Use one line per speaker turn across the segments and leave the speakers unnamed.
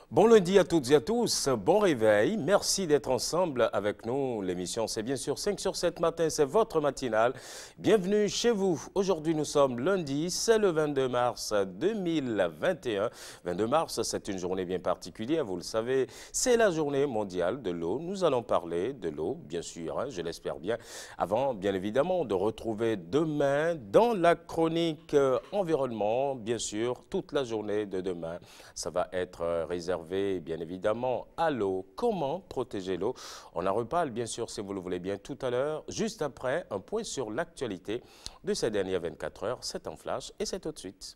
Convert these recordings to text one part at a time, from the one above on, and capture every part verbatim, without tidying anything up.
Bon lundi à toutes et à tous, bon réveil, merci d'être ensemble avec nous. L'émission c'est bien sûr cinq sur sept matin, c'est votre matinale. Bienvenue chez vous. Aujourd'hui nous sommes lundi, c'est le vingt-deux mars deux mille vingt et un. vingt-deux mars, c'est une journée bien particulière, vous le savez, c'est la journée mondiale de l'eau. Nous allons parler de l'eau, bien sûr, hein, je l'espère bien. Avant, bien évidemment, de retrouver demain dans la chronique euh, environnement, bien sûr, toute la journée de demain. Ça va être euh, réservé bien évidemment à l'eau. Comment protéger l'eau? On en reparle bien sûr si vous le voulez bien tout à l'heure. Juste après, un point sur l'actualité de ces dernières vingt-quatre heures. C'est en flash et c'est tout de suite.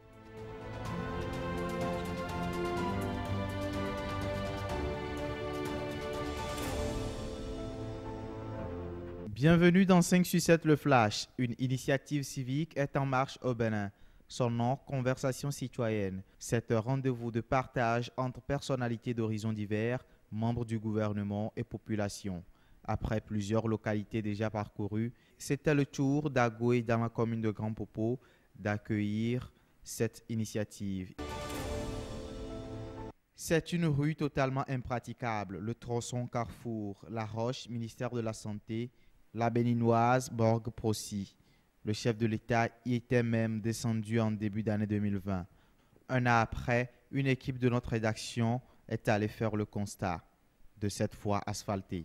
Bienvenue dans cinq sur sept le Flash. Une initiative civique est en marche au Bénin. Son nom, Conversation citoyenne. C'est un rendez-vous de partage entre personnalités d'horizons divers, membres du gouvernement et population. Après plusieurs localités déjà parcourues, c'était le tour d'Agoué dans la commune de Grand Popo d'accueillir cette initiative. C'est une rue totalement impraticable. Le tronçon Carrefour, La Roche, ministère de la Santé, la béninoise Borg-Prosy. Le chef de l'État y était même descendu en début d'année deux mille vingt. Un an après, une équipe de notre rédaction est allée faire le constat, de cette fois asphalté.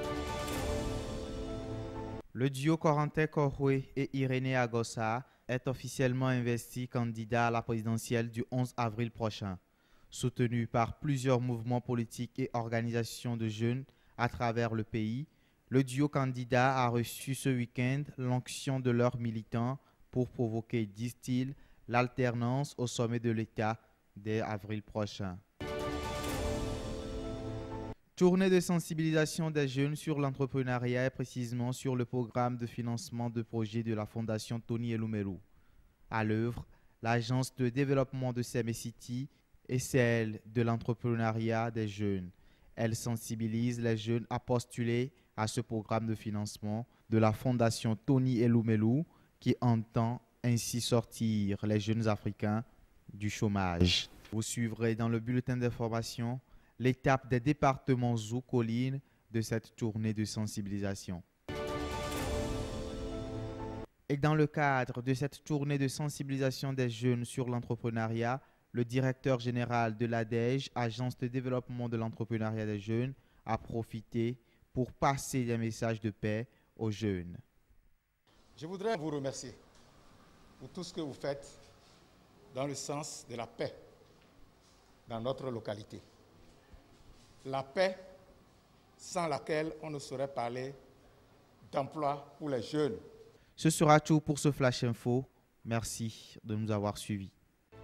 Le duo Corentin Koroué et Irénée Agossa est officiellement investi candidat à la présidentielle du onze avril prochain. Soutenu par plusieurs mouvements politiques et organisations de jeunes à travers le pays, le duo candidat a reçu ce week-end l'onction de leurs militants pour provoquer, disent-ils, l'alternance au sommet de l'État dès avril prochain. Tournée de sensibilisation des jeunes sur l'entrepreneuriat et précisément sur le programme de financement de projets de la Fondation Tony Elumelu. À l'œuvre, l'agence de développement de Semé-City et celle de l'entrepreneuriat des jeunes. Elle sensibilise les jeunes à postuler à ce programme de financement de la Fondation Tony Elumelu qui entend ainsi sortir les jeunes Africains du chômage. Vous suivrez dans le bulletin d'information l'étape des départements Zou-Colline de cette tournée de sensibilisation. Et dans le cadre de cette tournée de sensibilisation des jeunes sur l'entrepreneuriat, le directeur général de l'A D E J, Agence de développement de l'entrepreneuriat des jeunes, a profité pour passer des messages de paix aux jeunes.
Je voudrais vous remercier pour tout ce que vous faites dans le sens de la paix dans notre localité. La paix sans laquelle on ne saurait parler d'emploi pour les jeunes.
Ce sera tout pour ce Flash Info. Merci de nous avoir suivis.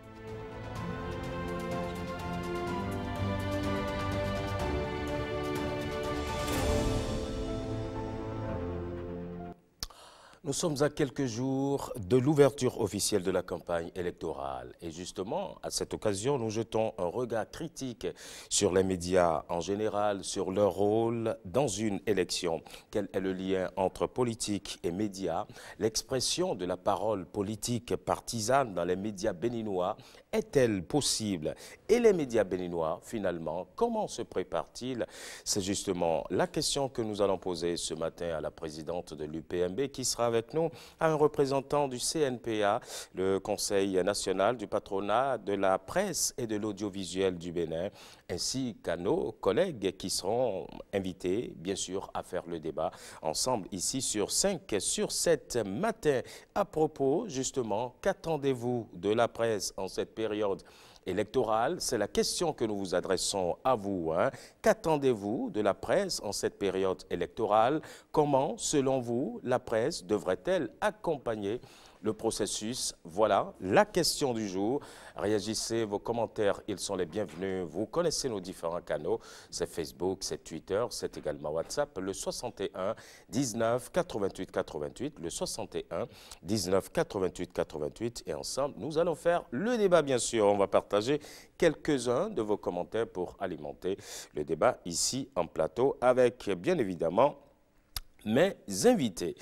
Nous sommes à quelques jours de l'ouverture officielle de la campagne électorale. Et justement, à cette occasion, nous jetons un regard critique sur les médias en général, sur leur rôle dans une élection. Quel est le lien entre politique et médias? L'expression de la parole politique partisane dans les médias béninois est-elle possible? Et les médias béninois, finalement, comment se préparent-ils? C'est justement la question que nous allons poser ce matin à la présidente de l'U P M B qui sera avec nous, à un représentant du C N P A, le Conseil national du patronat de la presse et de l'audiovisuel du Bénin, ainsi qu'à nos collègues qui seront invités, bien sûr, à faire le débat ensemble ici sur cinq sur sept matin. À propos, justement, qu'attendez-vous de la presse en cette période électorale? C'est la question que nous vous adressons à vous. Hein. Qu'attendez-vous de la presse en cette période électorale? Comment, selon vous, la presse devrait-elle accompagner le processus? Voilà la question du jour. Réagissez, vos commentaires, ils sont les bienvenus. Vous connaissez nos différents canaux. C'est Facebook, c'est Twitter, c'est également WhatsApp. Le soixante et un dix-neuf quatre-vingt-huit quatre-vingt-huit, le soixante et un dix-neuf quatre-vingt-huit quatre-vingt-huit. Et ensemble, nous allons faire le débat, bien sûr. On va partager quelques-uns de vos commentaires pour alimenter le débat ici en plateau avec, bien évidemment, mes invités.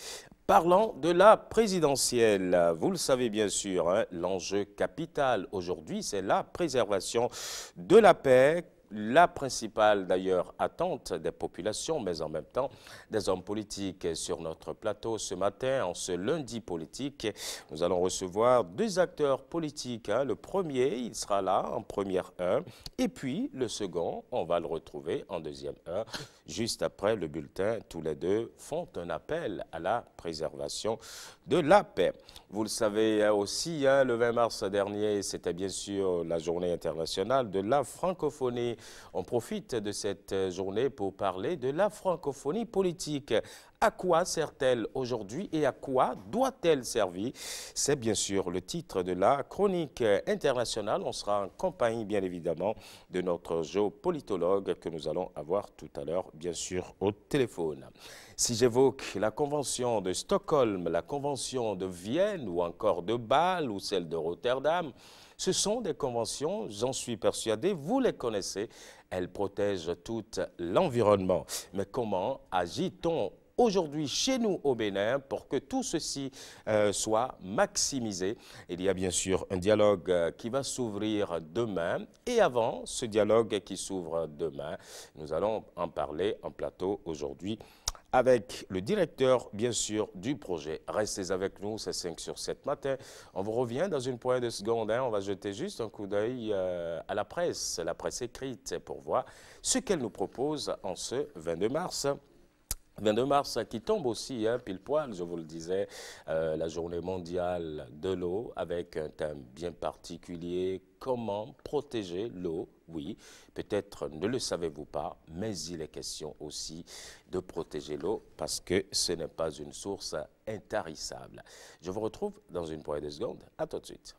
Parlons de la présidentielle. Vous le savez bien sûr, hein, l'enjeu capital aujourd'hui, c'est la préservation de la paix. La principale, d'ailleurs, attente des populations, mais en même temps des hommes politiques. Sur notre plateau ce matin, en ce lundi politique, nous allons recevoir deux acteurs politiques. Hein. Le premier, il sera là en première heure. Et puis, le second, on va le retrouver en deuxième heure. Juste après le bulletin, tous les deux font un appel à la préservation de la paix. Vous le savez aussi, hein, le vingt mars dernier, c'était bien sûr la journée internationale de la francophonie. On profite de cette journée pour parler de la francophonie politique. À quoi sert-elle aujourd'hui et à quoi doit-elle servir? C'est bien sûr le titre de la chronique internationale. On sera en compagnie, bien évidemment, de notre géopolitologue que nous allons avoir tout à l'heure, bien sûr, au téléphone. Si j'évoque la convention de Stockholm, la convention de Vienne ou encore de Bâle ou celle de Rotterdam, ce sont des conventions, j'en suis persuadé, vous les connaissez, elles protègent tout l'environnement. Mais comment agit-on aujourd'hui chez nous au Bénin pour que tout ceci euh, soit maximisé? Il y a bien sûr un dialogue euh, qui va s'ouvrir demain. Et avant ce dialogue qui s'ouvre demain, nous allons en parler en plateau aujourd'hui avec le directeur, bien sûr, du projet. Restez avec nous, c'est cinq sur sept matin. On vous revient dans une poignée de secondes. Hein. On va jeter juste un coup d'œil euh, à la presse, la presse écrite, pour voir ce qu'elle nous propose en ce vingt-deux mars. vingt-deux mars qui tombe aussi, hein, pile poil, je vous le disais, euh, la journée mondiale de l'eau avec un thème bien particulier, comment protéger l'eau. Oui, peut-être ne le savez-vous pas, mais il est question aussi de protéger l'eau parce que ce n'est pas une source intarissable. Je vous retrouve dans une poignée de secondes. À tout de suite.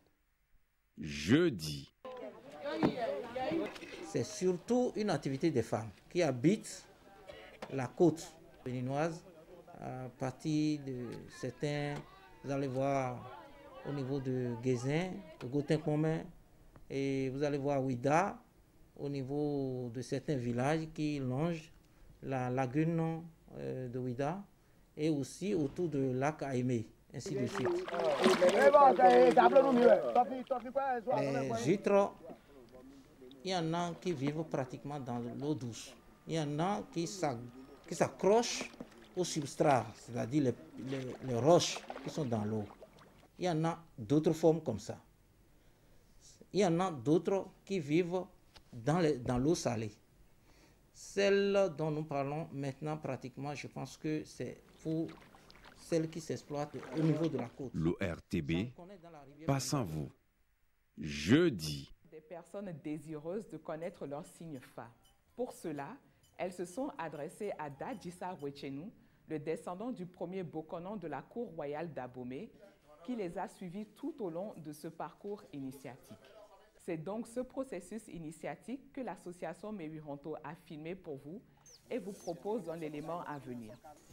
Jeudi.
C'est surtout une activité des femmes qui habitent la côte béninoise, à partir de certains, vous allez voir au niveau de Guézin, de Gotin-Commun, et vous allez voir Ouida, au niveau de certains villages qui longent la lagune euh, de Ouida, et aussi autour de lac Aimé, ainsi de suite. Les gîtres, il y en a qui vivent pratiquement dans l'eau douce. Il y en a qui s'accrochent au substrat, c'est-à-dire les, les, les roches qui sont dans l'eau. Il y en a d'autres formes comme ça. Il y en a d'autres qui vivent dans, les, dans l'eau salée. Celle dont nous parlons maintenant, pratiquement, je pense que c'est pour celles qui s'exploitent au niveau de la côte.
L'O R T B, passe en vous. Jeudi.
Des personnes désireuses de connaître leurs signes F A. Pour cela, elles se sont adressées à Dadjissa Wechenou, le descendant du premier Bokonon de la cour royale d'Abomey, qui les a suivis tout au long de ce parcours initiatique. C'est donc ce processus initiatique que l'association Mewironto a filmé pour vous et vous propose dans l'élément à venir.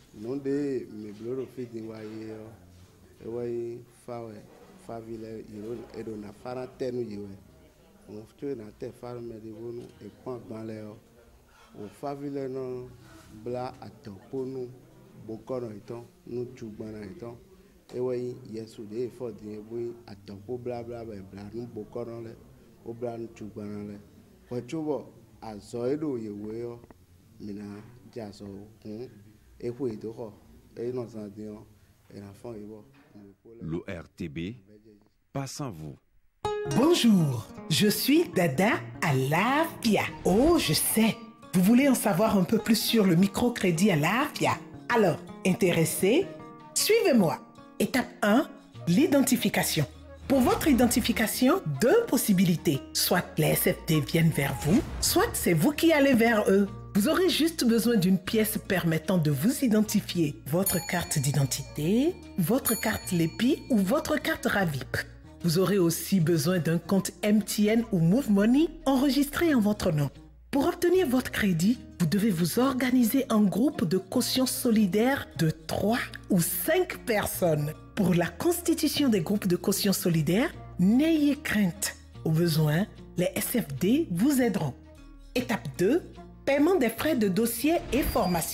O favile no bla atoponu bokono iton nu chugbana iton ewe yesu de fo din ebu atopo bla bla bla bla nu bokono le o bla nu chugbana le ko chubo azo edo yewe yo mina jaso kun eku edo ko e no san din e na fon ibo.
L'O R T B, passe en vous.
Bonjour, je suis Dada Alafia. Oh, je sais. Vous voulez en savoir un peu plus sur le microcrédit Alafia? Alors, intéressé? Suivez-moi. Étape un, l'identification. Pour votre identification, deux possibilités. Soit les S F D viennent vers vous, soit c'est vous qui allez vers eux. Vous aurez juste besoin d'une pièce permettant de vous identifier. Votre carte d'identité, votre carte Lépi ou votre carte Ravip. Vous aurez aussi besoin d'un compte M T N ou Move Money enregistré en votre nom. Pour obtenir votre crédit, vous devez vous organiser en groupe de caution solidaire de trois ou cinq personnes. Pour la constitution des groupes de caution solidaire, n'ayez crainte. Au besoin, les S F D vous aideront. Étape deux, paiement des frais de dossier et formation.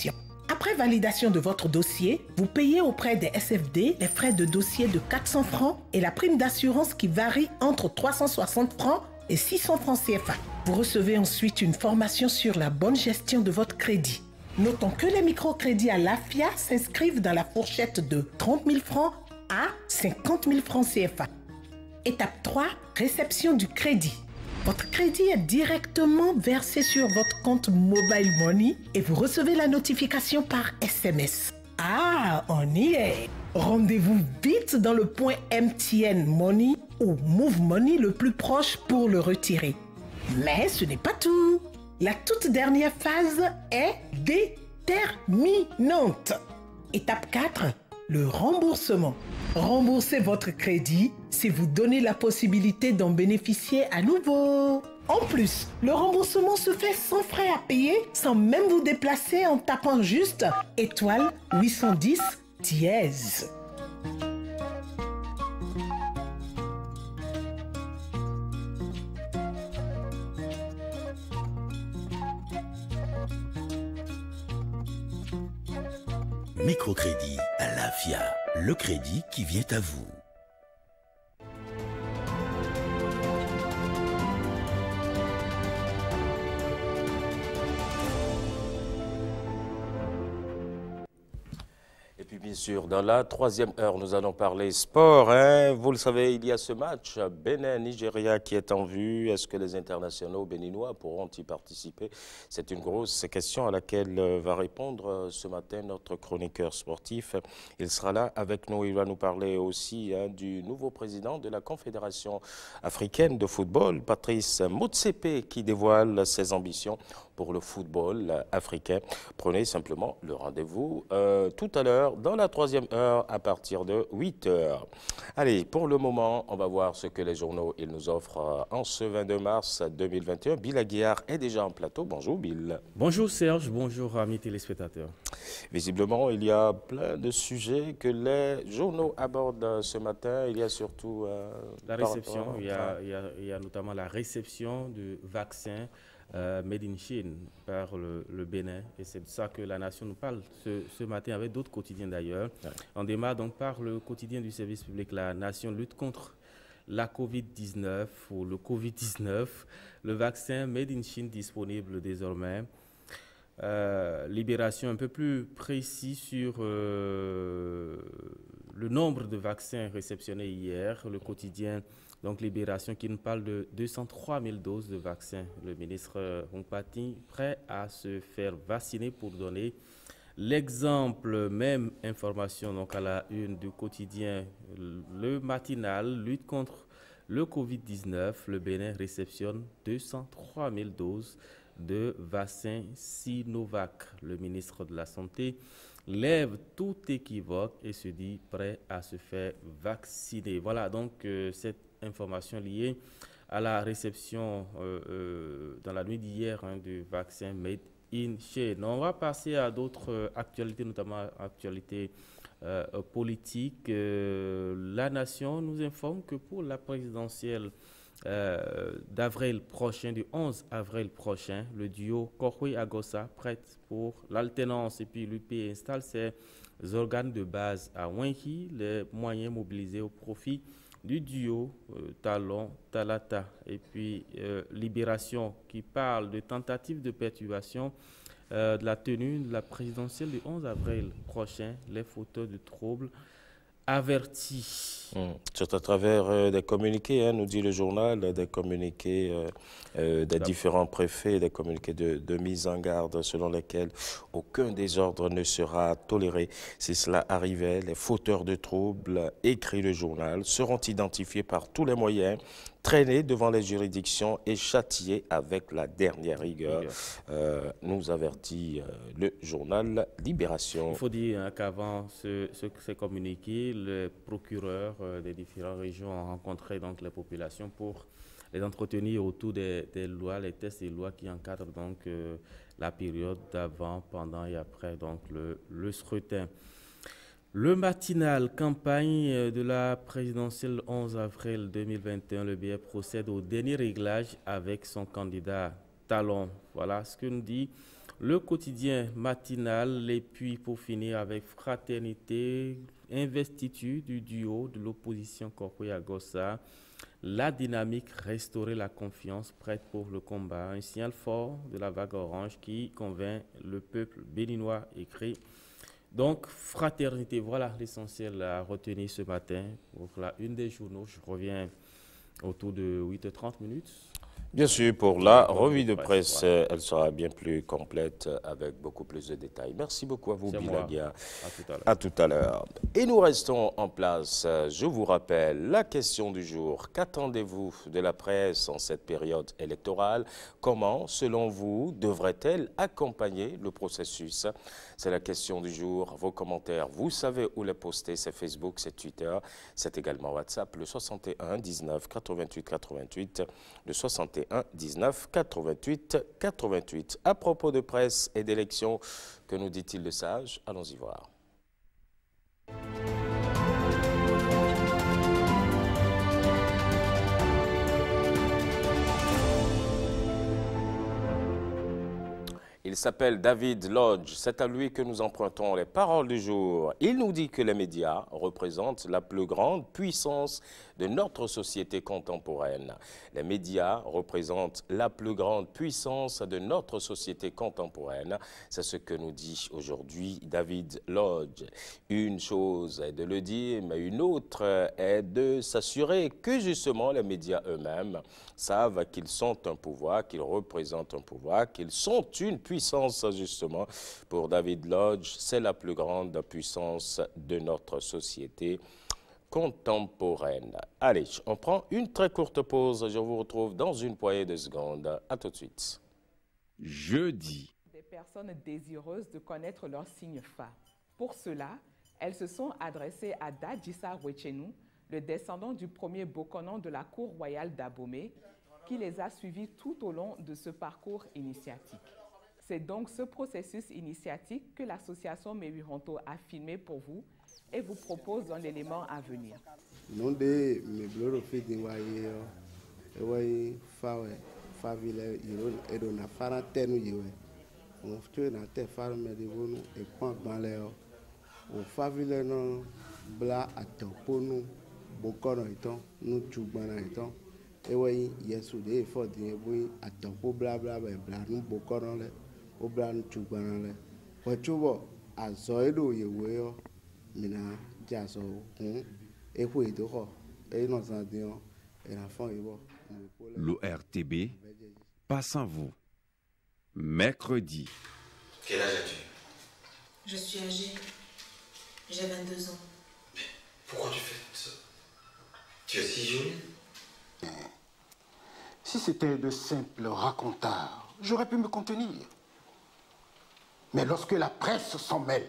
Après validation de votre dossier, vous payez auprès des S F D les frais de dossier de quatre cents francs et la prime d'assurance qui varie entre trois cent soixante francs et six cents francs C F A. Vous recevez ensuite une formation sur la bonne gestion de votre crédit. Notons que les microcrédits à l'A F I A s'inscrivent dans la fourchette de trente mille francs à cinquante mille francs C F A. Étape trois, réception du crédit. Votre crédit est directement versé sur votre compte Mobile Money et vous recevez la notification par S M S. Ah, on y est! Rendez-vous vite dans le point M T N Money ou Move Money le plus proche pour le retirer. Mais ce n'est pas tout. La toute dernière phase est déterminante. Étape quatre, le remboursement. Remboursez votre crédit si vous donnez la possibilité d'en bénéficier à nouveau. En plus, le remboursement se fait sans frais à payer, sans même vous déplacer en tapant juste étoile huit cent dix dièse.
Microcrédit à l'A F I A, le crédit qui vient à vous.
Et puis bien sûr, dans la troisième heure, nous allons parler sport. Hein. Vous le savez, il y a ce match Bénin-Nigeria qui est en vue. Est-ce que les internationaux béninois pourront y participer? C'est une grosse question à laquelle va répondre ce matin notre chroniqueur sportif. Il sera là avec nous. Il va nous parler aussi hein, du nouveau président de la Confédération africaine de football, Patrice Motsepe, qui dévoile ses ambitions pour le football africain. Prenez simplement le rendez-vous euh, tout à l'heure dans la troisième heure à partir de huit heures. Allez, pour le moment, on va voir ce que les journaux ils nous offrent en ce vingt-deux mars deux mille vingt et un. Bill Aguiar est déjà en plateau. Bonjour Bill.
Bonjour Serge, bonjour amis téléspectateurs.
Visiblement, il y a plein de sujets que les journaux abordent ce matin. Il y a surtout... Euh,
la réception, il y, a, il, y a, il y a notamment la réception du vaccin Euh, made in Chine par le, le Bénin. Et c'est de ça que la nation nous parle ce, ce matin avec d'autres quotidiens d'ailleurs. Ouais. On démarre donc par le quotidien du service public. La nation lutte contre la covid dix-neuf ou le covid dix-neuf. Le vaccin made in Chine disponible désormais. Euh, libération un peu plus précis sur euh, le nombre de vaccins réceptionnés hier. Le quotidien donc Libération qui nous parle de deux cent trois mille doses de vaccins. Le ministre Humpati prêt à se faire vacciner pour donner l'exemple. Même information donc à la une du quotidien Le Matinal, lutte contre le covid dix-neuf. Le Bénin réceptionne deux cent trois mille doses de vaccin Sinovac. Le ministre de la Santé lève tout équivoque et se dit prêt à se faire vacciner. Voilà donc euh, cette information liée à la réception euh, euh, dans la nuit d'hier hein, du vaccin Made in Chine. On va passer à d'autres euh, actualités, notamment actualités euh, politiques. Euh, la Nation nous informe que pour la présidentielle Euh, d'avril prochain, du onze avril prochain, le duo Kohui-Agossa prête pour l'alternance et puis l'U P installe ses organes de base à Wenki, les moyens mobilisés au profit du duo euh, Talon-Talata et puis euh, Libération qui parle de tentative de perturbation euh, de la tenue de la présidentielle du onze avril prochain, les fauteurs de troubles avertis.
Mmh. C'est à travers euh, des communiqués, hein, nous dit le journal, des communiqués euh, euh, des différents préfets, des communiqués de, de mise en garde selon lesquels aucun désordre ne sera toléré. Si cela arrivait, les fauteurs de troubles, écrit le journal, seront identifiés par tous les moyens, traînés devant les juridictions et châtiés avec la dernière rigueur, euh, nous avertit euh, le journal Libération.
Il faut dire hein, qu'avant ce, ce, ces communiqués, le procureur euh, des différentes régions ont rencontré donc les populations pour les entretenir autour des, des lois, les tests et lois qui encadrent donc euh, la période d'avant, pendant et après donc le, le scrutin. Le matinal campagne de la présidentielle onze avril deux mille vingt et un, le B R procède au dernier réglage avec son candidat Talon. Voilà ce que nous dit Le quotidien matinal, et puis pour finir avec Fraternité, investiture du duo de l'opposition Corpoya-Gossa, la dynamique, restaurer la confiance, prête pour le combat. Un signal fort de la vague orange qui convainc le peuple béninois, écrit. Donc, Fraternité, voilà l'essentiel à retenir ce matin. Pour la une des journaux, je reviens autour de huit heures trente minutes.
Bien sûr, pour la revue de presse, elle sera bien plus complète avec beaucoup plus de détails. Merci beaucoup à vous, Bilagia. À tout à l'heure. Et nous restons en place. Je vous rappelle la question du jour. Qu'attendez-vous de la presse en cette période électorale? Comment, selon vous, devrait-elle accompagner le processus? C'est la question du jour. Vos commentaires, vous savez où les poster. C'est Facebook, c'est Twitter, c'est également WhatsApp, le soixante et un dix-neuf quatre-vingt-huit quatre-vingt-huit, le soixante et un dix-neuf quatre-vingt-huit quatre-vingt-huit. À propos de presse et d'élections, que nous dit-il le sage? Allons-y voir. Il s'appelle David Lodge. C'est à lui que nous empruntons les paroles du jour. Il nous dit que les médias représentent la plus grande puissance de notre société contemporaine. Les médias représentent la plus grande puissance de notre société contemporaine. C'est ce que nous dit aujourd'hui David Lodge. Une chose est de le dire, mais une autre est de s'assurer que justement les médias eux-mêmes savent qu'ils sont un pouvoir, qu'ils représentent un pouvoir, qu'ils sont une puissance justement. Pour David Lodge, c'est la plus grande puissance de notre société contemporaine. Allez, on prend une très courte pause. Je vous retrouve dans une poignée de secondes. À tout de suite.
Jeudi.
Des personnes désireuses de connaître leurs signes F A. Pour cela, elles se sont adressées à Dadjissa Wechenu, le descendant du premier Bokonon de la cour royale d'Abomey, qui les a suivis tout au long de ce parcours initiatique. C'est donc ce processus initiatique que l'association Mewironto a filmé pour vous et vous propose un élément à venir.
Non de me bloro fi di wa ye e wa fa we fa vile iro e do na fara tenu ye we on ftu na te fara me de wonu e pon gban le o o fa vile no bla atoponu bokono iton nu chugbana iton e wa yesu de fo di e bu atopo bla bla bla bla nu bokono le o bla nu chugbana le o chubo azo edo ye we o mina jaso kun
L'O R T B passe en vous. Mercredi.
Quel âge as-tu?
Je suis âgée. J'ai vingt-deux ans.
Mais pourquoi tu fais ça? Tu es si jolie.
Si c'était de simples racontards, j'aurais pu me contenir. Mais lorsque la presse s'en mêle,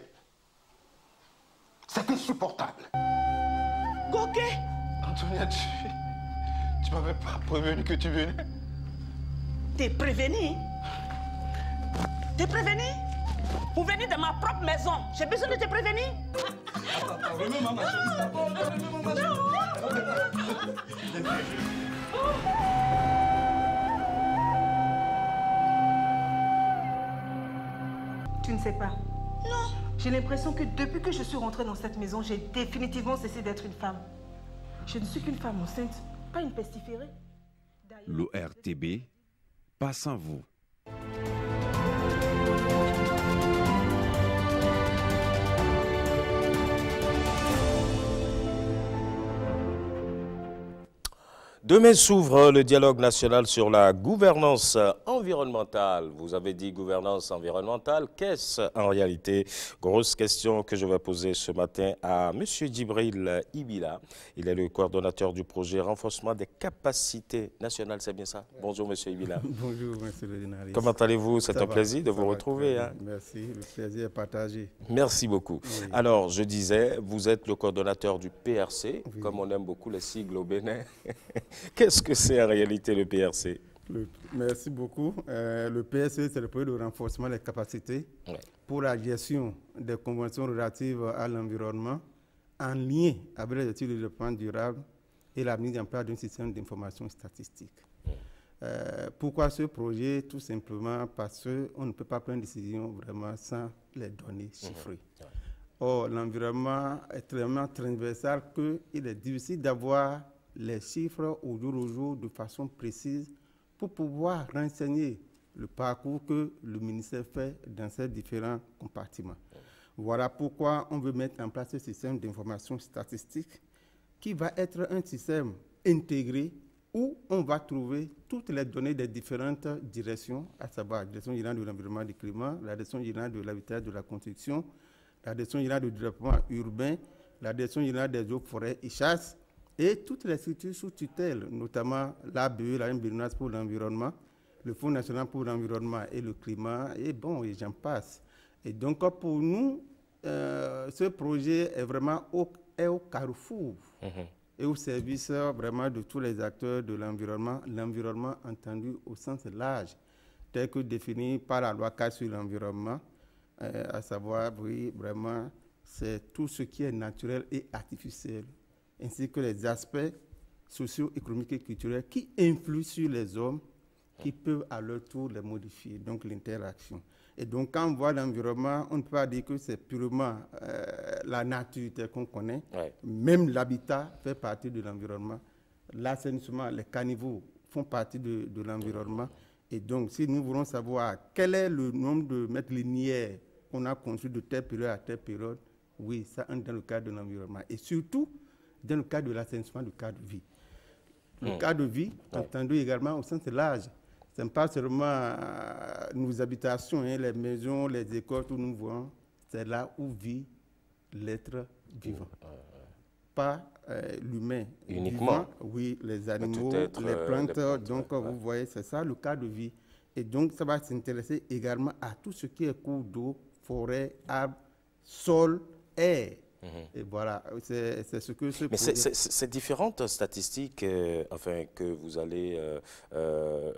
c'est insupportable.
Goké!
Antonia, tu... Tu m'avais pas prévenu que tu venais.
T'es prévenu? T'es prévenu? Vous venez de ma propre maison. J'ai besoin de te prévenir. Tu ne sais pas? Non. J'ai l'impression que depuis que je suis rentrée dans cette maison, j'ai définitivement cessé d'être une femme. Je ne suis qu'une femme enceinte, pas une pestiférée.
L'O R T B passe en vous.
Demain s'ouvre le dialogue national sur la gouvernance environnementale. Vous avez dit gouvernance environnementale. Qu'est-ce en réalité? Grosse question que je vais poser ce matin à M. Djibril Ibila. Il est le coordonnateur du projet renforcement des capacités nationales. C'est bien ça? Bonjour M. Ibila.
Bonjour M. le journaliste.
Comment allez-vous? C'est un
va,
plaisir de vous retrouver. Hein?
Merci, le plaisir est partagé.
Merci beaucoup. Oui. Alors, je disais, vous êtes le coordonnateur du P R C, oui. Comme on aime beaucoup les sigles au Bénin. Qu'est-ce que c'est en réalité le P R C?
le, Merci beaucoup. Euh, le P R C, c'est le projet de renforcement des capacités ouais. pour la gestion des conventions relatives à l'environnement en lien avec les études de développement durable et la mise en place d'un système d'information statistique. Ouais. Euh, pourquoi ce projet? Tout simplement parce qu'on ne peut pas prendre une décision vraiment sans les données chiffrées. Mmh. Or, l'environnement est tellement transversal qu'il est difficile d'avoir les chiffres au jour au jour de façon précise pour pouvoir renseigner le parcours que le ministère fait dans ces différents compartiments. Mmh. Voilà pourquoi on veut mettre en place ce système d'information statistique qui va être un système intégré où on va trouver toutes les données des différentes directions, à savoir la direction générale de l'environnement et du climat, la direction générale de l'habitat et de la construction, la direction générale du développement urbain, la direction générale des eaux, forêts et chasses, et toutes les structures sous tutelle, notamment l'A B E, l'A M B N A S pour l'environnement, le Fonds national pour l'environnement et le climat, et bon, et j'en passe. Et donc, pour nous, euh, ce projet est vraiment au, est au carrefour. Mmh. Et au service vraiment de tous les acteurs de l'environnement, l'environnement entendu au sens large, tel que défini par la loi cadre sur l'environnement, euh, à savoir, oui, vraiment, c'est tout ce qui est naturel et artificiel, ainsi que les aspects socio-économiques et culturels qui influent sur les hommes, qui peuvent à leur tour les modifier, donc l'interaction. Et donc, quand on voit l'environnement, on ne peut pas dire que c'est purement euh, la nature telle qu'on connaît. Ouais. Même l'habitat fait partie de l'environnement. L'assainissement, les caniveaux font partie de, de l'environnement. Et donc, si nous voulons savoir quel est le nombre de mètres linéaires qu'on a conçu de telle période à telle période, oui, ça entre dans le cadre de l'environnement. Et surtout, dans le cadre de l'assainissement, du cadre de vie. Le mmh. cadre de vie, ouais. entendu également au sens large. Ce n'est pas seulement euh, nos habitations, hein, les maisons, les écoles, tout nous voyons. C'est là où vit l'être vivant. Mmh. Pas euh, l'humain.
Uniquement.
Vivant, oui, les animaux, être, les plantes. Les plantes donc, ouais. vous voyez, c'est ça le cas de vie. Et donc, ça va s'intéresser également à tout ce qui est cours d'eau, forêt, arbres, sol, air. Mmh. Et voilà, c'est ce que ce
Mais c'est ces différentes statistiques euh, enfin, que vous allez euh, euh,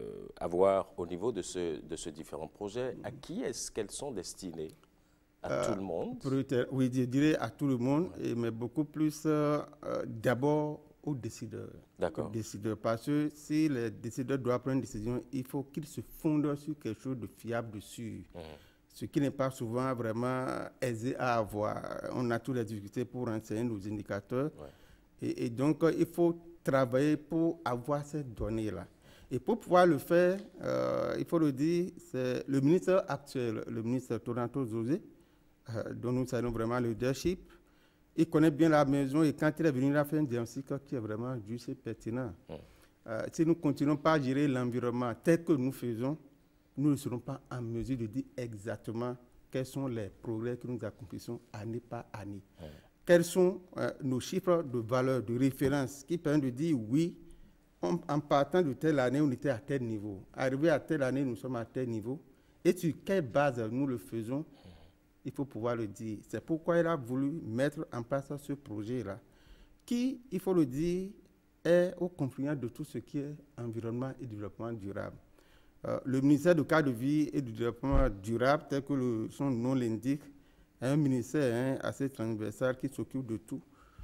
avoir au niveau de ce, de ce différent projet, mmh. à qui est-ce qu'elles sont destinées? À euh, tout le monde?
Oui, je dirais à tout le monde, et, mais beaucoup plus euh, euh, d'abord aux décideurs.
D'accord.
Décideurs, parce que si les décideurs doivent prendre une décision, il faut qu'ils se fondent sur quelque chose de fiable, de sûr. Mmh. Ce qui n'est pas souvent vraiment aisé à avoir. On a toutes les difficultés pour renseigner nos indicateurs. Ouais. Et, et donc, il faut travailler pour avoir ces données-là. Et pour pouvoir le faire, euh, il faut le dire, c'est le ministre actuel, le ministre Toronto José, euh, dont nous saluons vraiment le leadership. Il connaît bien la maison et quand il est venu, il a fait un diagnostic qui est vraiment juste et pertinent. Ouais. Euh, si nous continuons pas à gérer l'environnement tel que nous faisons, nous ne serons pas en mesure de dire exactement quels sont les progrès que nous accomplissons année par année. Ouais. Quels sont euh, nos chiffres de valeur, de référence qui permettent de dire oui, on, en partant de telle année, on était à tel niveau. Arrivé à telle année, nous sommes à tel niveau. Et sur quelle base nous le faisons, il faut pouvoir le dire. C'est pourquoi il a voulu mettre en place ce projet-là, qui, il faut le dire, est au confluent de tout ce qui est environnement et développement durable. Euh, le ministère du cadre de vie et du développement durable, tel que le, son nom l'indique, est un ministère hein, assez transversal qui s'occupe de tout,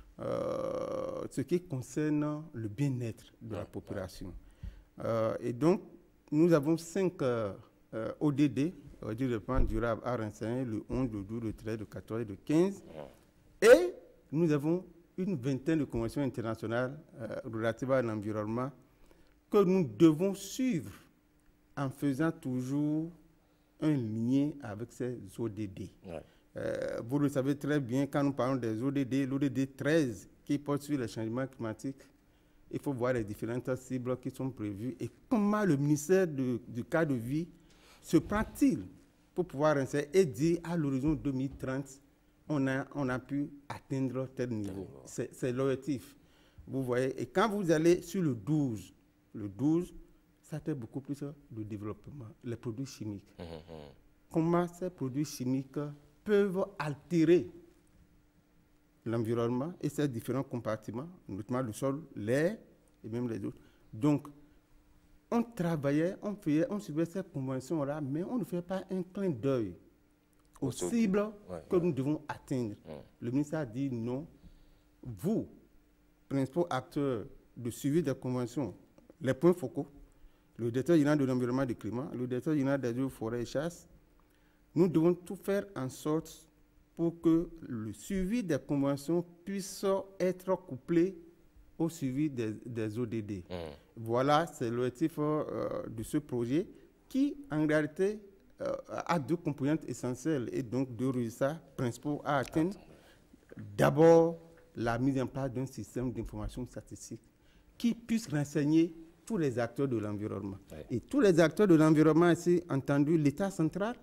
euh, ce qui concerne le bien-être de la population. Euh, et donc, nous avons cinq euh, euh, O D D, euh, du développement durable à renseigner, le onze, le douze, le treize, le quatorze et le quinze. Et nous avons une vingtaine de conventions internationales euh, relatives à l'environnement que nous devons suivre en faisant toujours un lien avec ces O D D. Ouais. Euh, vous le savez très bien, quand nous parlons des O D D, l'O D D treize qui porte sur les changements climatiques, il faut voir les différentes cibles qui sont prévues et comment le ministère de, du cadre de vie se prend-il pour pouvoir renseigner et dire à l'horizon deux mille trente, on a, on a pu atteindre tel niveau. C'est l'objectif. Vous voyez, et quand vous allez sur le douze, le douze, ça fait beaucoup plus de développement, les produits chimiques. Mmh, mmh. Comment ces produits chimiques peuvent altérer l'environnement et ses différents compartiments, notamment le sol, l'air et même les autres. Donc, on travaillait, on faisait, on suivait ces conventions-là, mais on ne fait pas un clin d'œil aux cibles ouais, que ouais. nous devons atteindre. Ouais. Le ministère a dit non, vous, principaux acteurs de suivi des conventions, les points focaux, le directeur général de l'environnement et du climat, le directeur général des eaux, forêts et chasse. Nous devons tout faire en sorte pour que le suivi des conventions puisse être couplé au suivi des, des O D D. Mmh. Voilà, c'est l'objectif euh, de ce projet qui, en réalité, euh, a deux composantes essentielles et donc deux résultats principaux à atteindre. D'abord, la mise en place d'un système d'information statistique qui puisse renseigner tous les acteurs de l'environnement. Ouais. Et tous les acteurs de l'environnement, ici entendu l'État central,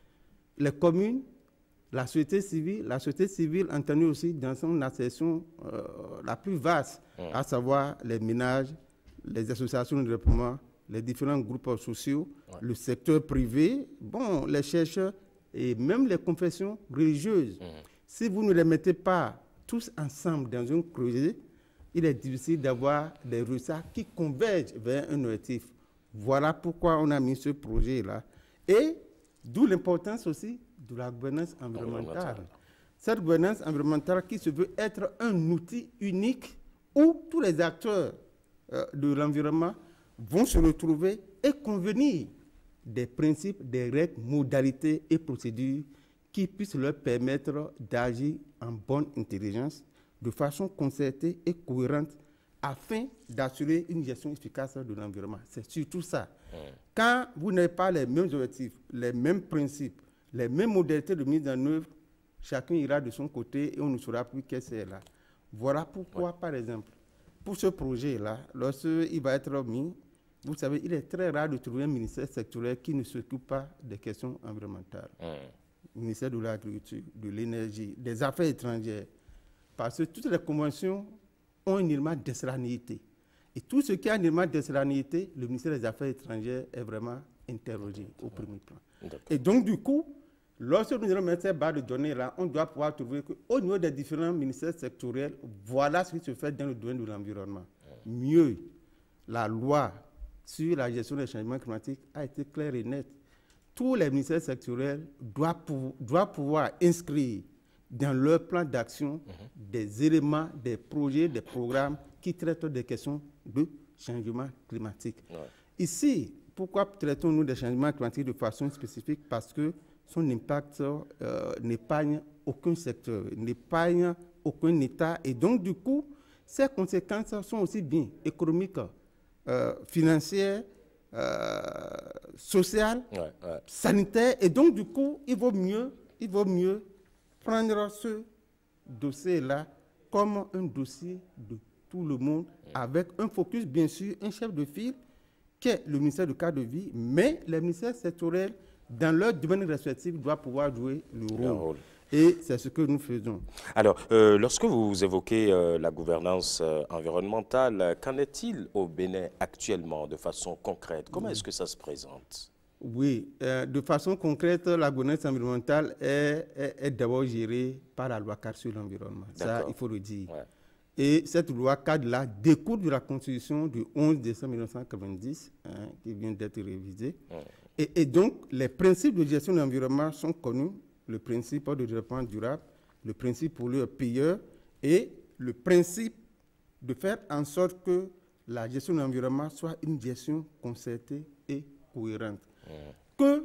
les communes, la société civile, la société civile entendue aussi dans son acception euh, la plus vaste, mmh. à savoir les ménages, les associations de développement, les différents groupes sociaux, ouais. le secteur privé, bon, les chercheurs et même les confessions religieuses. Mmh. Si vous ne les mettez pas tous ensemble dans un projet, il est difficile d'avoir des résultats qui convergent vers un objectif. Voilà pourquoi on a mis ce projet-là. Et d'où l'importance aussi de la gouvernance environnementale. Cette gouvernance environnementale qui se veut être un outil unique où tous les acteurs euh, de l'environnement vont se retrouver et convenir des principes, des règles, modalités et procédures qui puissent leur permettre d'agir en bonne intelligence, de façon concertée et cohérente, afin d'assurer une gestion efficace de l'environnement. C'est surtout ça. Mmh. Quand vous n'avez pas les mêmes objectifs, les mêmes principes, les mêmes modalités de mise en œuvre, chacun ira de son côté et on ne saura plus qu'est-ce que c'est là. Voilà pourquoi, ouais. par exemple, pour ce projet-là, lorsqu'il va être mis, vous savez, il est très rare de trouver un ministère sectoriel qui ne s'occupe pas des questions environnementales. Mmh. Le ministère de l'Agriculture, de l'Énergie, des Affaires étrangères, parce que toutes les conventions ont un élément d'extranéité. Et tout ce qui a un élément d'extranéité, le ministère des Affaires étrangères est vraiment interrogé au premier plan. Et donc, du coup, lorsque nous allons mettre ces barres de données là, on doit pouvoir trouver qu'au niveau des différents ministères sectoriels, voilà ce qui se fait dans le domaine de l'environnement. Mieux, la loi sur la gestion des changements climatiques a été claire et nette. Tous les ministères sectoriels doivent, pou doivent pouvoir inscrire dans leur plan d'action mmh. des éléments, des projets, des programmes qui traitent des questions de changement climatique. Ouais. Ici, pourquoi traitons-nous des changements climatiques de façon spécifique? Parce que son impact euh, n'épargne aucun secteur, n'épargne aucun État. Et donc, du coup, ces conséquences sont aussi bien économiques, euh, financières, euh, sociales, ouais, ouais. sanitaires. Et donc, du coup, il vaut mieux, il vaut mieux prendre ce dossier-là comme un dossier de tout le monde, avec un focus, bien sûr, un chef de file, qui est le ministère du cadre de vie, mais les ministères sectoriels, dans leur domaine respectif, doivent pouvoir jouer le rôle. Le rôle. Et c'est ce que nous faisons.
Alors, euh, lorsque vous évoquez euh, la gouvernance euh, environnementale, qu'en est-il au Bénin actuellement, de façon concrète? Comment oui. est-ce que ça se présente?
Oui, euh, de façon concrète, la gouvernance environnementale est, est, est d'abord gérée par la loi cadre sur l'environnement. Ça, il faut le dire. Ouais. Et cette loi cadre-là découle de la Constitution du onze décembre mille neuf cent quatre-vingt-dix, hein, qui vient d'être révisée. Ouais. Et, et donc, les principes de gestion de l'environnement sont connus. Le principe de développement durable, le principe pollueur-payeur et le principe de faire en sorte que la gestion de l'environnement soit une gestion concertée et cohérente. Mmh. Que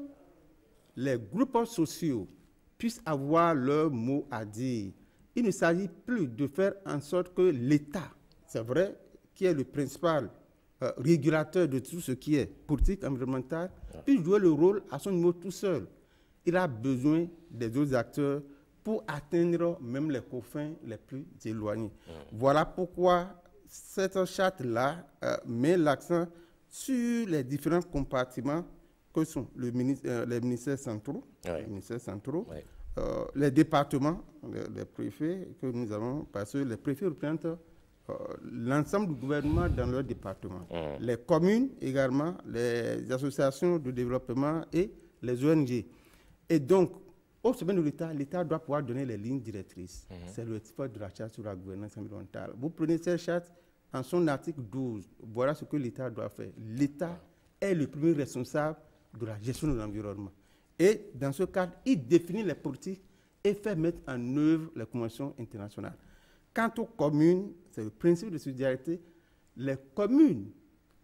les groupes sociaux puissent avoir leur mot à dire. Il ne s'agit plus de faire en sorte que l'État, c'est vrai, qui est le principal euh, régulateur de tout ce qui est politique environnementale, mmh. puisse jouer le rôle à son niveau tout seul. Il a besoin des autres acteurs pour atteindre même les confins les plus éloignés. Mmh. Voilà pourquoi cette charte-là euh, met l'accent sur les différents compartiments que sont le ministère, euh, les ministères centraux, oui. les, ministères centraux oui. euh, les départements, les, les préfets que nous avons, parce que les préfets représentent euh, l'ensemble du gouvernement dans leur département. Mmh. Les communes également, les associations de développement et les O N G. Et donc, au sommet de l'État, l'État doit pouvoir donner les lignes directrices. Mmh. C'est le titre de la charte sur la gouvernance environnementale. Vous prenez cette charte en son article douze. Voilà ce que l'État doit faire. L'État mmh. est le premier responsable de la gestion de l'environnement. Et dans ce cadre, il définit les politiques et fait mettre en œuvre les conventions internationales. Quant aux communes, c'est le principe de subsidiarité. Les communes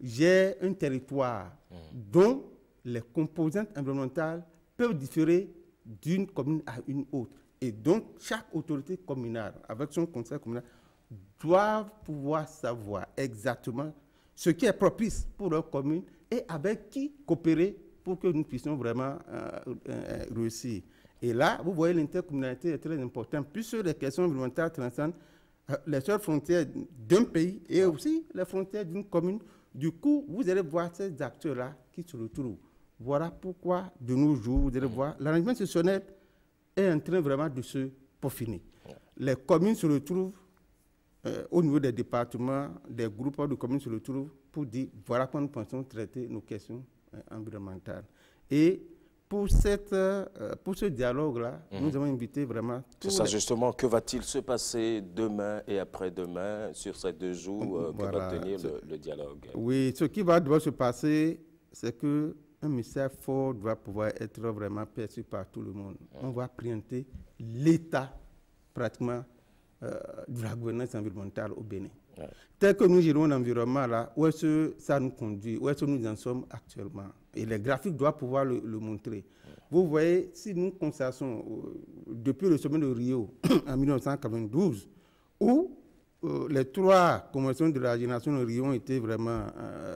gèrent un territoire mmh. dont les composantes environnementales peuvent différer d'une commune à une autre. Et donc, chaque autorité communale, avec son conseil communal, doivent pouvoir savoir exactement ce qui est propice pour leur commune et avec qui coopérer pour que nous puissions vraiment euh, euh, réussir. Et là, vous voyez, l'intercommunalité est très importante, puisque les questions environnementales transcendent euh, les seules frontières d'un pays et aussi les frontières d'une commune. Du coup, vous allez voir ces acteurs-là qui se retrouvent. Voilà pourquoi, de nos jours, vous allez voir, l'arrangement institutionnel est en train vraiment de se peaufiner. Les communes se retrouvent euh, au niveau des départements, des groupes de communes se retrouvent pour dire voilà comment nous pensons traiter nos questions euh, environnementales. Et pour, cette, euh, pour ce dialogue-là, mmh. nous avons invité vraiment...
C'est ça, les... justement, que va-t-il se passer demain et après-demain sur ces deux jours euh, voilà, que va tenir le, le dialogue?
Oui, ce qui va devoir se passer, c'est que un message fort doit pouvoir être vraiment perçu par tout le monde. Mmh. On va présenter l'état, pratiquement, euh, de la gouvernance environnementale au Bénin. Mmh. Tel que nous gérons l'environnement, là, où est-ce que ça nous conduit, où est-ce que nous en sommes actuellement. Et les graphiques doivent pouvoir le, le montrer. Mmh. Vous voyez, si nous constatons, euh, depuis le sommet de Rio, en mille neuf cent quatre-vingt-douze, où euh, les trois conventions de la génération de Rio ont été vraiment...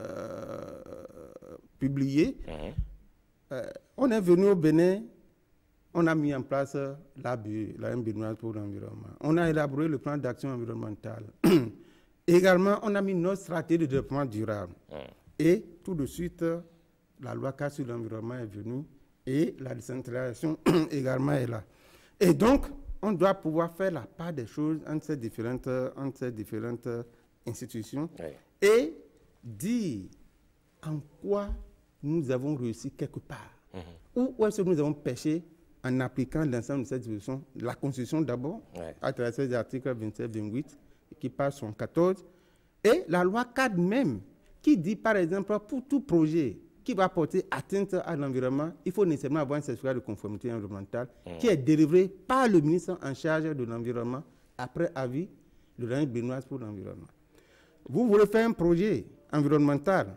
Euh, publié, mmh. euh, on est venu au Bénin, on a mis en place l'A B E, la Béninoise pour l'environnement. On a élaboré le plan d'action environnementale. Également, on a mis notre stratégie de développement durable. Mmh. Et tout de suite, la loi cadre sur l'environnement est venue et la décentralisation également est là. Et donc, on doit pouvoir faire la part des choses entre ces différentes, entre ces différentes institutions mmh. et dire en quoi nous avons réussi quelque part. Mmh. Ou où est-ce que nous avons péché en appliquant l'ensemble de cette disposition, la Constitution d'abord, ouais. à travers ces articles vingt-sept vingt-huit, qui passe sur quatorze, et la loi cadre même, qui dit par exemple, pour tout projet qui va porter atteinte à l'environnement, il faut nécessairement avoir un certificat de conformité environnementale mmh. qui est délivré par le ministre en charge de l'environnement, après avis de l'Agence béninoise pour l'environnement. Vous voulez faire un projet environnemental,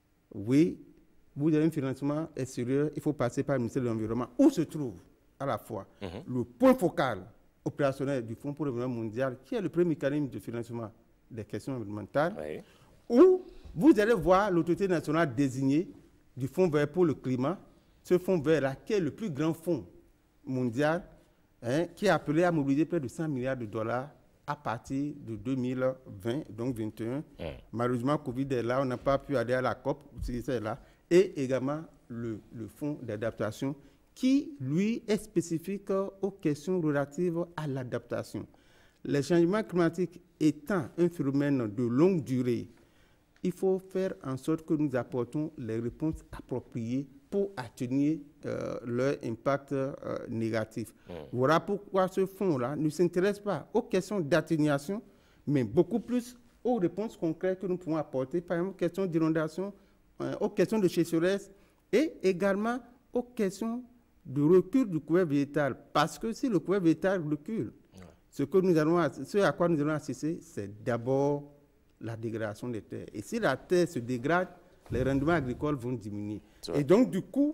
oui, vous avez un financement extérieur, il faut passer par le ministère de l'Environnement, où se trouve à la fois mmh. le point focal opérationnel du Fonds pour le développement mondial, qui est le premier mécanisme de financement des questions environnementales, oui. où vous allez voir l'autorité nationale désignée du Fonds vert pour le climat, ce Fonds vert-là, qui est le plus grand fonds mondial, hein, qui est appelé à mobiliser près de cent milliards de dollars à partir de deux mille vingt, donc vingt et un. Mmh. Malheureusement, Covid est là, on n'a pas pu aller à la COP, c'est là. Et également le, le fonds d'adaptation qui, lui, est spécifique aux questions relatives à l'adaptation. Les changements climatiques étant un phénomène de longue durée, il faut faire en sorte que nous apportons les réponses appropriées pour atténuer euh, leur impact euh, négatif. Mmh. Voilà pourquoi ce fonds-là ne s'intéresse pas aux questions d'atténuation, mais beaucoup plus aux réponses concrètes que nous pouvons apporter, par exemple aux questions d'inondation, euh, aux questions de sécheresse et également aux questions de recul du couvert végétal. Parce que si le couvert végétal recule, mmh. ce, que nous allons, ce à quoi nous allons assister, c'est d'abord la dégradation des terres. Et si la terre se dégrade, les rendements agricoles vont diminuer. Et donc, du coup,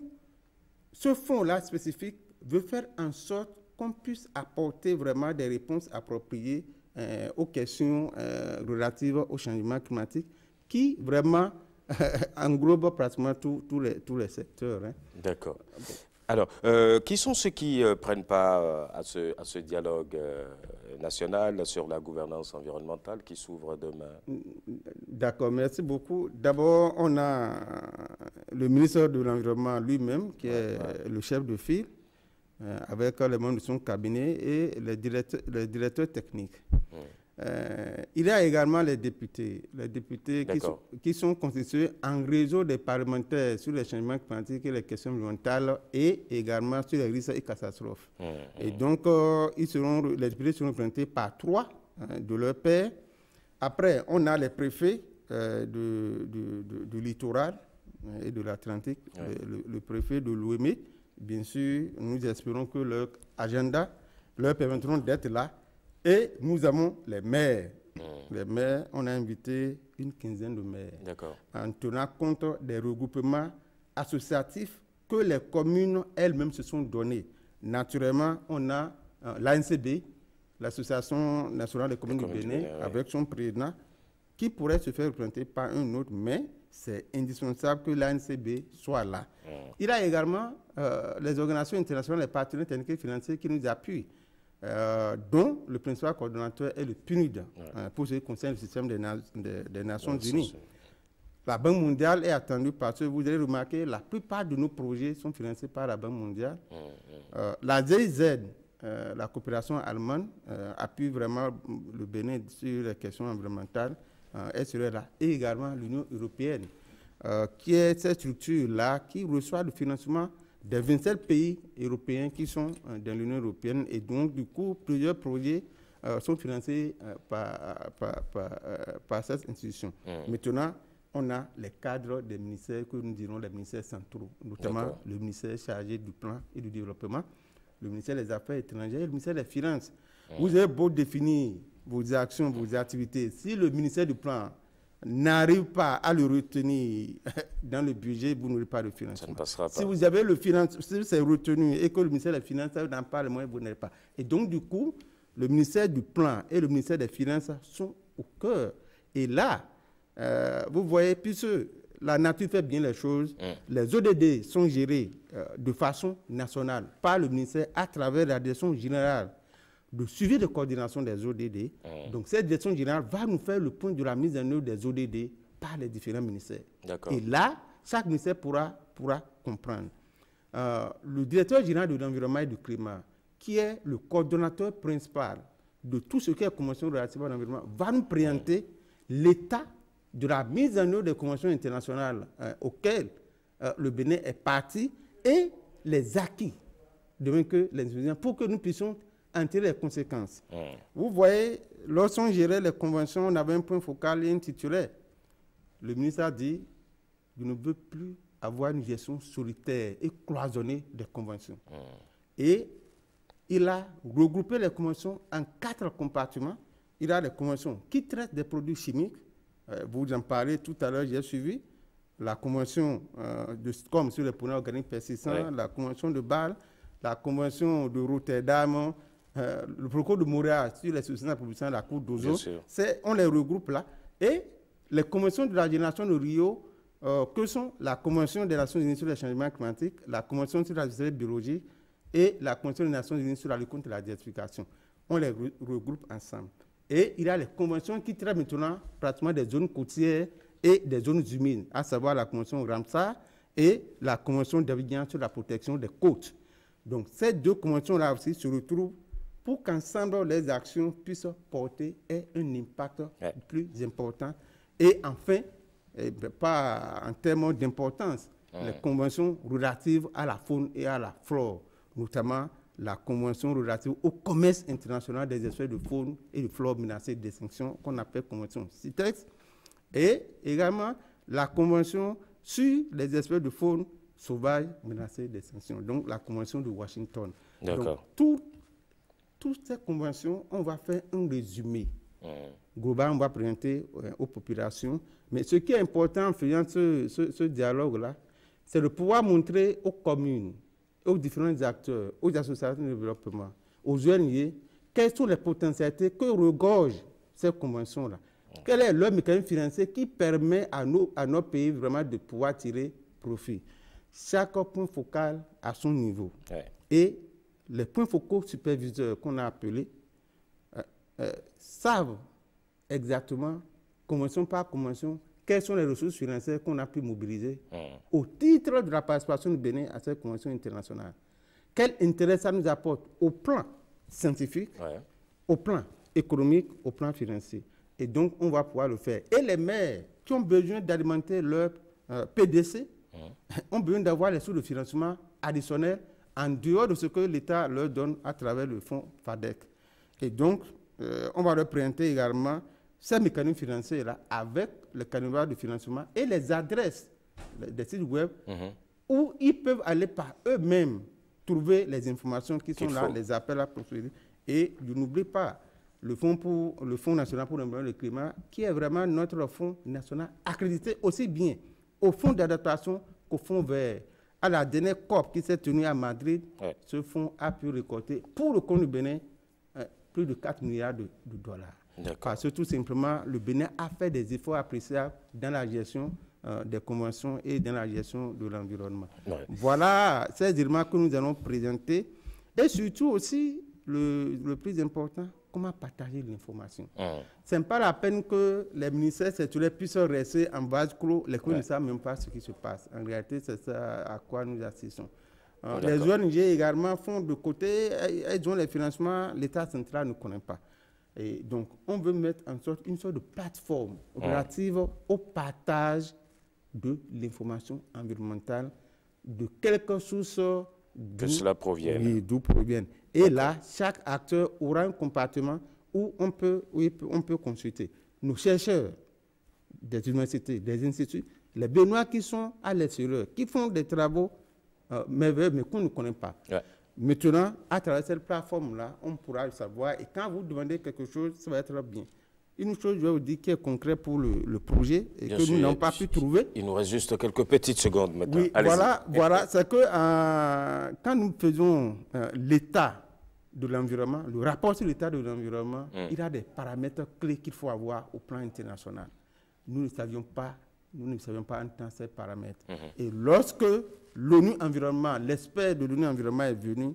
ce fonds-là spécifique veut faire en sorte qu'on puisse apporter vraiment des réponses appropriées euh, aux questions euh, relatives au changement climatique qui vraiment englobent pratiquement tous les, tous les secteurs. Hein.
D'accord. Alors, euh, qui sont ceux qui ne euh, prennent pas euh, à, ce, à ce dialogue euh, national sur la gouvernance environnementale qui s'ouvre demain?
D'accord, merci beaucoup. D'abord, on a le ministre de l'Environnement lui-même, qui ouais, est ouais. le chef de file, euh, avec les membres de son cabinet et les directeurs, les directeurs techniques. Mmh. Euh, il y a également les députés, les députés qui sont, qui sont constitués en réseau des parlementaires sur les changements climatiques et les questions environnementales et également sur les risques et catastrophes. Mmh, et mmh. donc, euh, ils seront, les députés seront représentés par trois hein, de leurs pairs. Après, on a les préfets euh, de, de, de, de littoral et de l'Atlantique, ouais. le, le préfet de l'O M E. Bien sûr, nous espérons que leur agenda leur permettront d'être là. Et nous avons les maires. Mmh. Les maires, on a invité une quinzaine de maires.
D'accord.
En tenant compte des regroupements associatifs que les communes elles-mêmes se sont donnés. Naturellement, on a euh, l'A N C B, l'Association nationale des communes du Bénin,
Bénin,
avec son président, qui pourrait se faire représenter par un autre, mais c'est indispensable que l'A N C B soit là. Mmh. Il y a également euh, les organisations internationales, les partenaires techniques et financiers qui nous appuient, euh, dont le principal coordonnateur est le P N U D, ouais. euh, pour ce qui concerne le système des, na des, des Nations ouais, Unies. La Banque mondiale est attendue parce que vous allez remarquer la plupart de nos projets sont financés par la Banque mondiale. Mmh, mmh. Euh, la G I Z, euh, la coopération allemande, euh, appuie vraiment le Bénin sur les questions environnementales. Euh, elle serait là. Et également l'Union européenne, euh, qui est cette structure-là qui reçoit le financement des vingt-sept pays européens qui sont euh, dans l'Union européenne. Et donc, du coup, plusieurs projets euh, sont financés euh, par, par, par, euh, par cette institution. Mmh. Maintenant, on a les cadres des ministères que nous dirons les ministères centraux, notamment le ministère chargé du plan et du développement, le ministère des Affaires étrangères et le ministère des Finances. Mmh. Vous avez beau définir vos actions, vos activités, si le ministère du plan n'arrive pas à le retenir dans le budget, vous n'aurez pas de financement.
Ça ne passera pas.
Si vous avez le finance, si c'est retenu et que le ministère des Finances n'en parle moins, vous n'avez pas. Et donc, du coup, le ministère du plan et le ministère des Finances sont au cœur. Et là, Euh, vous voyez, puisque la nature fait bien les choses, mmh. les O D D sont gérés euh, de façon nationale par le ministère à travers la direction générale de suivi de coordination des O D D. Mmh. Donc cette direction générale va nous faire le point de la mise en œuvre des O D D par les différents ministères. Et là, chaque ministère pourra, pourra comprendre. Euh, le directeur général de l'environnement et du climat, qui est le coordonnateur principal de tout ce qui est convention relative à l'environnement, va nous présenter mmh. l'état de la mise en œuvre des conventions internationales euh, auxquelles euh, le Bénin est parti et les acquis de que les institutions pour que nous puissions en tirer les conséquences. Mmh. Vous voyez, lorsqu'on gérait les conventions, on avait un point focal et intitulé. Le ministre a dit « Je ne veux plus avoir une gestion solitaire et cloisonnée des conventions. Mmh. » Et il a regroupé les conventions en quatre compartiments. Il a les conventions qui traitent des produits chimiques. Euh, vous en parlez tout à l'heure, j'ai suivi la convention euh, de Stockholm sur les produits organiques persistants, ouais. la convention de Bâle, la convention de Rotterdam, euh, le protocole de Montréal sur les substances polluantes de la cour d'Ozo. On les regroupe là. Et les conventions de la génération de Rio, euh, que sont la convention des Nations Unies sur les changements climatiques, la convention sur la diversité biologique et la convention des Nations Unies sur la lutte contre la désertification. On les re regroupe ensemble. Et il y a les conventions qui traitent maintenant pratiquement des zones côtières et des zones humides, à savoir la convention Ramsar et la convention d'Abidjan sur la protection des côtes. Donc ces deux conventions-là aussi se retrouvent pour qu'ensemble les actions puissent porter un impact ouais. plus important. Et enfin, et pas en termes d'importance, ouais. les conventions relatives à la faune et à la flore, notamment la convention relative au commerce international des espèces de faune et de flore menacées d'extinction, qu'on appelle convention CITES, et également la convention sur les espèces de faune sauvages menacées d'extinction, donc la convention de Washington. Donc, tout, toutes ces conventions, on va faire un résumé. Mmh. Global, on va présenter euh, aux populations. Mais ce qui est important en faisant ce, ce, ce dialogue-là, c'est de pouvoir montrer aux communes, aux différents acteurs, aux associations de développement, aux O N G, quelles sont les potentialités que regorgent ces conventions-là. Mmh. Quel est leur mécanisme financier qui permet à nos, à nos pays vraiment de pouvoir tirer profit. Chaque point focal à son niveau. Ouais. Et les points focaux superviseurs qu'on a appelés euh, euh, savent exactement, convention par convention, quelles sont les ressources financières qu'on a pu mobiliser mmh. au titre de la participation du Bénin à cette convention internationale. Quel intérêt ça nous apporte au plan scientifique, ouais. au plan économique, au plan financier. Et donc, on va pouvoir le faire. Et les maires qui ont besoin d'alimenter leur euh, P D C mmh. ont besoin d'avoir les sources de financement additionnels en dehors de ce que l'État leur donne à travers le fonds FADEC. Et donc, euh, on va leur présenter également ces mécanismes financiers-là avec le canevas de financement et les adresses des sites web mmh. où ils peuvent aller par eux-mêmes trouver les informations qui sont là, faut. les appels à procéder. Et je n'oublie pas, le Fonds, pour, le Fonds national pour l'environnement et le climat, qui est vraiment notre fonds national accrédité aussi bien au Fonds d'adaptation qu'au Fonds vert. À la dernière C O P qui s'est tenue à Madrid, ouais. ce fonds a pu récolter pour le compte du Bénin euh, plus de quatre milliards de, de dollars. Parce que tout simplement, le Bénin a fait des efforts appréciables dans la gestion euh, des conventions et dans la gestion de l'environnement. Ouais. Voilà ces éléments que nous allons présenter. Et surtout aussi, le, le plus important, comment partager l'information. Mmh. Ce n'est pas la peine que les ministères sectoriels puissent rester en base clos, les ouais. ne savent même pas ce qui se passe. En réalité, c'est ça à quoi nous assistons. Euh, les O N G également font de côté, elles ont les financements, l'État central ne connaît pas. Et donc, on veut mettre en sorte une sorte de plateforme relative mmh. au partage de l'information environnementale, de quelque source
que cela provienne.
Oui, d'où proviennent. Et là, chaque acteur aura un compartiment où on peut, où on peut consulter. Nos chercheurs des universités, des instituts, les Béninois qui sont à l'extérieur, qui font des travaux euh, merveilleux, mais qu'on ne connaît pas. Ouais. Maintenant, à travers cette plateforme-là, on pourra le savoir. Et quand vous demandez quelque chose, ça va être bien. Une chose, je vais vous dire, qui est concret pour le, le projet et bien que sûr, nous n'avons pas pu trouver.
Il nous reste juste quelques petites secondes maintenant.
Oui, voilà, voilà. C'est que euh, quand nous faisons euh, l'état de l'environnement, le rapport sur l'état de l'environnement, mm. il y a des paramètres clés qu'il faut avoir au plan international. Nous ne savions pas, nous ne savions pas entendre ces paramètres. Mm-hmm. Et lorsque l'ONU Environnement, l'expert de l'ONU Environnement est venu,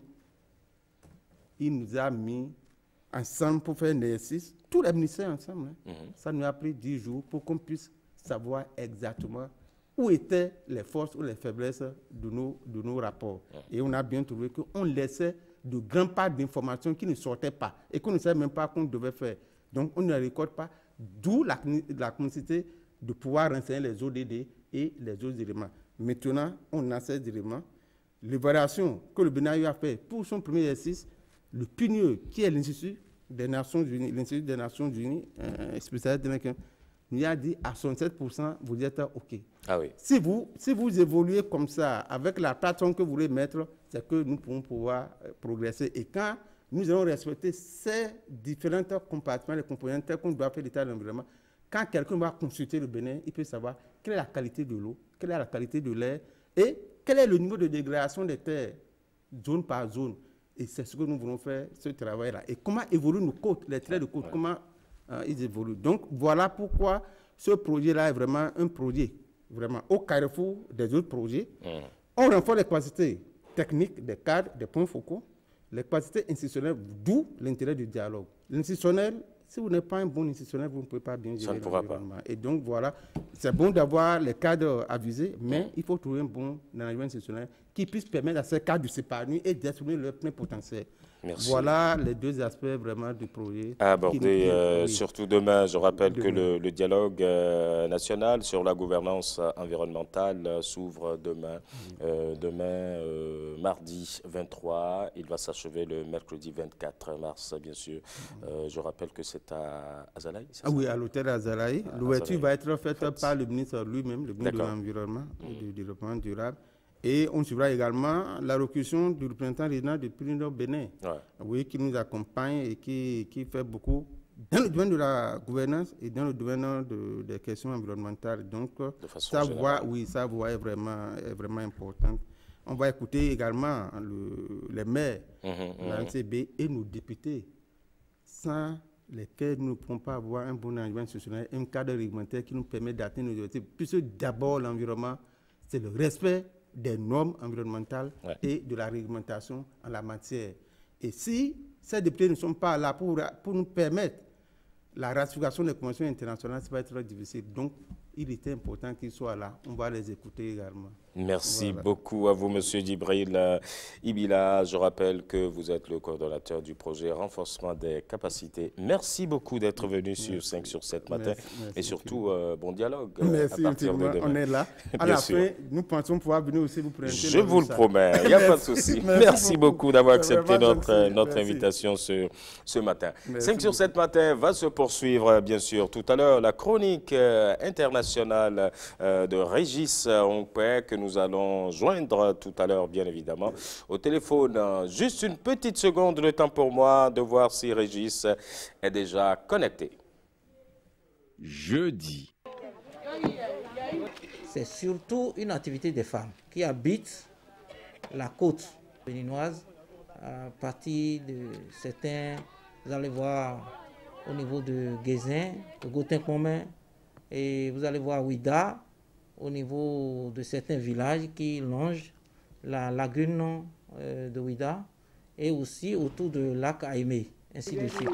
il nous a mis ensemble pour faire un exercice, tous les ministères ensemble. Hein. Mm-hmm. Ça nous a pris dix jours pour qu'on puisse savoir exactement où étaient les forces ou les faiblesses de nos, de nos rapports. Mm-hmm. Et on a bien trouvé qu'on laissait de grandes parts d'informations qui ne sortaient pas et qu'on ne savait même pas qu'on devait faire. Donc, on ne les récolte pas, d'où la, la nécessité de pouvoir renseigner les O D D et les autres éléments. Maintenant, on a ces éléments. L'évaluation que le Bénin a fait pour son premier exercice, le P N U E, qui est l'Institut des Nations Unies, l'Institut des Nations Unies, euh, spécialiste de l'Institut, nous a dit à soixante-sept pour cent, vous êtes OK.
Ah oui.
Si vous, si vous évoluez comme ça, avec la plateforme que vous voulez mettre, c'est que nous pouvons pouvoir euh, progresser. Et quand nous allons respecter ces différentes compartiments, les composantes telles qu'on doit faire l'état de l'environnement, quand quelqu'un va consulter le Bénin, il peut savoir quelle est la qualité de l'eau, quelle est la qualité de l'air et quel est le niveau de dégradation des terres, zone par zone. Et c'est ce que nous voulons faire, ce travail-là. Et comment évoluent nos côtes, les traits de côte, ouais. comment euh, ils évoluent. Donc, voilà pourquoi ce projet-là est vraiment un projet, vraiment au carrefour des autres projets. Mmh. On renforce les capacités techniques des cadres, des points focaux, les capacités institutionnelles, d'où l'intérêt du dialogue. L'institutionnel, si vous n'êtes pas un bon institutionnel, vous ne pouvez pas bien gérer l'environnement. Et donc, voilà, c'est bon d'avoir les cadres avisés, mais mmh. il faut trouver un bon management institutionnel qui puisse permettre à ces cadres de s'épanouir et d'exprimer leur plein potentiel.
Merci.
Voilà les deux aspects vraiment du projet.
À aborder euh, oui. surtout demain. Je rappelle demain. que le, le dialogue euh, national sur la gouvernance environnementale euh, s'ouvre demain. Oui. Euh, demain, euh, mardi vingt-trois. Il va s'achever le mercredi vingt-quatre mars, bien sûr. Euh, je rappelle que c'est à Azalaï.
Ah oui, à l'hôtel Azalaï. L'ouverture va être faite Faites. par le ministre lui-même, le ministre de l'Environnement et mmh. du Développement durable. Et on suivra également l'allocution du représentant régional du P N U E Bénin, ouais. oui, qui nous accompagne et qui, qui fait beaucoup dans le domaine de la gouvernance et dans le domaine de, des questions environnementales. Donc, sa voix, oui, sa voix est vraiment, est vraiment importante. On va écouter également le, les maires mmh, de la N C B et nos députés, sans lesquels nous ne pouvons pas avoir un bon environnement institutionnel, un cadre réglementaire qui nous permet d'atteindre nos objectifs. Puisque d'abord, l'environnement, c'est le respect des normes environnementales ouais. et de la réglementation en la matière. Et si ces députés ne sont pas là pour, pour nous permettre la ratification des conventions internationales, ça va être difficile. Donc, il était important qu'ils soient là. On va les écouter également.
Merci
voilà.
beaucoup à vous, M. Djibril Ibila. Je rappelle que vous êtes le coordonnateur du projet renforcement des capacités. Merci beaucoup d'être venu sur merci. cinq sur sept matin. Merci, merci, et surtout, euh, bon dialogue
merci,
à partir de demain.
On est là. À la fin, nous pensons pouvoir venir aussi vous présenter.
Je vous le promets, il n'y a pas de souci. Merci, merci beaucoup d'avoir accepté notre, notre invitation ce, ce matin. Merci cinq sur sept matin va se poursuivre, bien sûr. Tout à l'heure, la chronique euh, internationale international euh, de Régis Onkpé que nous allons joindre tout à l'heure, bien évidemment, au téléphone. Juste une petite seconde, le temps pour moi de voir si Régis est déjà connecté.
Jeudi.
C'est surtout une activité des femmes qui habitent la côte béninoise, à partir de certains, vous allez voir au niveau de Guézin, de Gotin-Commun, et vous allez voir Ouida, au niveau de certains villages qui longent la lagune euh, de Ouida, et aussi autour de lac Aimé, ainsi de suite.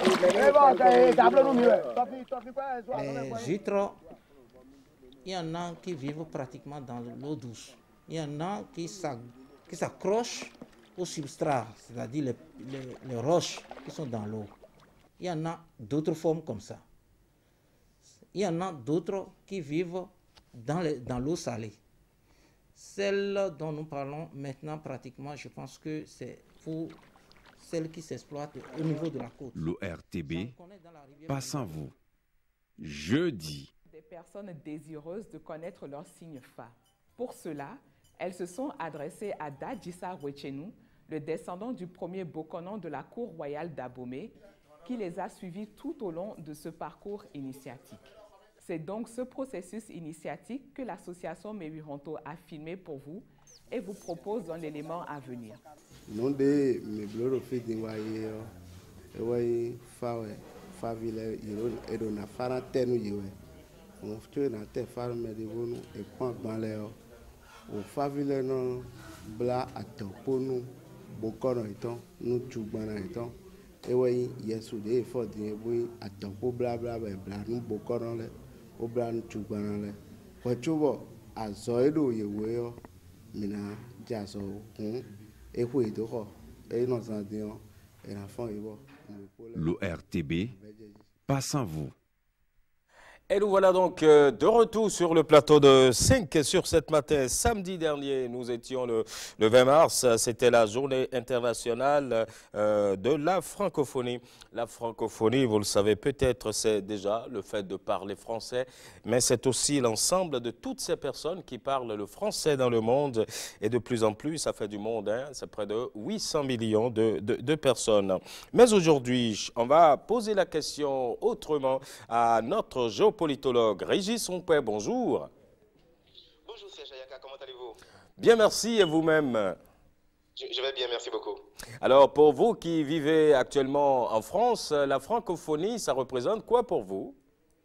Les gîtres, il y en a qui vivent pratiquement dans l'eau douce. Il y en a qui s'accrochent au substrat, c'est-à-dire les, les, les roches qui sont dans l'eau. Il y en a d'autres formes comme ça. Il y en a d'autres qui vivent dans, les, dans l'eau salée. Celle dont nous parlons maintenant, pratiquement, je pense que c'est pour celles qui s'exploitent au niveau de la côte.
L'O R T B, pas sans vous. Jeudi.
Des personnes désireuses de connaître leurs signes F A. Pour cela, elles se sont adressées à Dadjissa Wetchenou, le descendant du premier Bokonon de la cour royale d'Abomey, qui les a suivis tout au long de ce parcours initiatique. C'est donc ce processus initiatique que l'association Mewironto a filmé pour vous et vous propose un élément à venir.
Ewe yesterday for the boy at the blah blah blah blah no bokoron le obra no tugbaran le pochubo azoido ye we mina jaso kun ehwe do ho e no san dion e na fon ibo.
L'O R T B, pas sans vous.
Et nous voilà donc de retour sur le plateau de cinq sur sept matin. Samedi dernier, nous étions le, le vingt mars. C'était la journée internationale euh, de la francophonie. La francophonie, vous le savez peut-être, c'est déjà le fait de parler français, mais c'est aussi l'ensemble de toutes ces personnes qui parlent le français dans le monde. Et de plus en plus, ça fait du monde, hein, c'est près de huit cents millions de, de, de personnes. Mais aujourd'hui, on va poser la question autrement à notre géopolitique. Politologue Régis Onkpé, bonjour.
Bonjour Serge Ayaka, comment allez-vous?
Bien, merci, et vous-même?
je, je vais bien, merci beaucoup.
Alors, pour vous qui vivez actuellement en France, la francophonie, ça représente quoi pour vous?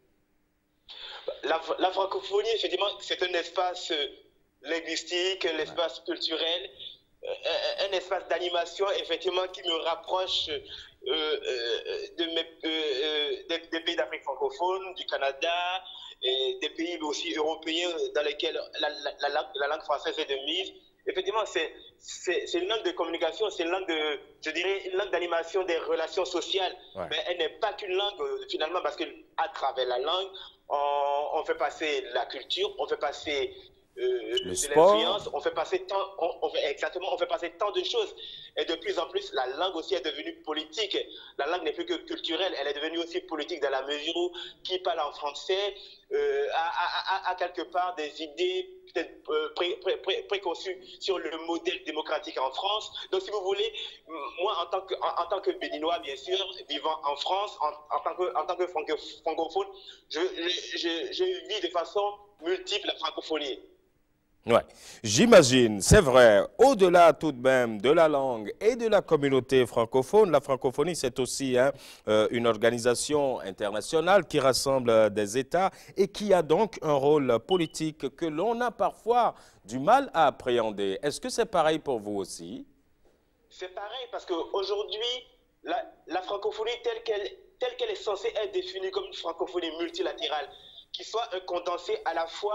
La, la francophonie, effectivement, c'est un espace linguistique, un espace culturel, un, un espace d'animation, effectivement, qui me rapproche Euh, euh, de mes, euh, euh, des, des pays d'Afrique francophone, du Canada et des pays aussi européens dans lesquels la, la, la, langue, la langue française est de mise. Effectivement, c'est une langue de communication, c'est une langue de, je dirais, une langue d'animation des relations sociales. Ouais. Mais elle n'est pas qu'une langue, finalement, parce qu'à travers la langue, on, on fait passer la culture, on fait passer Euh,
le
de
l'influence,
on fait passer tant, on, on fait, exactement, on fait passer tant de choses. Et de plus en plus, la langue aussi est devenue politique. La langue n'est plus que culturelle, elle est devenue aussi politique dans la mesure où qui parle en français euh, a, a, a, a quelque part des idées peut-être euh, pré, pré, pré, préconçues sur le modèle démocratique en France. Donc, si vous voulez, moi, en tant que, en, en tant que Béninois, bien sûr, vivant en France, en, en tant que, en tant que francophone, je, je, je, je vis de façon multiple la francophonie.
Ouais, j'imagine, c'est vrai, au-delà tout de même de la langue et de la communauté francophone, la francophonie c'est aussi hein, euh, une organisation internationale qui rassemble des États et qui a donc un rôle politique que l'on a parfois du mal à appréhender. Est-ce que c'est pareil pour vous aussi?
C'est pareil parce qu'aujourd'hui, la, la francophonie telle qu'elle telle qu'elle est censée être définie comme une francophonie multilatérale, qui soit un condensé à la fois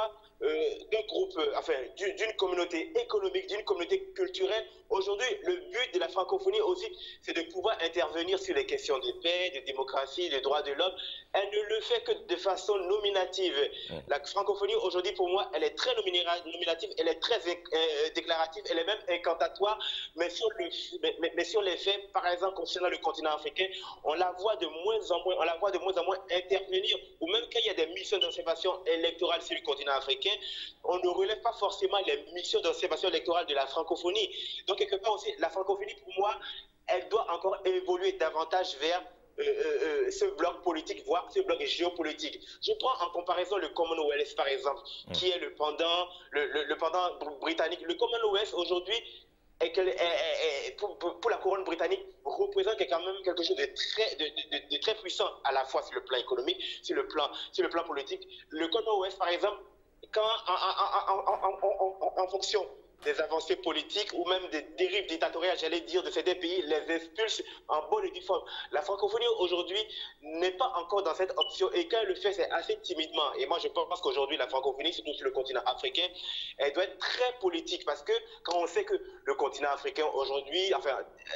euh, d'un groupe, euh, enfin, d'une communauté économique, d'une communauté culturelle. Aujourd'hui, le but de la francophonie aussi, c'est de pouvoir intervenir sur les questions de paix, de démocratie, de droits de l'homme. Elle ne le fait que de façon nominative. Ouais. La francophonie, aujourd'hui, pour moi, elle est très nominative, elle est très euh, déclarative, elle est même incantatoire, mais sur, le, mais, mais, mais sur les faits, par exemple, concernant le continent africain, on la voit de moins en moins, on la voit de moins en moins intervenir, ou même quand il y a des missions d'observation électorale sur le continent africain, on ne relève pas forcément les missions d'observation électorale de la francophonie. Donc, quelque part aussi, la francophonie, pour moi, elle doit encore évoluer davantage vers euh, euh, ce bloc politique, voire ce bloc géopolitique. Je prends en comparaison le Commonwealth, par exemple, mmh. qui est le pendant, le, le, le pendant britannique. Le Commonwealth, aujourd'hui, pour, pour, pour la couronne britannique, représente quand même quelque chose de très, de, de, de très puissant, à la fois sur le plan économique, sur le plan, sur le plan politique. Le Commonwealth, par exemple, quand, en, en, en, en, en, en, en fonction des avancées politiques ou même des dérives dictatoriales, j'allais dire, de ces deux pays, les expulse en bonne et due forme. La francophonie aujourd'hui n'est pas encore dans cette option, et quand elle le fait, c'est assez timidement. Et moi, je pense qu'aujourd'hui, la francophonie, surtout sur le continent africain, elle doit être très politique, parce que quand on sait que le continent africain aujourd'hui, enfin,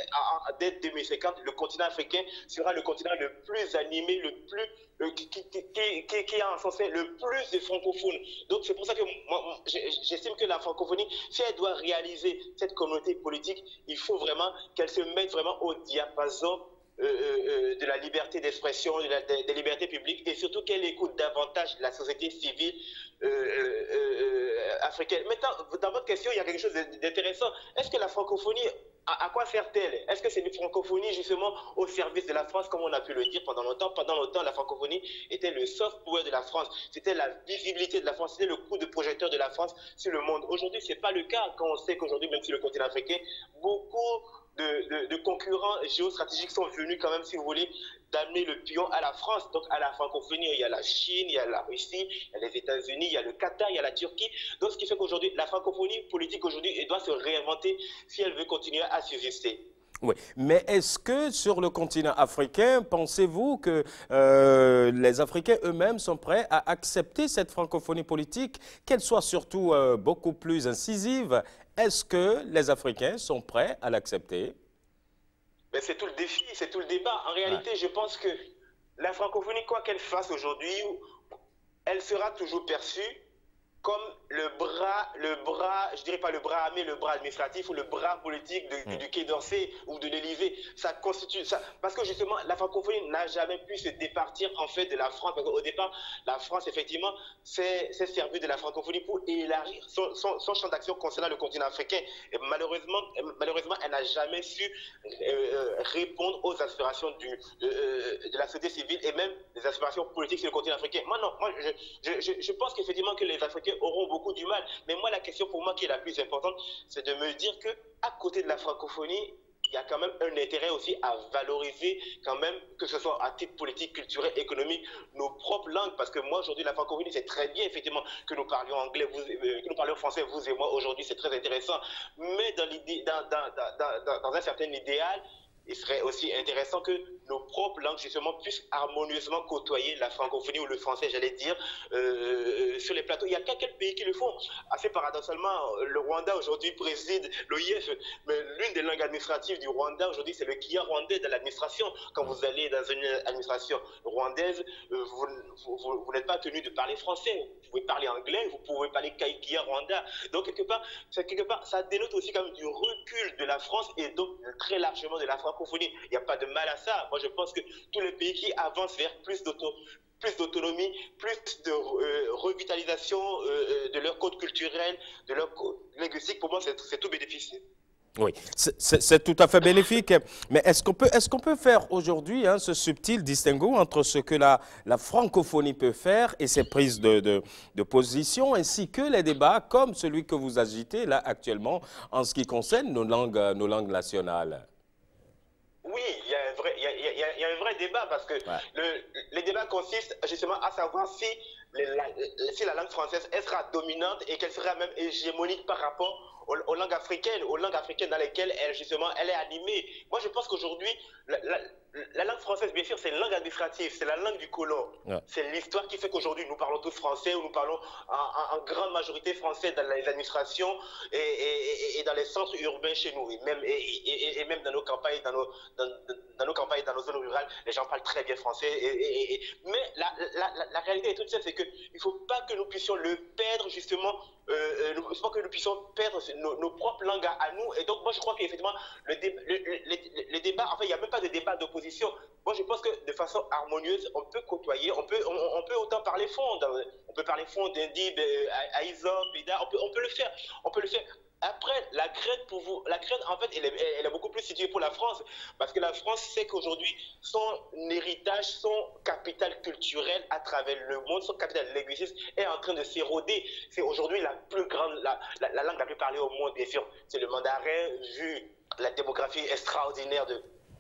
dès deux mille cinquante, le continent africain sera le continent le plus animé, le plus Euh, qui, qui, qui, qui, qui a en sens le plus de francophones. Donc c'est pour ça que moi, j'estime que la francophonie, si elle doit réaliser cette communauté politique, il faut vraiment qu'elle se mette vraiment au diapason euh, euh, de la liberté d'expression, de des de libertés publiques, et surtout qu'elle écoute davantage la société civile euh, euh, euh, africaine. Maintenant, dans votre question, il y a quelque chose d'intéressant. Est-ce que la francophonie, à, à quoi sert-elle? Est-ce que c'est une francophonie justement au service de la France, comme on a pu le dire pendant longtemps? Pendant longtemps, la francophonie était le soft power de la France. C'était la visibilité de la France, c'était le coup de projecteur de la France sur le monde. Aujourd'hui, ce n'est pas le cas, quand on sait qu'aujourd'hui, même sur le continent africain, beaucoup de, de, de concurrents géostratégiques sont venus quand même, si vous voulez, d'amener le pion à la France, donc à la francophonie. Il y a la Chine, il y a la Russie, il y a les États-Unis, il y a le Qatar, il y a la Turquie. Donc ce qui fait qu'aujourd'hui, la francophonie politique aujourd'hui, elle doit se réinventer si elle veut continuer à subsister.
Oui, mais est-ce que sur le continent africain, pensez-vous que euh, les Africains eux-mêmes sont prêts à accepter cette francophonie politique, qu'elle soit surtout euh, beaucoup plus incisive? Est-ce que les Africains sont prêts à l'accepter?
Ben, c'est tout le défi, c'est tout le débat. En réalité, ouais. je pense que la francophonie, quoi qu'elle fasse aujourd'hui, elle sera toujours perçue comme le bras, le bras, je dirais pas le bras armé, le bras administratif ou le bras politique de, mmh. du Quai d'Orsay ou de l'Élysée. Ça constitue ça, parce que justement, la francophonie n'a jamais pu se départir en fait de la France. Parce qu'au départ, la France, effectivement, s'est servie de la francophonie pour élargir son, son, son champ d'action concernant le continent africain. Et malheureusement, malheureusement, elle n'a jamais su euh, répondre aux aspirations du, euh, de la société civile et même des aspirations politiques sur le continent africain. Moi, non, moi, je, je, je pense qu'effectivement que les Africains auront beaucoup du mal. Mais moi, la question pour moi qui est la plus importante, c'est de me dire que à côté de la francophonie, il y a quand même un intérêt aussi à valoriser quand même, que ce soit à titre politique, culturel, économique, nos propres langues. Parce que moi, aujourd'hui, la francophonie, c'est très bien, effectivement, que nous parlions anglais, vous, euh, que nous parlions français, vous et moi, aujourd'hui, c'est très intéressant. Mais dans, dans, dans, dans, dans un certain idéal, il serait aussi intéressant que nos propres langues, justement, puissent harmonieusement côtoyer la francophonie ou le français, j'allais dire, euh, sur les plateaux. Il y a quelques pays qui le font. Assez paradoxalement, le Rwanda, aujourd'hui, préside l'O I F, mais l'une des langues administratives du Rwanda, aujourd'hui, c'est le kinyarwandais de l'administration. Quand vous allez dans une administration rwandaise, euh, vous, vous, vous, vous n'êtes pas tenu de parler français. Vous pouvez parler anglais, vous pouvez parler kinyarwanda. Donc, quelque part, quelque part, ça dénote aussi quand même du recul de la France et donc très largement de la francophonie. Il n'y a pas de mal à ça. Moi, je pense que tous les pays qui avancent vers plus d'autonomie, plus de euh, revitalisation euh, de leur code culturel, de leur code linguistique, pour moi, c'est tout bénéficieux.
Oui, c'est tout à fait bénéfique. Mais est-ce qu'on peut, est-ce qu'on peut faire aujourd'hui hein, ce subtil distinguo entre ce que la, la francophonie peut faire et ses prises de, de, de position, ainsi que les débats comme celui que vous agitez là actuellement en ce qui concerne nos langues, nos langues nationales?
Oui, il y a un vrai, il y a, il y a, il y a un vrai débat. débat, parce que
ouais.
le, les débats consistent justement à savoir si, les, la, si la langue française elle sera dominante et qu'elle sera même hégémonique par rapport aux, aux langues africaines, aux langues africaines dans lesquelles elle, justement, elle est animée. Moi, je pense qu'aujourd'hui, la, la, la langue française, bien sûr, c'est une langue administrative, c'est la langue du colon. Ouais. C'est l'histoire qui fait qu'aujourd'hui, nous parlons tous français, ou nous parlons en, en, en grande majorité français dans les administrations et, et, et dans les centres urbains chez nous, et même, et, et, et même dans nos campagnes, dans nos, dans, dans nos campagnes, dans nos zones rurales, les gens parlent très bien français. Et, et, et, mais la, la, la, la réalité est toute simple, c'est qu'il ne faut pas que nous puissions le perdre, justement, euh, il ne faut pas que nous puissions perdre nos, nos propres langues à, à nous. Et donc, moi, je crois qu'effectivement, le, dé, le, le, le, le débat, enfin, il n'y a même pas de débat d'opposition. Moi, je pense que de façon harmonieuse, on peut côtoyer, on peut, on, on peut autant parler fond, dans, on peut parler fond d'Indib, Aïzop, Bida, on peut, on peut le faire, on peut le faire. Après, la crainte pour vous, la crainte, en fait, elle est, elle est beaucoup plus située pour la France, parce que la France sait qu'aujourd'hui, son héritage, son capital culturel à travers le monde, son capital linguistique est en train de s'éroder. C'est aujourd'hui la plus grande, la, la, la langue la plus parlée au monde, bien sûr. C'est le mandarin, vu la démographie extraordinaire de,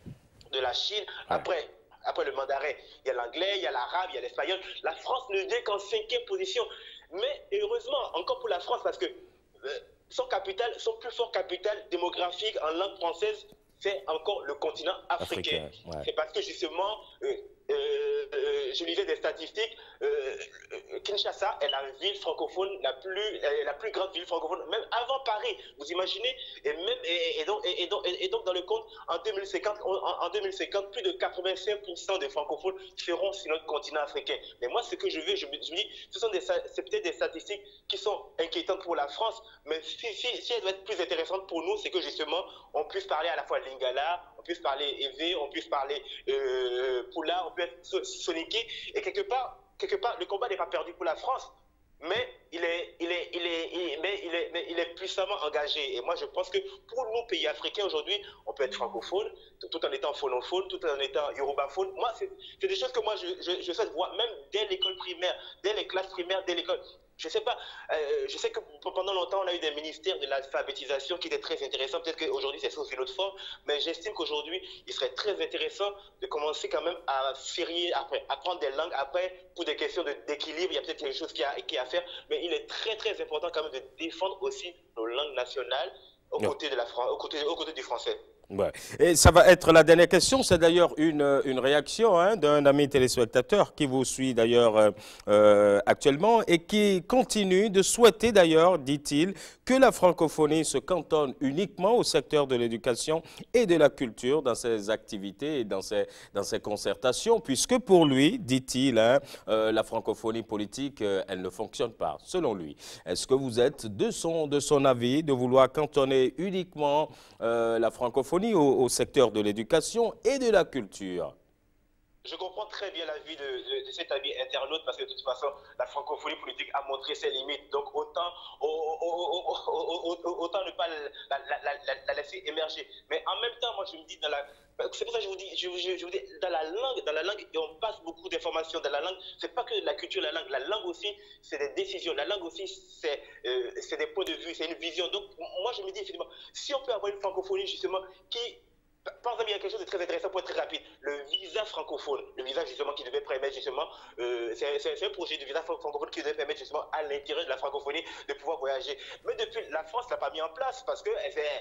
de la Chine. Après, après le mandarin, il y a l'anglais, il y a l'arabe, il y a l'espagnol. La France ne vient qu'en cinquième position. Mais heureusement, encore pour la France, parce que euh, son capital, son plus fort capital démographique en langue française, c'est encore le continent africain. africain ouais. C'est parce que justement, euh, euh, euh, je lisais des statistiques, euh, Kinshasa est la ville francophone, la plus, la plus grande ville francophone, même avant Paris, vous imaginez, et, même, et, et, donc, et, et, donc, et donc dans le compte, en deux mille cinquante, en, en deux mille cinquante, plus de quatre-vingt-cinq pour cent des francophones seront sur notre continent africain. Mais moi, ce que je veux, je me, je me dis, ce sont des, c'est peut-être des statistiques qui sont inquiétantes pour la France, mais si, si, si elles doivent être plus intéressantes pour nous, c'est que justement, on puisse parler à la fois lingala, on puisse parler évé, on puisse parler euh, poula, on peut être soniqué, et quelque part, quelque part, le combat n'est pas perdu pour la France, mais il est, il est, il est, il, mais il est, mais il est puissamment engagé. Et moi, je pense que pour nos pays africains aujourd'hui, on peut être francophone, tout en étant phonophone, tout en étant yorubaphone. Moi, c'est des choses que moi, je, je, je souhaite voir, même dès l'école primaire, dès les classes primaires, dès l'école. Je sais pas, euh, je sais que pendant longtemps, on a eu des ministères de l'alphabétisation qui étaient très intéressants. Peut-être qu'aujourd'hui, c'est sous une autre forme, mais j'estime qu'aujourd'hui, il serait très intéressant de commencer quand même à férier, après, apprendre des langues. Après, pour des questions d'équilibre, il y a peut-être quelque chose qui a, qui a à faire, mais il est très, très important quand même de défendre aussi nos langues nationales aux côtés, de la, aux côtés, aux côtés du français.
Ouais. Et ça va être la dernière question. C'est d'ailleurs une, une réaction hein, d'un ami téléspectateur qui vous suit d'ailleurs euh, euh, actuellement et qui continue de souhaiter d'ailleurs, dit-il, que la francophonie se cantonne uniquement au secteur de l'éducation et de la culture dans ses activités et dans ses, dans ses concertations, puisque pour lui, dit-il, hein, euh, la francophonie politique, euh, elle ne fonctionne pas, selon lui. Est-ce que vous êtes de son, de son avis de vouloir cantonner uniquement euh, la francophonie Au, au secteur de l'éducation et de la culture?
Je comprends très bien l'avis de, de, de cet ami internaute parce que de toute façon, la francophonie politique a montré ses limites. Donc autant, au, au, au, au, autant ne pas la, la, la, la laisser émerger. Mais en même temps, moi je me dis, dans la... c'est pour ça que je vous dis, je, je, je vous dis dans la langue, dans la langue, et on passe beaucoup d'informations dans la langue. C'est pas que la culture, la langue. La langue aussi, c'est des décisions. La langue aussi, c'est euh, c'est des points de vue, c'est une vision. Donc moi je me dis effectivement, si on peut avoir une francophonie justement qui... Par exemple, il y a quelque chose de très intéressant pour être très rapide. Le visa francophone, le visa justement qui devait permettre justement, euh, c'est un projet de visa francophone qui devait permettre justement à l'intérieur de la francophonie de pouvoir voyager. Mais depuis, la France ne l'a pas mis en place parce que,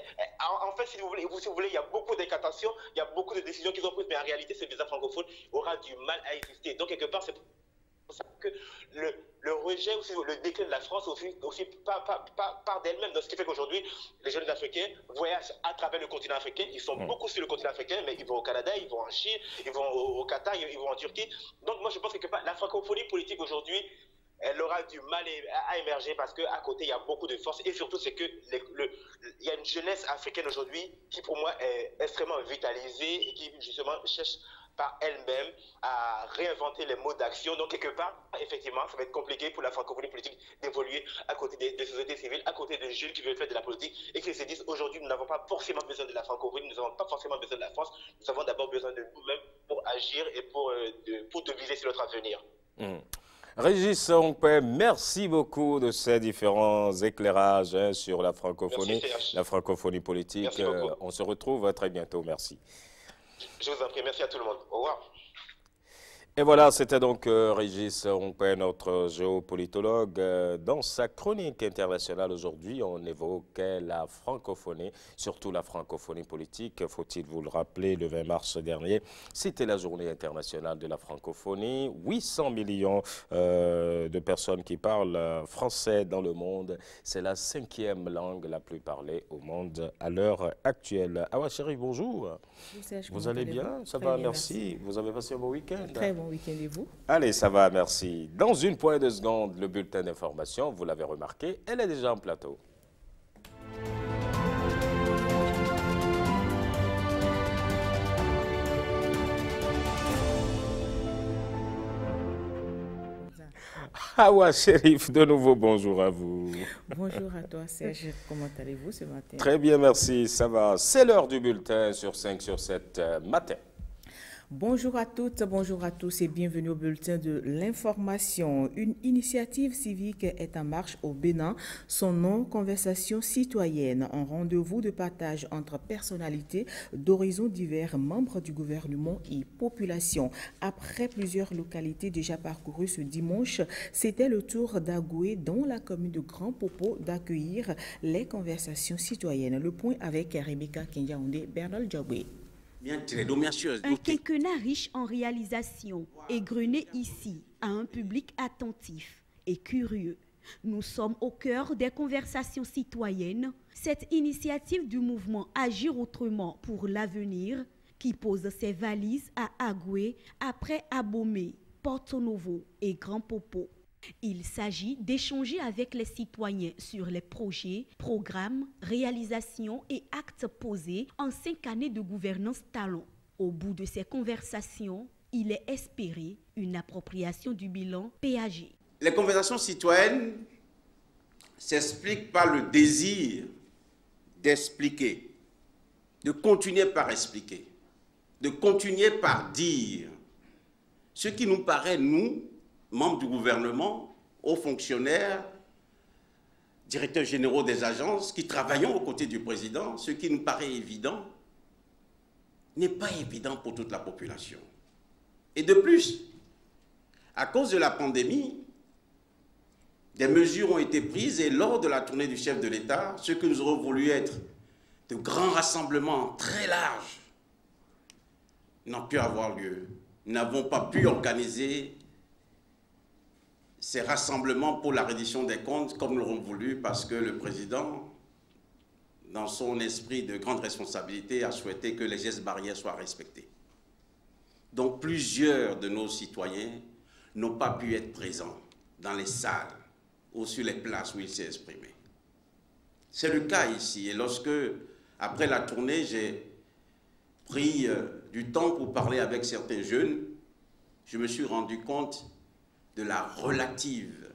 en, en fait, si vous voulez, si vous voulez, il y a beaucoup d'incantations, il y a beaucoup de décisions qui sont prises, mais en réalité, ce visa francophone aura du mal à exister. Donc, quelque part, c'est pour ça que le, le rejet, aussi, le déclin de la France aussi, aussi part, part, part, part d'elle-même. Ce qui fait qu'aujourd'hui, les jeunes Africains voyagent à travers le continent africain. Ils sont mmh. beaucoup sur le continent africain, mais ils vont au Canada, ils vont en Chine, ils vont au, au Qatar, ils vont en Turquie. Donc moi, je pense que la francophonie politique aujourd'hui, elle aura du mal à émerger parce qu'à côté, il y a beaucoup de force. Et surtout, c'est qu'il y a une jeunesse africaine aujourd'hui qui, pour moi, est extrêmement vitalisée et qui, justement, cherche par elle-même à réinventer les modes d'action. Donc, quelque part, effectivement, ça va être compliqué pour la francophonie politique d'évoluer à côté des, des sociétés civiles, à côté des jeunes qui veulent faire de la politique et qui se disent aujourd'hui, nous n'avons pas forcément besoin de la francophonie, nous n'avons pas forcément besoin de la France, nous avons d'abord besoin de nous-mêmes pour agir et pour, euh, de, pour deviser sur notre avenir.
Mmh. Régis Onkpé, merci beaucoup de ces différents éclairages hein, sur la francophonie, merci, la francophonie politique. Euh, on se retrouve très bientôt. Merci.
Je vous en prie. Merci à tout le monde. Au revoir.
Et voilà, c'était donc euh, Régis Rompin, notre géopolitologue. Euh, dans sa chronique internationale aujourd'hui, on évoquait la francophonie, surtout la francophonie politique. Faut-il vous le rappeler, le vingt mars dernier, c'était la journée internationale de la francophonie. huit cents millions euh, de personnes qui parlent français dans le monde. C'est la cinquième langue la plus parlée au monde à l'heure actuelle. Awa Chérif, bonjour.
Serge,
vous allez bien? Ça
Très
va,
bien,
merci.
merci.
Vous avez passé un bon week-end?
Très bon week-end, et vous?
Allez, ça va, merci. Dans une poignée de secondes, le bulletin d'information, vous l'avez remarqué, elle est déjà en plateau. Awa Chérif, de nouveau, bonjour à vous.
Bonjour à toi, Serge. Comment allez-vous ce matin?
Très bien, merci, ça va. C'est l'heure du bulletin sur cinq sur sept euh, matin.
Bonjour à toutes, bonjour à tous et bienvenue au bulletin de l'information. Une initiative civique est en marche au Bénin. Son nom, Conversation citoyenne, un rendez-vous de partage entre personnalités d'horizons divers, membres du gouvernement et population. Après plusieurs localités déjà parcourues ce dimanche, c'était le tour d'Agoué, dans la commune de Grand Popo, d'accueillir les conversations citoyennes. Le point avec Rebecca Kenyaoundé, Bernal Djaboué.
Un quinquennat riche en réalisations, égrené ici à un public attentif et curieux. Nous sommes au cœur des conversations citoyennes, cette initiative du mouvement Agir autrement pour l'avenir qui pose ses valises à Agoué après Abomey, Porto Novo et Grand Popo. Il s'agit d'échanger avec les citoyens sur les projets, programmes, réalisations et actes posés en cinq années de gouvernance talent. Au bout de ces conversations, il est espéré une appropriation du bilan P A G.
Les conversations citoyennes s'expliquent par le désir d'expliquer, de continuer par expliquer, de continuer par dire ce qui nous paraît, nous, membres du gouvernement, hauts fonctionnaires, directeurs généraux des agences, qui travaillons aux côtés du président, ce qui nous paraît évident, n'est pas évident pour toute la population. Et de plus, à cause de la pandémie, des mesures ont été prises et lors de la tournée du chef de l'État, ce que nous aurions voulu être de grands rassemblements très larges n'ont pu avoir lieu. Nous n'avons pas pu organiser ces rassemblements pour la reddition des comptes comme nous l'aurons voulu parce que le président, dans son esprit de grande responsabilité, a souhaité que les gestes barrières soient respectés. Donc plusieurs de nos citoyens n'ont pas pu être présents dans les salles ou sur les places où il s'est exprimé. C'est le cas ici. Et lorsque, après la tournée, j'ai pris euh, du temps pour parler avec certains jeunes, je me suis rendu compte de la relative,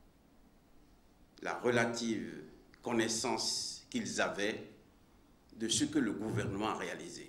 la relative connaissance qu'ils avaient de ce que le gouvernement a réalisé.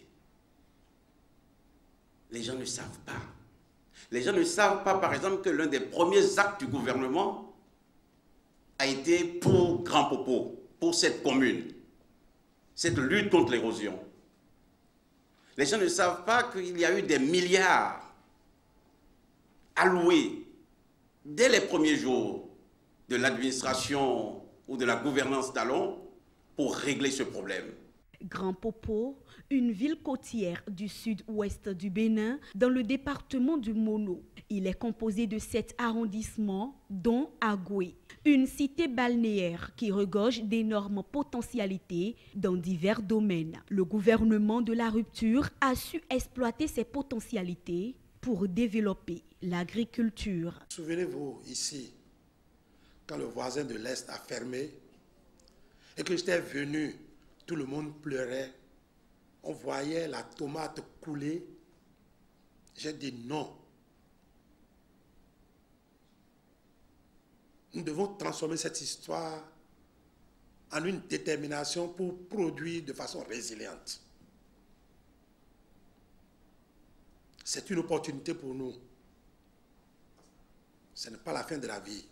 Les gens ne savent pas. Les gens ne savent pas, par exemple, que l'un des premiers actes du gouvernement a été pour Grand Popo, pour cette commune, cette lutte contre l'érosion. Les gens ne savent pas qu'il y a eu des milliards alloués dès les premiers jours de l'administration ou de la gouvernance talon pour régler ce problème.
Grand Popo, une ville côtière du sud-ouest du Bénin, dans le département du Mono. Il est composé de sept arrondissements, dont Agoué, une cité balnéaire qui regorge d'énormes potentialités dans divers domaines. Le gouvernement de la rupture a su exploiter ces potentialités pour développer l'agriculture.
Souvenez-vous ici, quand le voisin de l'Est a fermé et que j'étais venu, tout le monde pleurait. On voyait la tomate couler. J'ai dit non. Nous devons transformer cette histoire en une détermination pour produire de façon résiliente. C'est une opportunité pour nous. Ce n'est pas la fin de la vie.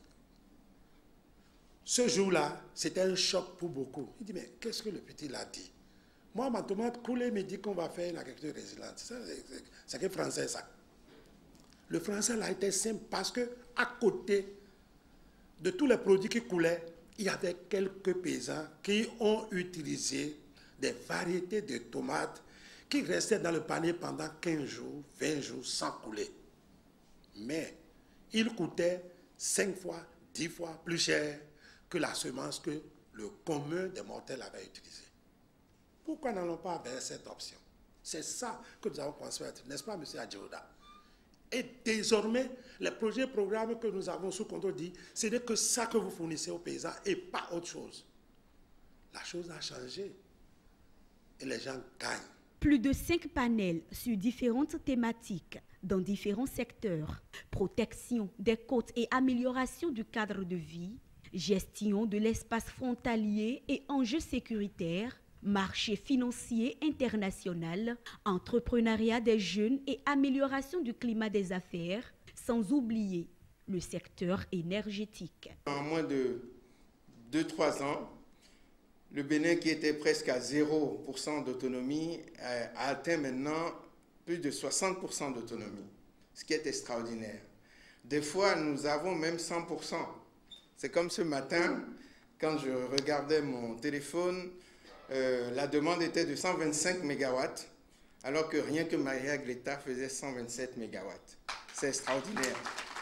Ce jour-là, c'était un choc pour beaucoup. Il dit, mais qu'est-ce que le petit l'a dit? Moi, ma tomate coulée me dit qu'on va faire une agriculture résiliente. C'est que français, ça. Le français là était simple parce que à côté de tous les produits qui coulaient, il y avait quelques paysans qui ont utilisé des variétés de tomates qui restaient dans le panier pendant quinze jours, vingt jours sans couler. Mais ils coûtaient cinq fois, dix fois plus cher que la semence que le commun des mortels avait utilisée. Pourquoi n'allons pas vers cette option? C'est ça que nous avons pensé être, n'est-ce pas, M. Adjiroda? Et désormais, les projets et programmes que nous avons sous contrôle disent, ce n'est que ça que vous fournissez aux paysans et pas autre chose. La chose a changé et les gens gagnent.
Plus de cinq panels sur différentes thématiques dans différents secteurs. Protection des côtes et amélioration du cadre de vie, gestion de l'espace frontalier et enjeux sécuritaires, marché financier international, entrepreneuriat des jeunes et amélioration du climat des affaires, sans oublier le secteur énergétique.
En moins de deux à trois ans, le Bénin, qui était presque à zéro pour cent d'autonomie, a atteint maintenant plus de soixante pour cent d'autonomie, ce qui est extraordinaire. Des fois, nous avons même cent pour cent. C'est comme ce matin, quand je regardais mon téléphone, euh, la demande était de cent vingt-cinq mégawatts, alors que rien que Maria Greta faisait cent vingt-sept mégawatts. C'est extraordinaire.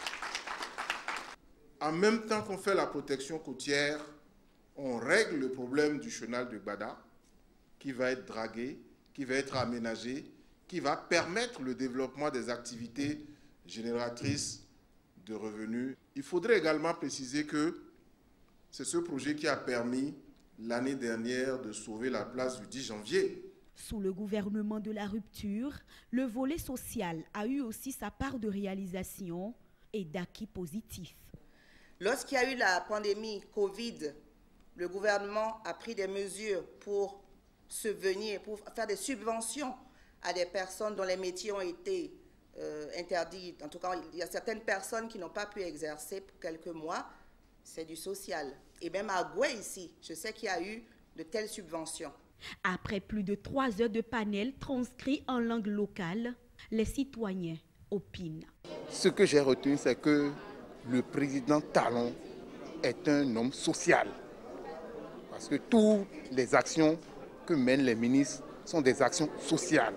En même temps qu'on fait la protection côtière, on règle le problème du chenal de Gbada, qui va être dragué, qui va être aménagé, qui va permettre le développement des activités génératrices de revenus. Il faudrait également préciser que c'est ce projet qui a permis l'année dernière de sauver la place du dix janvier.
Sous le gouvernement de la rupture, le volet social a eu aussi sa part de réalisation et d'acquis positifs.
Lorsqu'il y a eu la pandémie Covid, le gouvernement a pris des mesures pour subvenir, pour faire des subventions à des personnes dont les métiers ont été euh, interdits. En tout cas, il y a certaines personnes qui n'ont pas pu exercer pour quelques mois. C'est du social. Et même à Goué, ici, je sais qu'il y a eu de telles subventions.
Après plus de trois heures de panel transcrits en langue locale, les citoyens opinent.
Ce que j'ai retenu, c'est que le président Talon est un homme social. Parce que toutes les actions que mènent les ministres sont des actions sociales.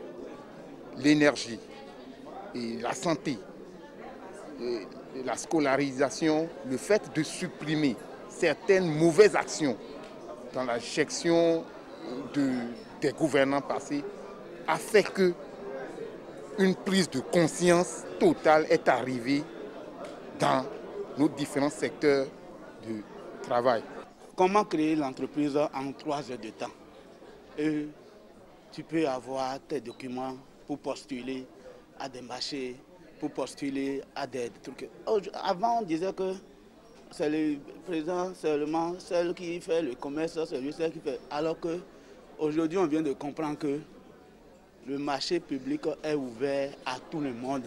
L'énergie, et la santé, et la scolarisation, le fait de supprimer certaines mauvaises actions dans la gestion de, des gouvernants passés a fait que une prise de conscience totale est arrivée dans nos différents secteurs de travail.
Comment créer l'entreprise en trois heures de temps? Et tu peux avoir tes documents pour postuler à des marchés, pour postuler à des trucs. Avant, on disait que c'est le président seulement, celle qui fait le commerce, c'est lui seul qui fait. Alors qu'aujourd'hui, on vient de comprendre que le marché public est ouvert à tout le monde.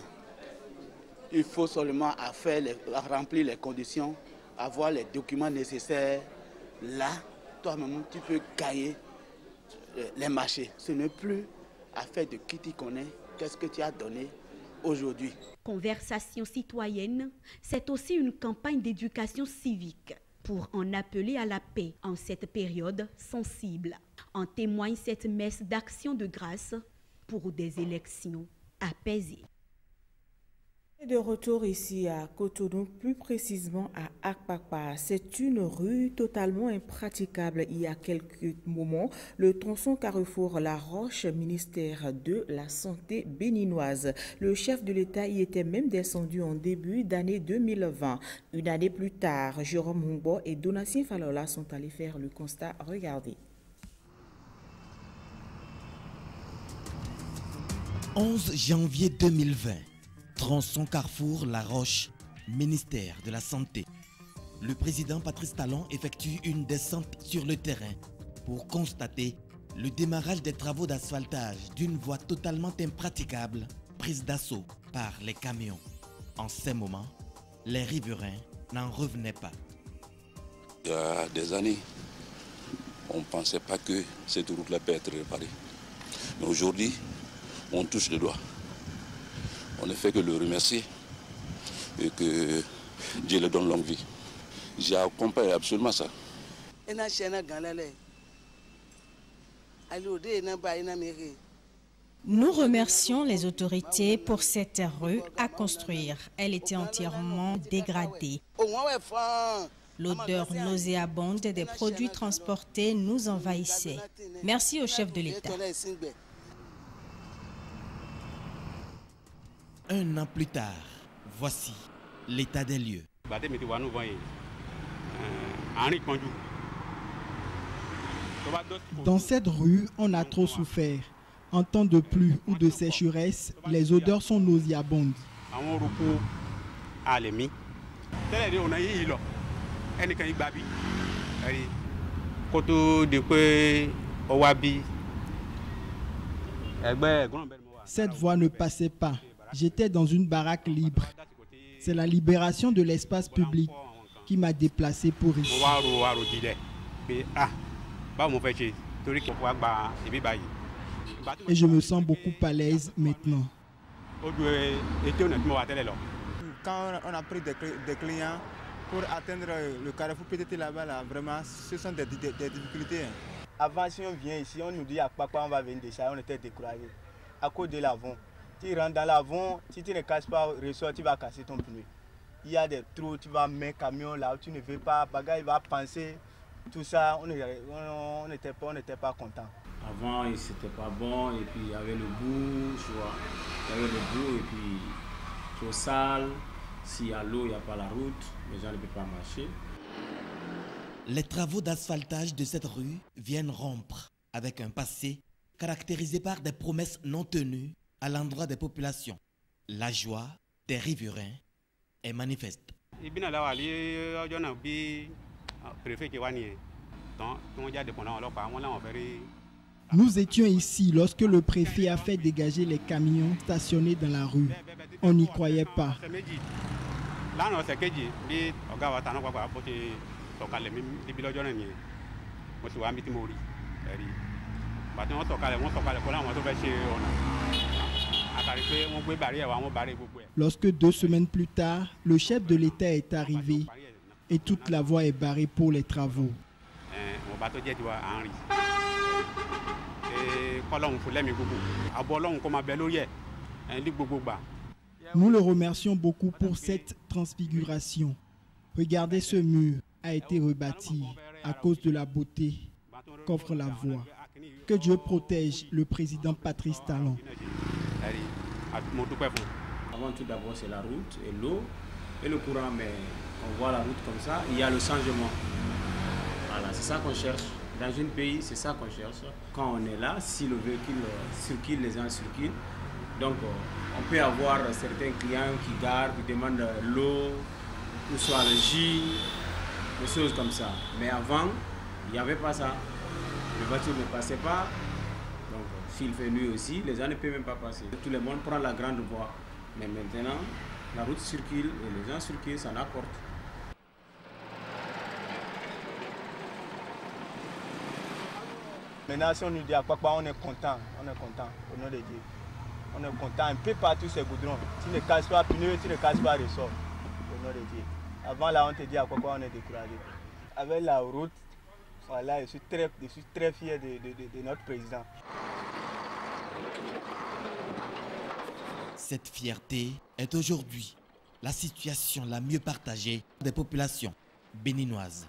Il faut seulement à faire les, à remplir les conditions, avoir les documents nécessaires. Là, toi-même, tu peux gagner les marchés. Ce n'est plus affaire de qui tu connais, qu'est-ce que tu as donné aujourd'hui.
Conversation citoyenne, c'est aussi une campagne d'éducation civique pour en appeler à la paix en cette période sensible. En témoigne cette messe d'action de grâce pour des élections apaisées.
De retour ici à Cotonou, plus précisément à Akpakpa. C'est une rue totalement impraticable. Il y a quelques moments, le tronçon Carrefour La Roche, ministère de la Santé béninoise. Le chef de l'État y était même descendu en début d'année deux mille vingt. Une année plus tard, Jérôme Humbo et Donatien Falola sont allés faire le constat. Regardez.
onze janvier deux mille vingt. Tronçon Carrefour La Roche, ministère de la Santé. Le président Patrice Talon effectue une descente sur le terrain pour constater le démarrage des travaux d'asphaltage d'une voie totalement impraticable prise d'assaut par les camions. En ces moments, les riverains n'en revenaient pas.
Il y a des années, on ne pensait pas que cette route-là peut être réparée. Mais aujourd'hui, on touche le doigt. On ne fait que le remercier et que Dieu le donne longue vie. J'accompagne absolument ça.
Nous remercions les autorités pour cette rue à construire. Elle était entièrement dégradée. L'odeur nauséabonde des produits transportés nous envahissait. Merci au chef de l'État.
Un an plus tard, voici l'état des lieux.
Dans cette rue, on a trop souffert. En temps de pluie ou de sécheresse, les odeurs sont nauséabondes. Cette voie ne passait pas. J'étais dans une baraque libre. C'est la libération de l'espace public qui m'a déplacé pour ici. Et je me sens beaucoup à l'aise maintenant.
Quand on a pris des, des clients pour atteindre le carrefour peut-être là-bas, là, vraiment, ce sont des, des, des difficultés. Avant, si on vient ici, on nous dit à quoi on va venir déjà, on était découragés. À cause de l'avant. Tu rentres dans l'avant, si tu ne casses pas le ressort, tu vas casser ton pneu. Il y a des trous, tu vas mettre un camion là où tu ne veux pas, bagaille va penser, tout ça, on n'était pas, pas content.
Avant, c'était pas bon, et puis il y avait le bout, tu vois. Il y avait le bout, et puis trop sale. S'il y a l'eau, il n'y a pas la route, les gens ne peuvent pas marcher.
Les travaux d'asphaltage de cette rue viennent rompre avec un passé caractérisé par des promesses non tenues à l'endroit des populations. La joie des riverains est manifeste.
Nous étions ici lorsque le préfet a fait dégager les camions stationnés dans la rue. On n'y croyait pas. Lorsque deux semaines plus tard, le chef de l'État est arrivé et toute la voie est barrée pour les travaux. Nous le remercions beaucoup pour cette transfiguration. Regardez, ce mur a été rebâti à cause de la beauté qu'offre la voie. Que Dieu protège le président Patrice Talon.
Avant tout d'abord, c'est la route et l'eau et le courant, mais on voit la route comme ça, il y a le changement. Voilà, c'est ça qu'on cherche. Dans un pays, c'est ça qu'on cherche. Quand on est là, si le véhicule circule, les gens circulent. Donc, on peut avoir certains clients qui gardent, qui demandent l'eau, ou soit le jus, des choses comme ça. Mais avant, il n'y avait pas ça. Les voitures ne passaient pas. Donc, s'il fait nuit aussi, les gens ne peuvent même pas passer. Tout le monde prend la grande voie. Mais maintenant, la route circule et les gens circulent, ça n'apporte.
Maintenant, si on nous dit à quoi on est content, on est content, au nom de Dieu. On est content, un peu partout ces goudrons. Tu ne casses pas pneu, tu ne casses pas ressort, au nom de Dieu. Avant là, on te dit à quoi on est découragé. Avec la route, voilà, je suis très, je suis très fier de, de, de, de notre président.
Cette fierté est aujourd'hui la situation la mieux partagée des populations béninoises.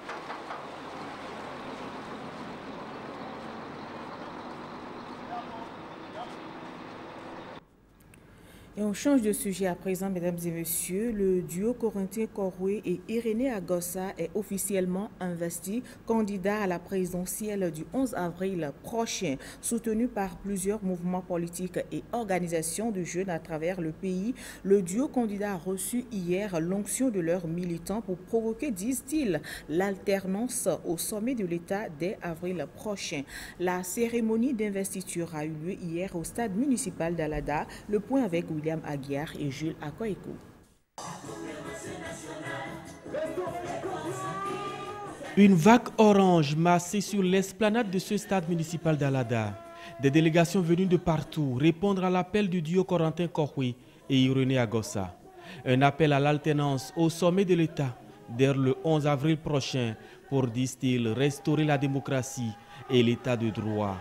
Et on change de sujet à présent, mesdames et messieurs. Le duo Corentin Koroué et Irénée Agossa est officiellement investi candidat à la présidentielle du onze avril prochain. Soutenu par plusieurs mouvements politiques et organisations de jeunes à travers le pays, le duo candidat a reçu hier l'onction de leurs militants pour provoquer, disent-ils, l'alternance au sommet de l'État dès avril prochain. La cérémonie d'investiture a eu lieu hier au stade municipal d'Alada. Le point avec William Aguiar et Jules Akoeko.
Une vague orange massée sur l'esplanade de ce stade municipal d'Alada. Des délégations venues de partout répondre à l'appel du duo Corentin Koroué et Irénée Agossa. Un appel à l'alternance au sommet de l'État dès le onze avril prochain pour, disent-ils, restaurer la démocratie et l'état de droit.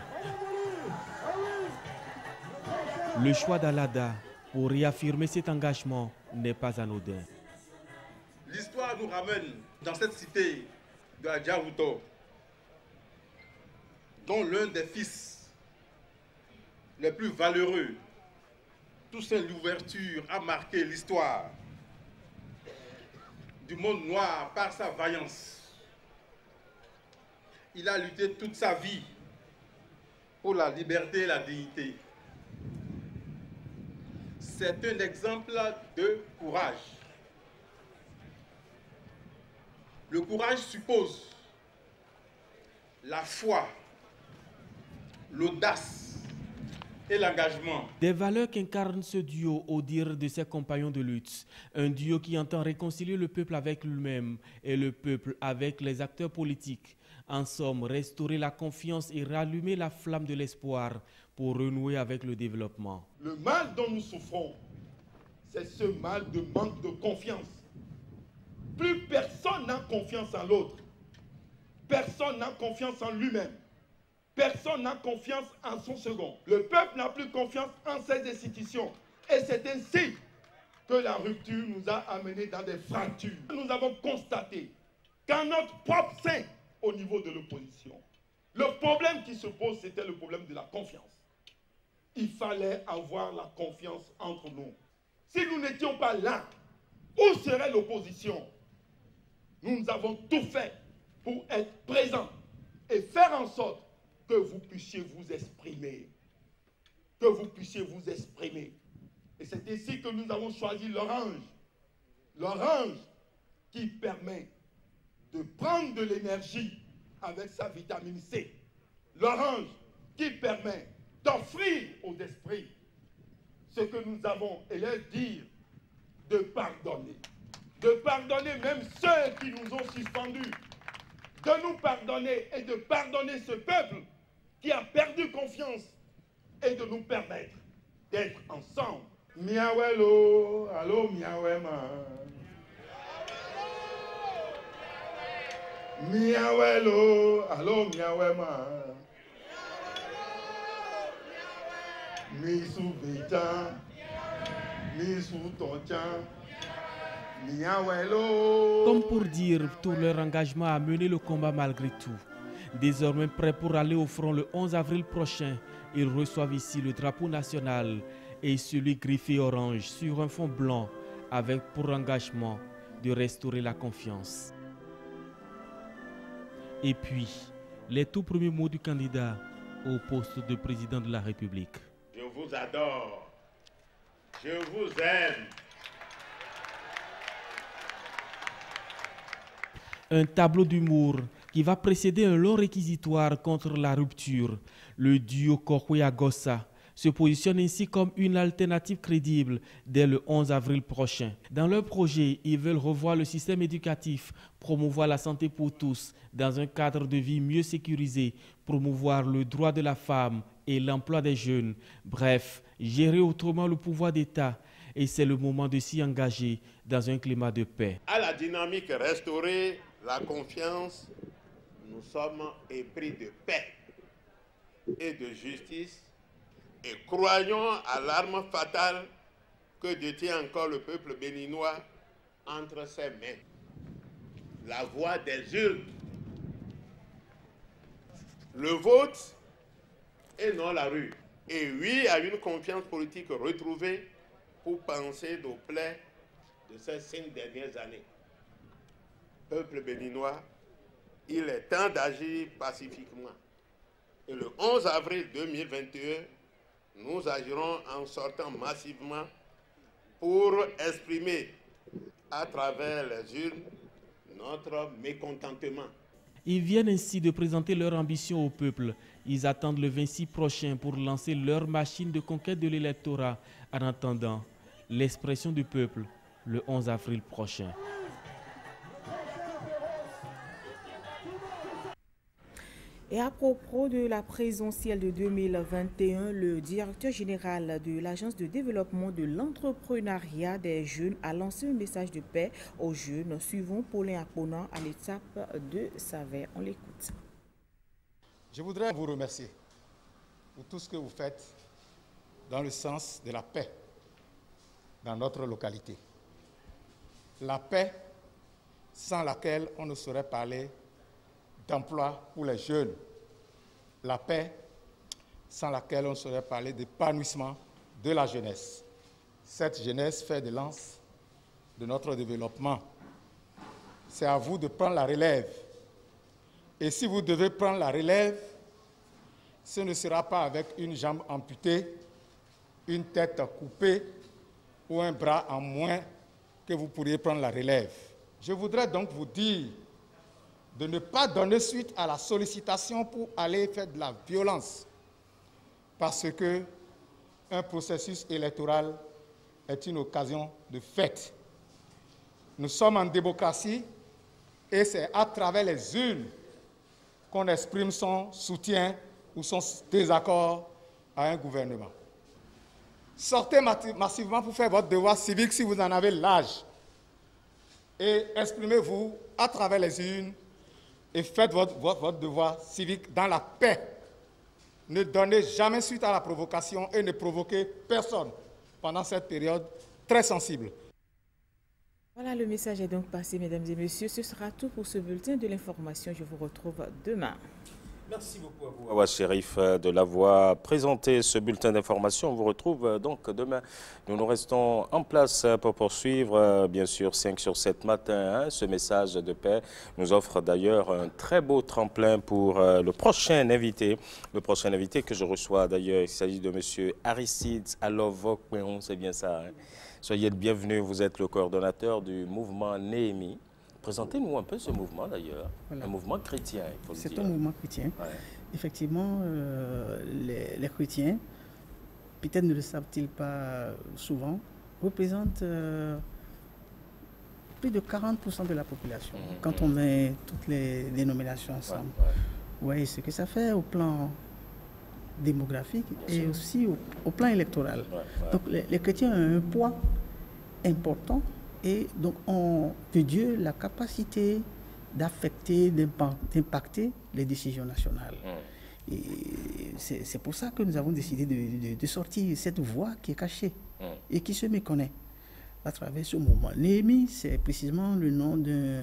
Le choix d'Alada pour réaffirmer cet engagement n'est pas anodin.
L'histoire nous ramène dans cette cité de Adjaouto, dont l'un des fils les plus valeureux, Toussaint Louverture, a marqué l'histoire du monde noir par sa vaillance. Il a lutté toute sa vie pour la liberté et la dignité. C'est un exemple de courage. Le courage suppose la foi, l'audace et l'engagement.
Des valeurs qu'incarne ce duo au dire de ses compagnons de lutte. Un duo qui entend réconcilier le peuple avec lui-même et le peuple avec les acteurs politiques. En somme, restaurer la confiance et rallumer la flamme de l'espoir pour renouer avec le développement.
Le mal dont nous souffrons, c'est ce mal de manque de confiance. Plus personne n'a confiance en l'autre. Personne n'a confiance en lui-même. Personne n'a confiance en son second. Le peuple n'a plus confiance en ses institutions. Et c'est ainsi que la rupture nous a amenés dans des fractures. Nous avons constaté qu'en notre propre sein, au niveau de l'opposition, le problème qui se pose, c'était le problème de la confiance. Il fallait avoir la confiance entre nous. Si nous n'étions pas là, où serait l'opposition? Nous avons tout fait pour être présents et faire en sorte que vous puissiez vous exprimer. Que vous puissiez vous exprimer. Et c'est ici que nous avons choisi l'orange. L'orange qui permet de prendre de l'énergie avec sa vitamine C. L'orange qui permet d'offrir aux esprits ce que nous avons et leur dire de pardonner. De pardonner même ceux qui nous ont suspendus. De nous pardonner et de pardonner ce peuple qui a perdu confiance et de nous permettre d'être ensemble. Miawelo, allo miawema. Miawelo, allo miawema. Misu beta, misu tonchan.
Comme pour dire tout leur engagement à mener le combat malgré tout. Désormais prêts pour aller au front le onze avril prochain, ils reçoivent ici le drapeau national et celui griffé orange sur un fond blanc avec pour engagement de restaurer la confiance. Et puis, les tout premiers mots du candidat au poste de président de la République.
Je vous adore, je vous aime.
Un tableau d'humour qui va précéder un long réquisitoire contre la rupture. Le duo Korkwe-Agossa se positionne ainsi comme une alternative crédible dès le onze avril prochain. Dans leur projet, ils veulent revoir le système éducatif, promouvoir la santé pour tous dans un cadre de vie mieux sécurisé, promouvoir le droit de la femme et l'emploi des jeunes. Bref, gérer autrement le pouvoir d'État. Et c'est le moment de s'y engager dans un climat de paix.
À la dynamique restaurer la confiance, nous sommes épris de paix et de justice et croyons à l'arme fatale que détient encore le peuple béninois entre ses mains. La voix des urnes. Le vote et non la rue. Et oui à une confiance politique retrouvée pour penser nos plaies de ces cinq dernières années. Peuple béninois, il est temps d'agir pacifiquement. Et le onze avril deux mille vingt et un, nous agirons en sortant massivement pour exprimer à travers les urnes notre mécontentement.
Ils viennent ainsi de présenter leur ambition au peuple. Ils attendent le vingt-six prochain pour lancer leur machine de conquête de l'électorat en attendant l'expression du peuple le onze avril prochain.
Et à propos de la présidentielle de deux mille vingt et un, le directeur général de l'Agence de développement de l'entrepreneuriat des jeunes a lancé un message de paix aux jeunes. Suivons Paulin Akpona à l'étape de Saverne. On l'écoute.
Je voudrais vous remercier pour tout ce que vous faites dans le sens de la paix dans notre localité. La paix sans laquelle on ne saurait parler d'emploi pour les jeunes. La paix sans laquelle on saurait parler d'épanouissement de la jeunesse. Cette jeunesse fait de lance de notre développement. C'est à vous de prendre la relève. Et si vous devez prendre la relève, ce ne sera pas avec une jambe amputée, une tête coupée ou un bras en moins que vous pourriez prendre la relève. Je voudrais donc vous dire de ne pas donner suite à la sollicitation pour aller faire de la violence, parce que un processus électoral est une occasion de fête. Nous sommes en démocratie et c'est à travers les urnes qu'on exprime son soutien ou son désaccord à un gouvernement. Sortez massivement pour faire votre devoir civique si vous en avez l'âge et exprimez-vous à travers les urnes et faites votre, votre, votre devoir civique dans la paix. Ne donnez jamais suite à la provocation et ne provoquez personne pendant cette période très sensible.
Voilà, le message est donc passé, mesdames et messieurs. Ce sera tout pour ce bulletin de l'information. Je vous retrouve demain.
Merci beaucoup à vous, Awa Chérif, de l'avoir présenté ce bulletin d'information. On vous retrouve donc demain. Nous nous restons en place pour poursuivre, bien sûr, cinq sur sept matin. Hein, ce message de paix nous offre d'ailleurs un très beau tremplin pour euh, le prochain invité. Le prochain invité que je reçois d'ailleurs, il s'agit de M. Aristide Alovokweon, c'est bien ça. Hein. Soyez le bienvenu, vous êtes le coordonnateur du mouvement Néhémie. Présentez-nous un peu ce mouvement d'ailleurs, voilà. Un mouvement chrétien, il faut le dire.
C'est un mouvement chrétien. Ouais. Effectivement, euh, les, les chrétiens, peut-être ne le savent-ils pas souvent, représentent euh, plus de quarante pour cent de la population, mmh, quand mmh. on met toutes les dénominations ensemble. Ouais, ouais. Vous voyez ce que ça fait au plan démographique Bien et sûr. aussi au, au plan électoral. Ouais, ouais. Donc les, les chrétiens ont un poids important. Et donc, on, de Dieu, la capacité d'affecter, d'impacter les décisions nationales. Mmh. Et c'est pour ça que nous avons décidé de, de, de sortir cette voie qui est cachée mmh. et qui se méconnaît à travers ce mouvement. Néhémie, c'est précisément le nom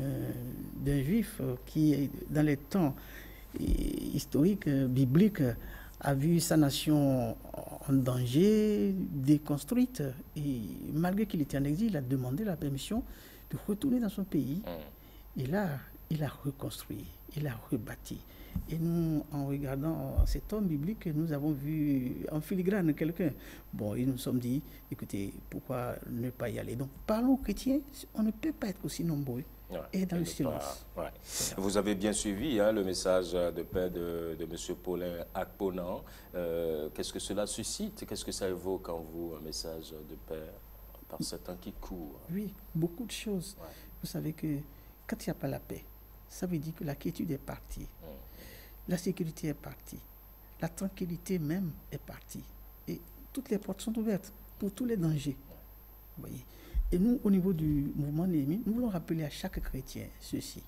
d'un juif qui, dans les temps historiques, bibliques, a vu sa nation en danger, déconstruite. Et malgré qu'il était en exil, il a demandé la permission de retourner dans son pays. Et là, il a reconstruit, il a rebâti. Et nous, en regardant cet homme biblique, nous avons vu en filigrane quelqu'un. Bon, et nous nous sommes dit, écoutez, pourquoi ne pas y aller? Donc, parlons aux chrétiens, on ne peut pas être aussi nombreux. Ouais, et dans le silence.
Pas, ouais. Vous avez bien suivi hein, le message de paix de, de M. Paulin Akpona. Euh, Qu'est-ce que cela suscite? Qu'est-ce que ça évoque en vous, un message de paix par ce temps qui court?
Oui, beaucoup de choses. Ouais. Vous savez que quand il n'y a pas la paix, ça veut dire que la quiétude est partie. Mmh. La sécurité est partie. La tranquillité même est partie. Et toutes les portes sont ouvertes pour tous les dangers. Vous voyez. Et nous, au niveau du mouvement Néhémie, nous voulons rappeler à chaque chrétien ceci.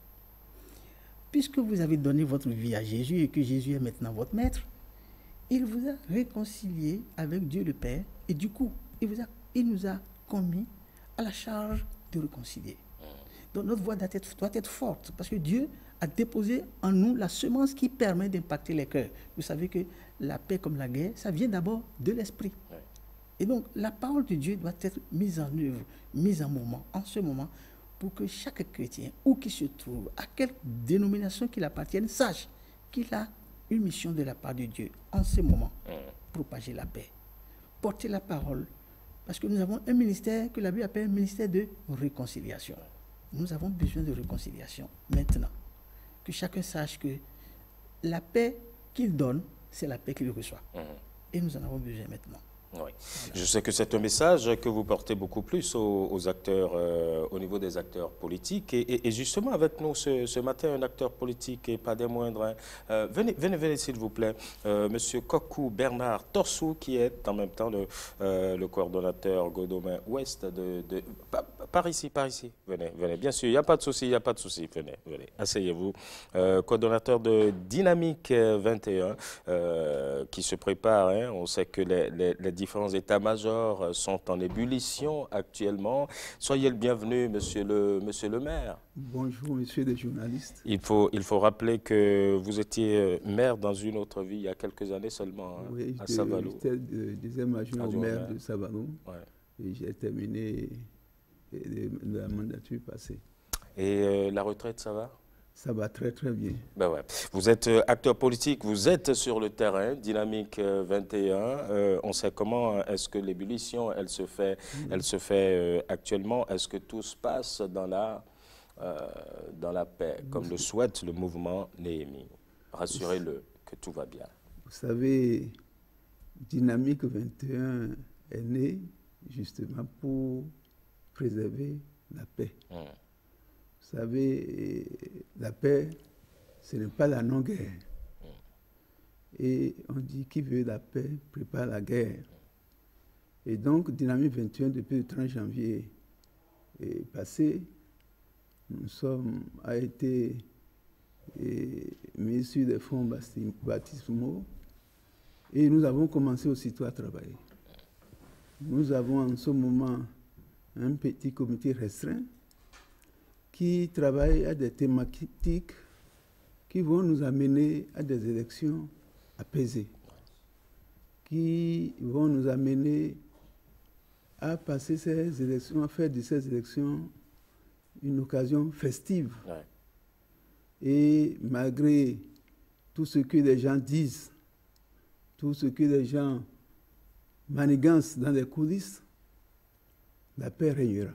Puisque vous avez donné votre vie à Jésus et que Jésus est maintenant votre maître, il vous a réconcilié avec Dieu le Père et du coup, il, vous a, il nous a commis à la charge de réconcilier. Donc notre voix doit être, doit être forte parce que Dieu a déposé en nous la semence qui permet d'impacter les cœurs. Vous savez que la paix comme la guerre, ça vient d'abord de l'esprit. Et donc, la parole de Dieu doit être mise en œuvre, mise en mouvement, en ce moment, pour que chaque chrétien, où qu'il se trouve, à quelle dénomination qu'il appartienne, sache qu'il a une mission de la part de Dieu, en ce moment, propager la paix, porter la parole, parce que nous avons un ministère que la Bible appelle un ministère de réconciliation. Nous avons besoin de réconciliation, maintenant, que chacun sache que la paix qu'il donne, c'est la paix qu'il reçoit. Et nous en avons besoin maintenant.
Oui. Je sais que c'est un message que vous portez beaucoup plus aux, aux acteurs, euh, au niveau des acteurs politiques. Et, et, et justement, avec nous ce, ce matin, un acteur politique et pas des moindres. Hein. Euh, venez, venez, venez s'il vous plaît. Euh, Monsieur Kokou Bernard Torsou, qui est en même temps le, euh, le coordonnateur Godomain Ouest de, de par, par ici, par ici. Venez, venez. Bien sûr, il n'y a pas de souci, il n'y a pas de souci. Venez, venez. Asseyez-vous. Euh, coordonnateur de Dynamique vingt et un, euh, qui se prépare. Hein. On sait que les, les, les différents états-majors sont en ébullition actuellement. Soyez le bienvenu, monsieur le, monsieur le maire.
Bonjour, monsieur les journalistes.
Il faut, il faut rappeler que vous étiez maire dans une autre vie il y a quelques années seulement, hein,
oui,
à Savalou.
J'étais deuxième adjoint au maire de Savalou.
Ouais.
Et j'ai terminé la mandature passée.
Et euh, la retraite, ça va?
Ça va très très bien.
Ben ouais. Vous êtes euh, acteur politique, vous êtes sur le terrain, Dynamique euh, vingt et un. Euh, on sait comment est-ce que l'ébullition, elle se fait, mmh. elle se fait euh, actuellement. Est-ce que tout se passe dans la, euh, dans la paix, comme le souhaite le mouvement Néhémie? Rassurez-le que tout va bien.
Vous savez, Dynamique vingt et un est né justement pour préserver la paix. Mmh. Vous savez, la paix, ce n'est pas la non-guerre. Et on dit qui veut la paix prépare la guerre. Et donc, Dynamique vingt et un, depuis le trente janvier passé, nous sommes, a été mis sur des fonds baptismaux et nous avons commencé aussitôt à travailler. Nous avons en ce moment un petit comité restreint qui travaillent à des thématiques qui vont nous amener à des élections apaisées, qui vont nous amener à passer ces élections, à faire de ces élections une occasion festive. Ouais. Et malgré tout ce que les gens disent, tout ce que les gens manigancent dans les coulisses, la paix régnera.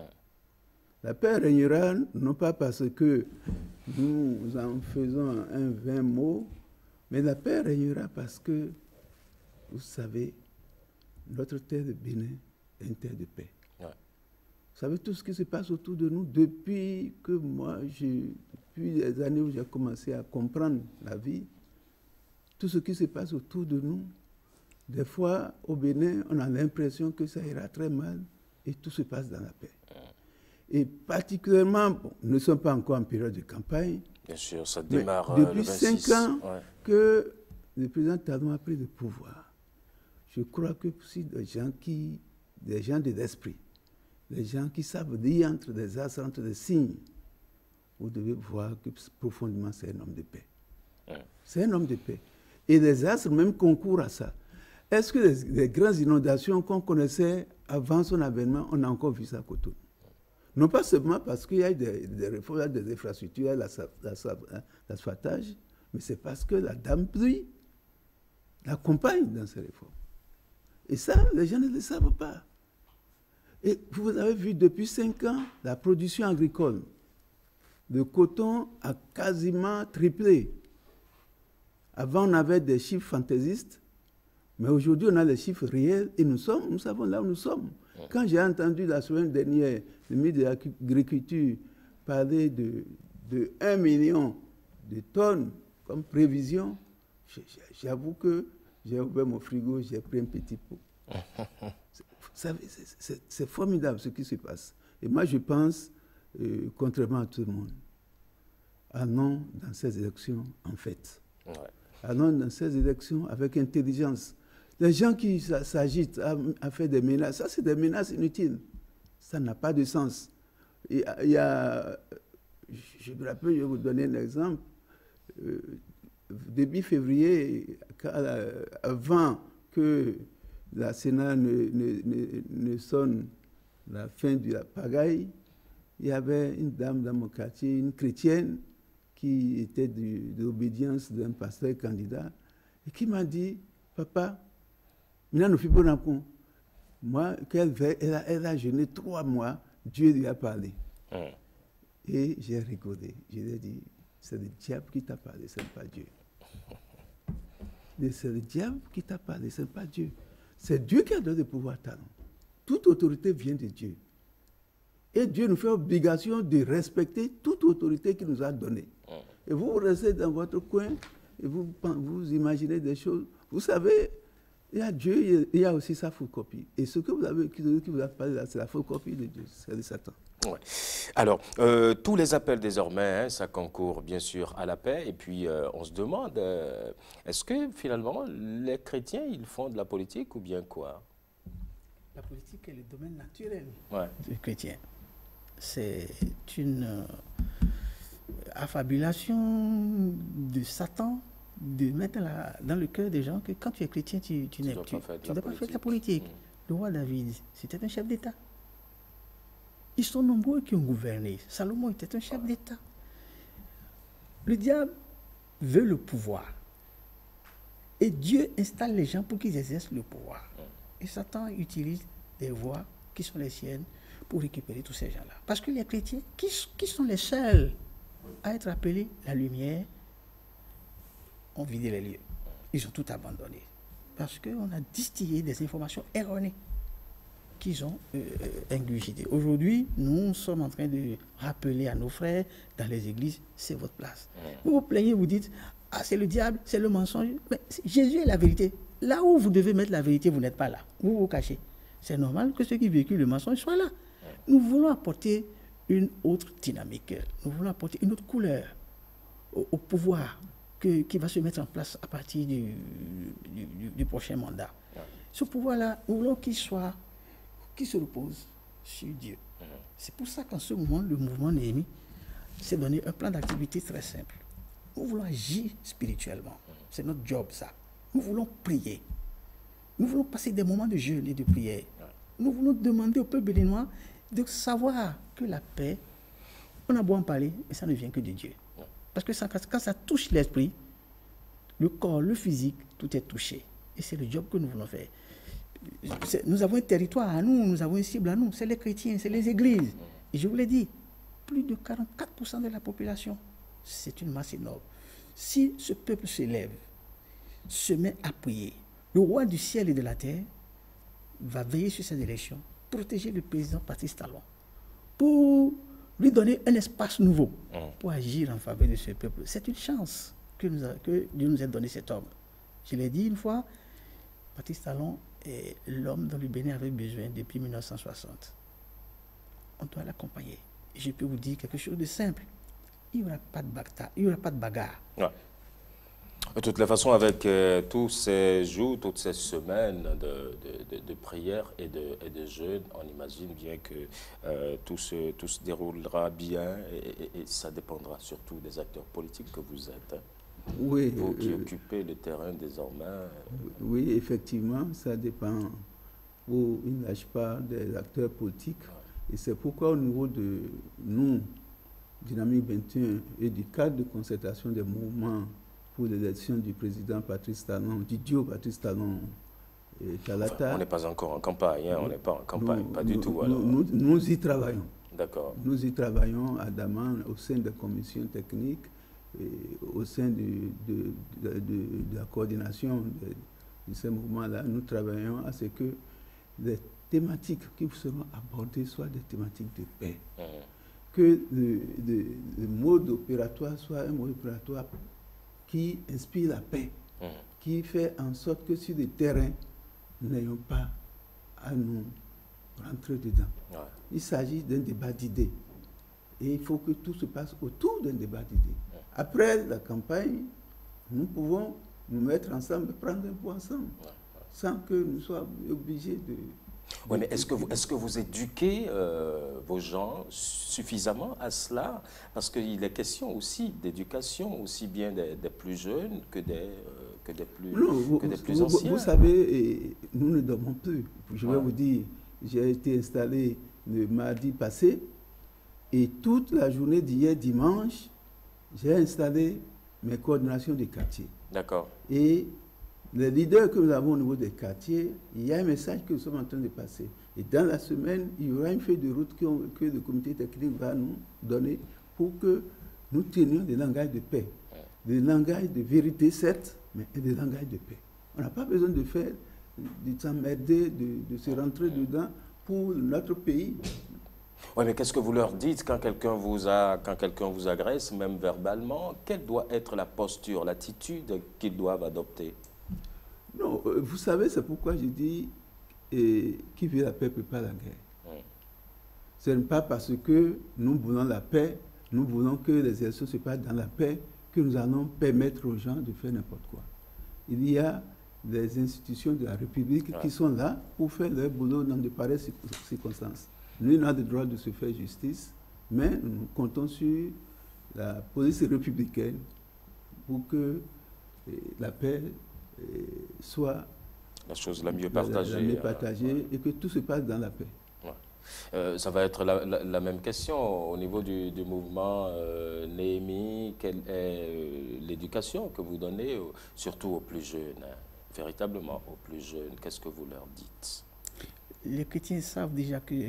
La paix régnera non pas parce que nous en faisons un vain mot, mais la paix régnera parce que, vous savez, notre terre de Bénin est une terre de paix. Ouais. Vous savez tout ce qui se passe autour de nous depuis que moi, je, depuis les années où j'ai commencé à comprendre la vie, tout ce qui se passe autour de nous, des fois, au Bénin, on a l'impression que ça ira très mal et tout se passe dans la paix. Et particulièrement, bon, nous ne sommes pas encore en période de campagne.
Bien sûr, ça démarre
depuis
le vingt-six.
cinq ans
ouais.
que le président Talon a pris le pouvoir. Je crois que si des gens qui, des gens de l'esprit, des gens qui savent lire entre des astres, entre des signes, vous devez voir que profondément c'est un homme de paix. Ouais. C'est un homme de paix. Et les astres même concourent à ça. Est-ce que les, les grandes inondations qu'on connaissait avant son avènement, on a encore vu ça à Cotonou? Non pas seulement parce qu'il y a des, des réformes, des infrastructures, l'asphaltage, mais c'est parce que la dame pluie l'accompagne dans ces réformes. Et ça, les gens ne le savent pas. Et vous avez vu, depuis cinq ans, la production agricole de coton a quasiment triplé. Avant, on avait des chiffres fantaisistes, mais aujourd'hui, on a les chiffres réels et nous sommes, nous savons là où nous sommes. Quand j'ai entendu la semaine dernière le ministre de l'Agriculture parler de, de un million de tonnes comme prévision, j'avoue que j'ai ouvert mon frigo, j'ai pris un petit pot. C'est formidable ce qui se passe. Et moi, je pense, euh, contrairement à tout le monde, allons dans ces élections en fait. Ouais. Allons dans ces élections avec intelligence. Les gens qui s'agitent à, à faire des menaces, ça c'est des menaces inutiles. Ça n'a pas de sens. Il y a, je me rappelle, je vais vous donner un exemple. Euh, début février, avant que la Sénat ne, ne, ne, ne sonne la fin de la pagaille, il y avait une dame dans mon quartier, une chrétienne, qui était de, de l'obédience d'un pasteur candidat, et qui m'a dit, papa, maintenant nous faisons moi, qu'elle elle a, elle a jeûné trois mois, Dieu lui a parlé. Mmh. Et j'ai rigolé. Je lui ai dit, c'est le diable qui t'a parlé, ce n'est pas Dieu. Mais c'est le diable qui t'a parlé, ce n'est pas Dieu. C'est Dieu qui a donné le pouvoir talent. Toute autorité vient de Dieu. Et Dieu nous fait obligation de respecter toute autorité qu'il nous a donnée. Et vous, vous restez dans votre coin et vous, vous imaginez des choses. Vous savez, il y a Dieu, il y a aussi sa photocopie. Et ce que vous avez, qui vous a parlé là, c'est la photocopie de Dieu, c'est de Satan.
Ouais. Alors, euh, tous les appels désormais, hein, ça concourt bien sûr à la paix. Et puis, euh, on se demande, euh, est-ce que finalement, les chrétiens, ils font de la politique ou bien quoi?
La politique est le domaine naturel
ouais.
du chrétien. C'est une euh, affabulation de Satan de mettre la, dans le cœur des gens que quand tu es chrétien, tu, tu, tu n'es pas fait de la politique. Mmh. Le roi David, c'était un chef d'État. Ils sont nombreux qui ont gouverné. Salomon était un chef d'État. Le diable veut le pouvoir. Et Dieu installe les gens pour qu'ils exercent le pouvoir. Et Satan utilise des voies qui sont les siennes pour récupérer tous ces gens-là. Parce que les chrétiens, qui, qui sont les seuls à être appelés la lumière, ont vidé les lieux. Ils ont tout abandonné. Parce qu'on a distillé des informations erronées qu'ils ont euh, ingurgitées. Aujourd'hui, nous sommes en train de rappeler à nos frères dans les églises, c'est votre place. Vous vous plaignez, vous dites, ah c'est le diable, c'est le mensonge. Mais Jésus est la vérité. Là où vous devez mettre la vérité, vous n'êtes pas là. Vous vous cachez. C'est normal que ceux qui véhiculent le mensonge soient là. Nous voulons apporter une autre dynamique. Nous voulons apporter une autre couleur au, au pouvoir que, qui va se mettre en place à partir du, du, du, du prochain mandat. Ce pouvoir-là, nous voulons qu'il soit, qu'il se repose sur Dieu. C'est pour ça qu'en ce moment, le mouvement Néhémie s'est donné un plan d'activité très simple. Nous voulons agir spirituellement. C'est notre job, ça. Nous voulons prier. Nous voulons passer des moments de jeûne et de prière. Nous voulons demander au peuple béninois de savoir que la paix, on a beau en parler, mais ça ne vient que de Dieu. Parce que ça, quand ça touche l'esprit, le corps, le physique, tout est touché. Et c'est le job que nous voulons faire. Nous avons un territoire à nous, nous avons une cible à nous. C'est les chrétiens, c'est les églises. Et je vous l'ai dit, plus de quarante-quatre pour cent de la population, c'est une masse énorme. Si ce peuple se lève, se met à prier, le roi du ciel et de la terre va veiller sur cette élection, protéger le président Patrice Talon, pour lui donner un espace nouveau, pour agir en faveur de ce peuple. C'est une chance que, nous a, que Dieu nous ait donné cet homme. Je l'ai dit une fois, Patrice Talon est l'homme dont le Bénin avait besoin depuis mille neuf cent soixante. On doit l'accompagner. Et je peux vous dire quelque chose de simple. Il n'y aura pas de bagarre. Il n'y aura pas de bagarre.
Ouais. De toutes les façons, avec euh, tous ces jours, toutes ces semaines de, de, de, de prière et de, et de jeûne, on imagine bien que euh, tout, se, tout se déroulera bien et, et, et ça dépendra surtout des acteurs politiques que vous êtes. Hein.
Oui.
Vous qui
euh,
occupez le terrain désormais. Euh,
oui, effectivement, ça dépend. Où il ne lâche pas des acteurs politiques. Ouais. Et c'est pourquoi au niveau de nous, Dynamique vingt et un, et du cadre de concertation des mouvements pour l'élection du président Patrice Talon, du duo Patrice Talon et Talata.
Enfin, on n'est pas encore en campagne, hein, on n'est pas en campagne,
nous,
pas
nous,
du tout.
Nous,
alors.
nous, nous y travaillons.
D'accord.
Nous y travaillons à Daman, au sein de la commission technique, et au sein de, de, de, de, de la coordination de, de ces mouvements-là. Nous travaillons à ce que les thématiques qui seront abordées soient des thématiques de paix. Mmh. Que le, le, le mode opératoire soit un mode opératoire qui inspire la paix, mmh. qui fait en sorte que sur le terrain, nous n'ayons pas à nous rentrer dedans. Ouais. Il s'agit d'un débat d'idées. Et il faut que tout se passe autour d'un débat d'idées. Ouais. Après la campagne, nous pouvons nous mettre ensemble, prendre un point ensemble, ouais. sans que nous soyons obligés de...
Oui, mais est-ce que vous, est-ce que vous éduquez euh, vos gens suffisamment à cela? Parce qu'il est question aussi d'éducation, aussi bien des, des plus jeunes que des, euh, que des plus,
non, vous,
que des plus
vous,
anciens.
Vous savez, nous ne dormons plus. Je vais
ouais.
vous dire, j'ai été installé le mardi passé et toute la journée d'hier dimanche, j'ai installé mes coordinations de quartier.
D'accord.
Et les leaders que nous avons au niveau des quartiers, il y a un message que nous sommes en train de passer. Et dans la semaine, il y aura une feuille de route que le comité technique va nous donner pour que nous tenions des langages de paix. Des langages de vérité, certes, mais des langages de paix. On n'a pas besoin de faire de s'emmerder, de, de se rentrer dedans pour notre pays.
Oui, mais qu'est-ce que vous leur dites quand quelqu'un vous, a, quand quelqu'un vous agresse, même verbalement? Quelle doit être la posture, l'attitude qu'ils doivent adopter?
Non, vous savez, c'est pourquoi je dis eh, qui veut la paix ne peut pas la guerre. Oui. Ce n'est pas parce que nous voulons la paix, nous voulons que les élections se passent dans la paix, que nous allons permettre aux gens de faire n'importe quoi. Il y a des institutions de la République ouais. qui sont là pour faire leur boulot dans de pareilles circonstances. Nous n'avons pas le droit de se faire justice, mais nous comptons sur la police républicaine pour que eh, la paix eh, soit
la chose la mieux partagée,
la, la mieux partagée euh, et que tout se passe dans la paix.
Ouais. Euh, ça va être la, la, la même question au niveau du, du mouvement euh, Néhémie. Quelle est euh, l'éducation que vous donnez, euh, surtout aux plus jeunes, hein, véritablement aux plus jeunes? Qu'est-ce que vous leur dites?
Les chrétiens savent déjà que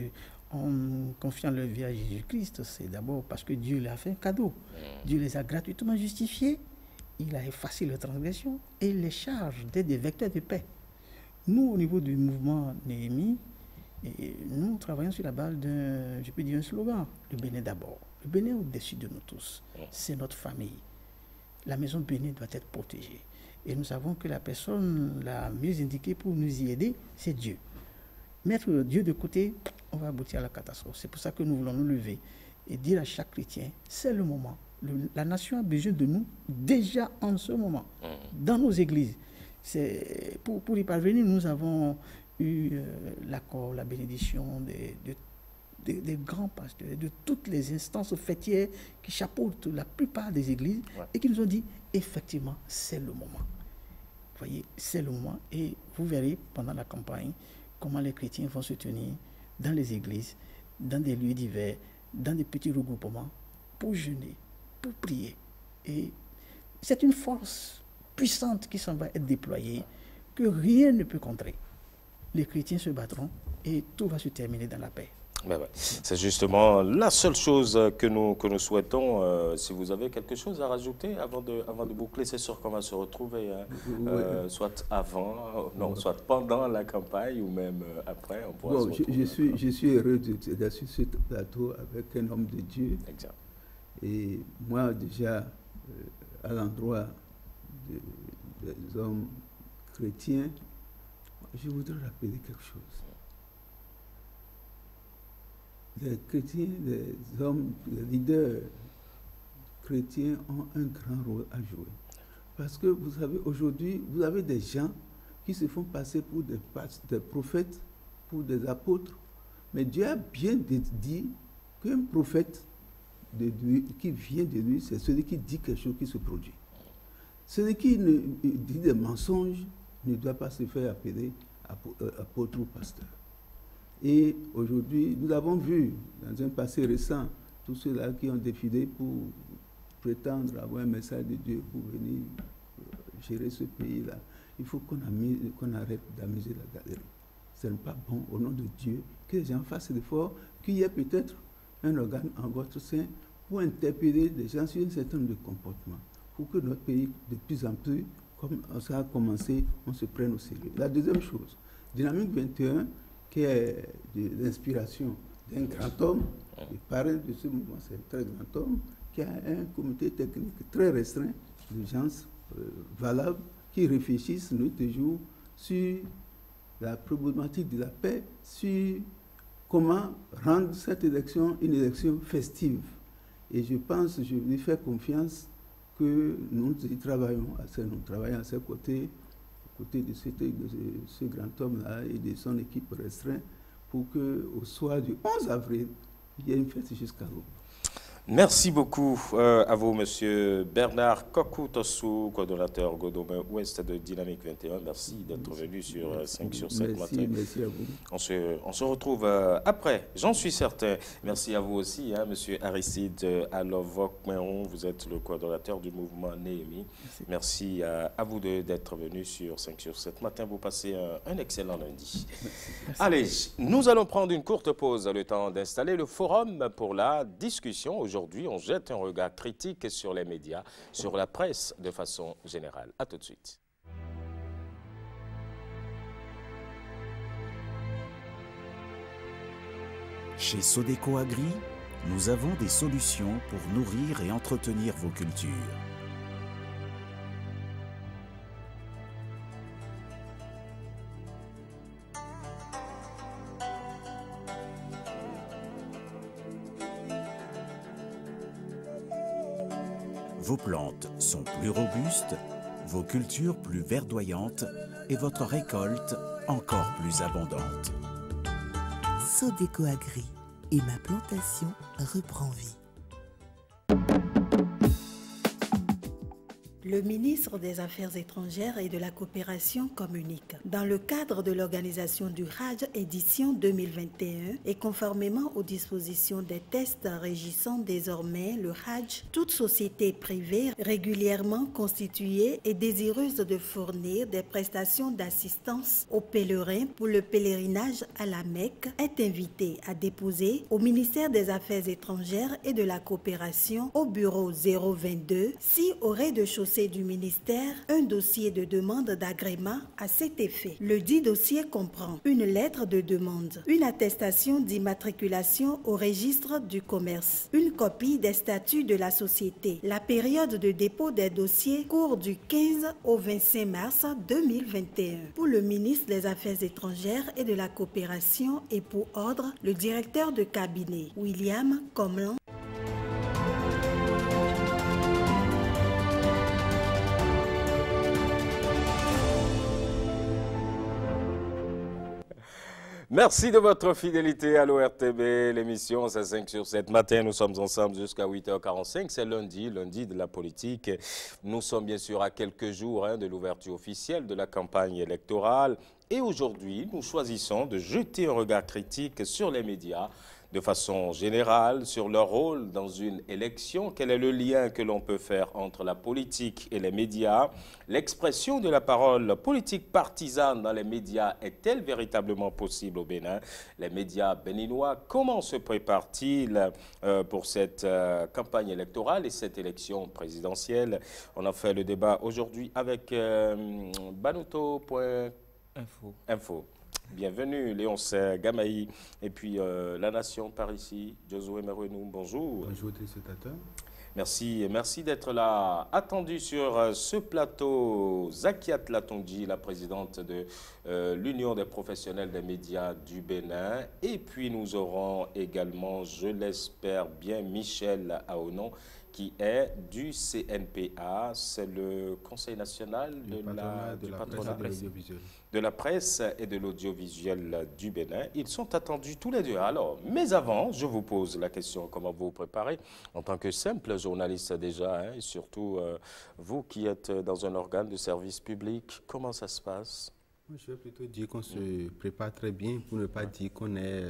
en confiant leur vie à Jésus-Christ, c'est d'abord parce que Dieu leur a fait un cadeau. Mmh. Dieu les a gratuitement justifiés, il a effacé leurs transgressions et il les charge d'être des vecteurs de paix. Nous, au niveau du mouvement Néhémie, et nous travaillons sur la base d'un, je peux dire, un slogan, le Bénin d'abord. Le Bénin au-dessus de nous tous, c'est notre famille. La maison Bénin doit être protégée. Et nous savons que la personne la mieux indiquée pour nous y aider, c'est Dieu. Mettre Dieu de côté, on va aboutir à la catastrophe. C'est pour ça que nous voulons nous lever et dire à chaque chrétien, c'est le moment. Le, la nation a besoin de nous déjà en ce moment, dans nos églises. C'est, pour, pour y parvenir, nous avons eu euh, l'accord, la bénédiction des, de, des, des grands pasteurs, de toutes les instances fêtières qui chapeautent la plupart des églises ouais. et qui nous ont dit, effectivement, c'est le moment. Vous voyez, c'est le moment. Et vous verrez pendant la campagne comment les chrétiens vont se tenir dans les églises, dans des lieux divers, dans des petits regroupements, pour jeûner, pour prier. Et c'est une force puissante qui s'en va être déployée, que rien ne peut contrer. Les chrétiens se battront et tout va se terminer dans la paix.
Ben ouais. C'est justement la seule chose que nous, que nous souhaitons. Euh, si vous avez quelque chose à rajouter avant de, avant de boucler, c'est sûr qu'on va se retrouver, hein, euh, oui. soit avant, non, soit pendant la campagne ou même après. On pourra
bon,
se
je, je, suis, je suis heureux d'être sur ce plateau avec un homme de Dieu.
Exact.
Et moi, déjà, euh, à l'endroit de, des hommes chrétiens, je voudrais rappeler quelque chose. Les chrétiens, les hommes, les leaders chrétiens ont un grand rôle à jouer. Parce que vous savez, aujourd'hui, vous avez des gens qui se font passer pour des, des prophètes, pour des apôtres. Mais Dieu a bien dit qu'un prophète de lui, qui vient de lui, c'est celui qui dit quelque chose qui se produit. Celui qui ne, dit des mensonges ne doit pas se faire appeler apôtre ou pasteur. Et aujourd'hui, nous avons vu, dans un passé récent, tous ceux-là qui ont défilé pour prétendre avoir un message de Dieu pour venir gérer ce pays-là. Il faut qu'on qu'on arrête d'amuser la galerie. Ce n'est pas bon, au nom de Dieu, que les gens fassent l'effort, qu'il y ait peut-être un organe en votre sein pour interpeller les gens sur un certain nombre de comportements, pour que notre pays, de plus en plus, comme ça a commencé, on se prenne au sérieux. La deuxième chose, Dynamique vingt et un, qui est de l'inspiration d'un grand homme, le parrain de ce mouvement, c'est un très grand homme, qui a un comité technique très restreint de gens euh, valables qui réfléchissent nuit et jour sur la problématique de la paix, sur comment rendre cette élection une élection festive. Et je pense, je lui fais confiance que nous y travaillons, à ce, nous travaillons à ses côtés, côté de ce, de ce grand homme-là et de son équipe restreinte pour qu'au soir du onze avril, il y ait une fête jusqu'à l'aube.
Merci beaucoup euh, à vous, Monsieur Bernard Kokou-Tossou, coordonnateur Godomé Ouest de Dynamique vingt et un. Merci d'être venu sur merci. cinq sur sept
merci,
matin.
Merci à vous.
On se, on se retrouve euh, après, j'en suis certain. Merci à vous aussi, hein, Monsieur Aristide Alovok-Meron. Vous êtes le coordonnateur du mouvement Néhémie. Merci, merci à, à vous d'être venu sur cinq sur sept matin. Vous passez un, un excellent lundi. Merci. Merci. Allez, nous allons prendre une courte pause, le temps d'installer le forum pour la discussion. Aujourd'hui, on jette un regard critique sur les médias, sur la presse de façon générale. À tout de suite.
Chez Sodeco Agri, nous avons des solutions pour nourrir et entretenir vos cultures. Vos plantes sont plus robustes, vos cultures plus verdoyantes et votre récolte encore plus abondante.
Sodeco Agri et ma plantation reprend vie.
Le ministre des Affaires étrangères et de la coopération communique. Dans le cadre de l'organisation du Hajj édition deux mille vingt et un et conformément aux dispositions des tests régissant désormais le Hajj, toute société privée régulièrement constituée et désireuse de fournir des prestations d'assistance aux pèlerins pour le pèlerinage à la Mecque est invitée à déposer au ministère des Affaires étrangères et de la coopération au bureau zéro vingt-deux si au rez-de-chaussée du ministère un dossier de demande d'agrément à cet effet. Le dit dossier comprend une lettre de demande, une attestation d'immatriculation au registre du commerce, une copie des statuts de la société. La période de dépôt des dossiers court du quinze au vingt-cinq mars deux mille vingt et un. Pour le ministre des Affaires étrangères et de la coopération et pour ordre, le directeur de cabinet, William Comlan.
Merci de votre fidélité à l'O R T B, l'émission c'est cinq sur sept matin. Nous sommes ensemble jusqu'à huit heures quarante-cinq. C'est lundi, lundi de la politique. Nous sommes bien sûr à quelques jours hein, de l'ouverture officielle de la campagne électorale. Et aujourd'hui, nous choisissons de jeter un regard critique sur les médias de façon générale, sur leur rôle dans une élection. Quel est le lien que l'on peut faire entre la politique et les médias? L'expression de la parole politique partisane dans les médias est-elle véritablement possible au Bénin? Les médias béninois, comment se préparent-ils euh, pour cette euh, campagne électorale et cette élection présidentielle? On a fait le débat aujourd'hui avec euh, Banuto point info. Bienvenue, Léonce Gamaï. Et puis, euh, La Nation par ici, Josué Merouenou, bonjour.
Bonjour, téléspectateurs.
Merci, merci d'être là. Attendu sur euh, ce plateau, Zakiat Latongji, la présidente de euh, l'Union des professionnels des médias du Bénin. Et puis, nous aurons également, je l'espère bien, Michel Aonon, qui est du C N P A, c'est le Conseil national de la,
de
du
la
patronat
presse,
de la presse et de l'audiovisuel du Bénin. Ils sont attendus tous les deux. Alors, mais avant, je vous pose la question, comment vous vous préparez en tant que simple journaliste déjà, hein, et surtout euh, vous qui êtes dans un organe de service public, comment ça se passe?
Je vais plutôt dire qu'on se prépare très bien, pour ne pas dire qu'on est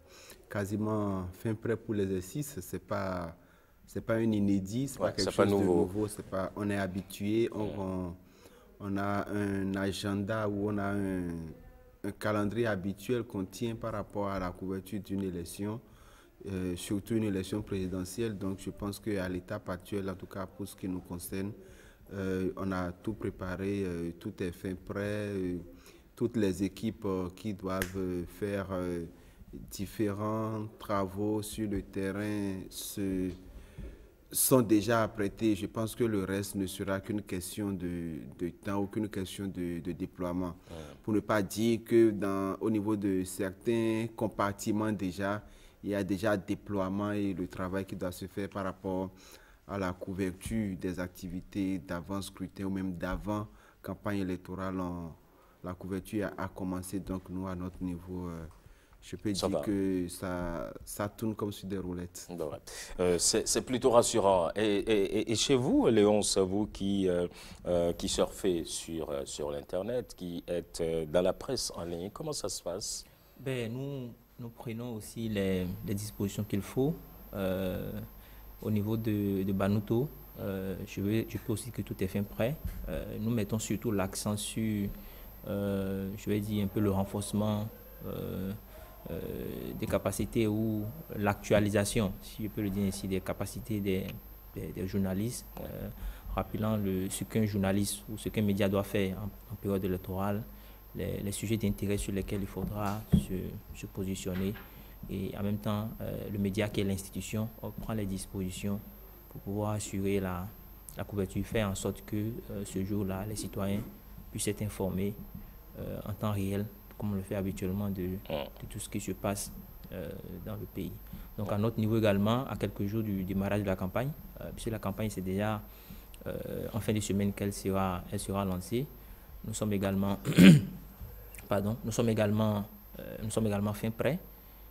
quasiment fin prêt pour l'exercice. C'est pas... C'est pas un inédit, c'est ouais, pas quelque chose pas de nouveau. C'est pas, on est habitué, on, on, on a un agenda ou on a un, un calendrier habituel qu'on tient par rapport à la couverture d'une élection, euh, surtout une élection présidentielle. Donc je pense qu'à l'étape actuelle, en tout cas pour ce qui nous concerne, euh, on a tout préparé, euh, tout est fin prêt, euh, toutes les équipes euh, qui doivent euh, faire euh, différents travaux sur le terrain se sont déjà apprêtés. Je pense que le reste ne sera qu'une question de, de temps ou qu'une question de, de déploiement. Ouais. Pour ne pas dire que dans, au niveau de certains compartiments déjà, il y a déjà déploiement et le travail qui doit se faire par rapport à la couverture des activités d'avant-scrutin ou même d'avant-campagne électorale. On, la couverture a, a commencé, donc nous, à notre niveau, euh, je peux ça dire va. que ça, ça tourne comme sur des roulettes.
Ouais. Euh, c'est plutôt rassurant. Et, et, et chez vous, Léonce, vous qui, euh, euh, qui surfez sur, euh, sur l'Internet, qui êtes euh, dans la presse en ligne, comment ça se passe?
Ben, nous, nous prenons aussi les, les dispositions qu'il faut. Euh, au niveau de, de Banuto, euh, je, veux, je peux aussi que tout est fait prêt. Euh, nous mettons surtout l'accent sur, euh, je vais dire, un peu le renforcement euh, Euh, des capacités ou l'actualisation, si je peux le dire ainsi, des capacités des, des, des journalistes, euh, rappelant le, ce qu'un journaliste ou ce qu'un média doit faire en, en période électorale, les, les sujets d'intérêt sur lesquels il faudra se, se positionner, Et en même temps, euh, le média qui est l'institution prend les dispositions pour pouvoir assurer la, la couverture, faire en sorte que euh, ce jour-là, les citoyens puissent être informés euh, en temps réel, comme on le fait habituellement, de, de tout ce qui se passe euh, dans le pays. Donc à notre niveau également, à quelques jours du démarrage de la campagne, euh, puisque la campagne c'est déjà euh, en fin de semaine qu'elle sera, elle sera lancée, nous sommes également, pardon, nous sommes également, euh, nous sommes également fin prêts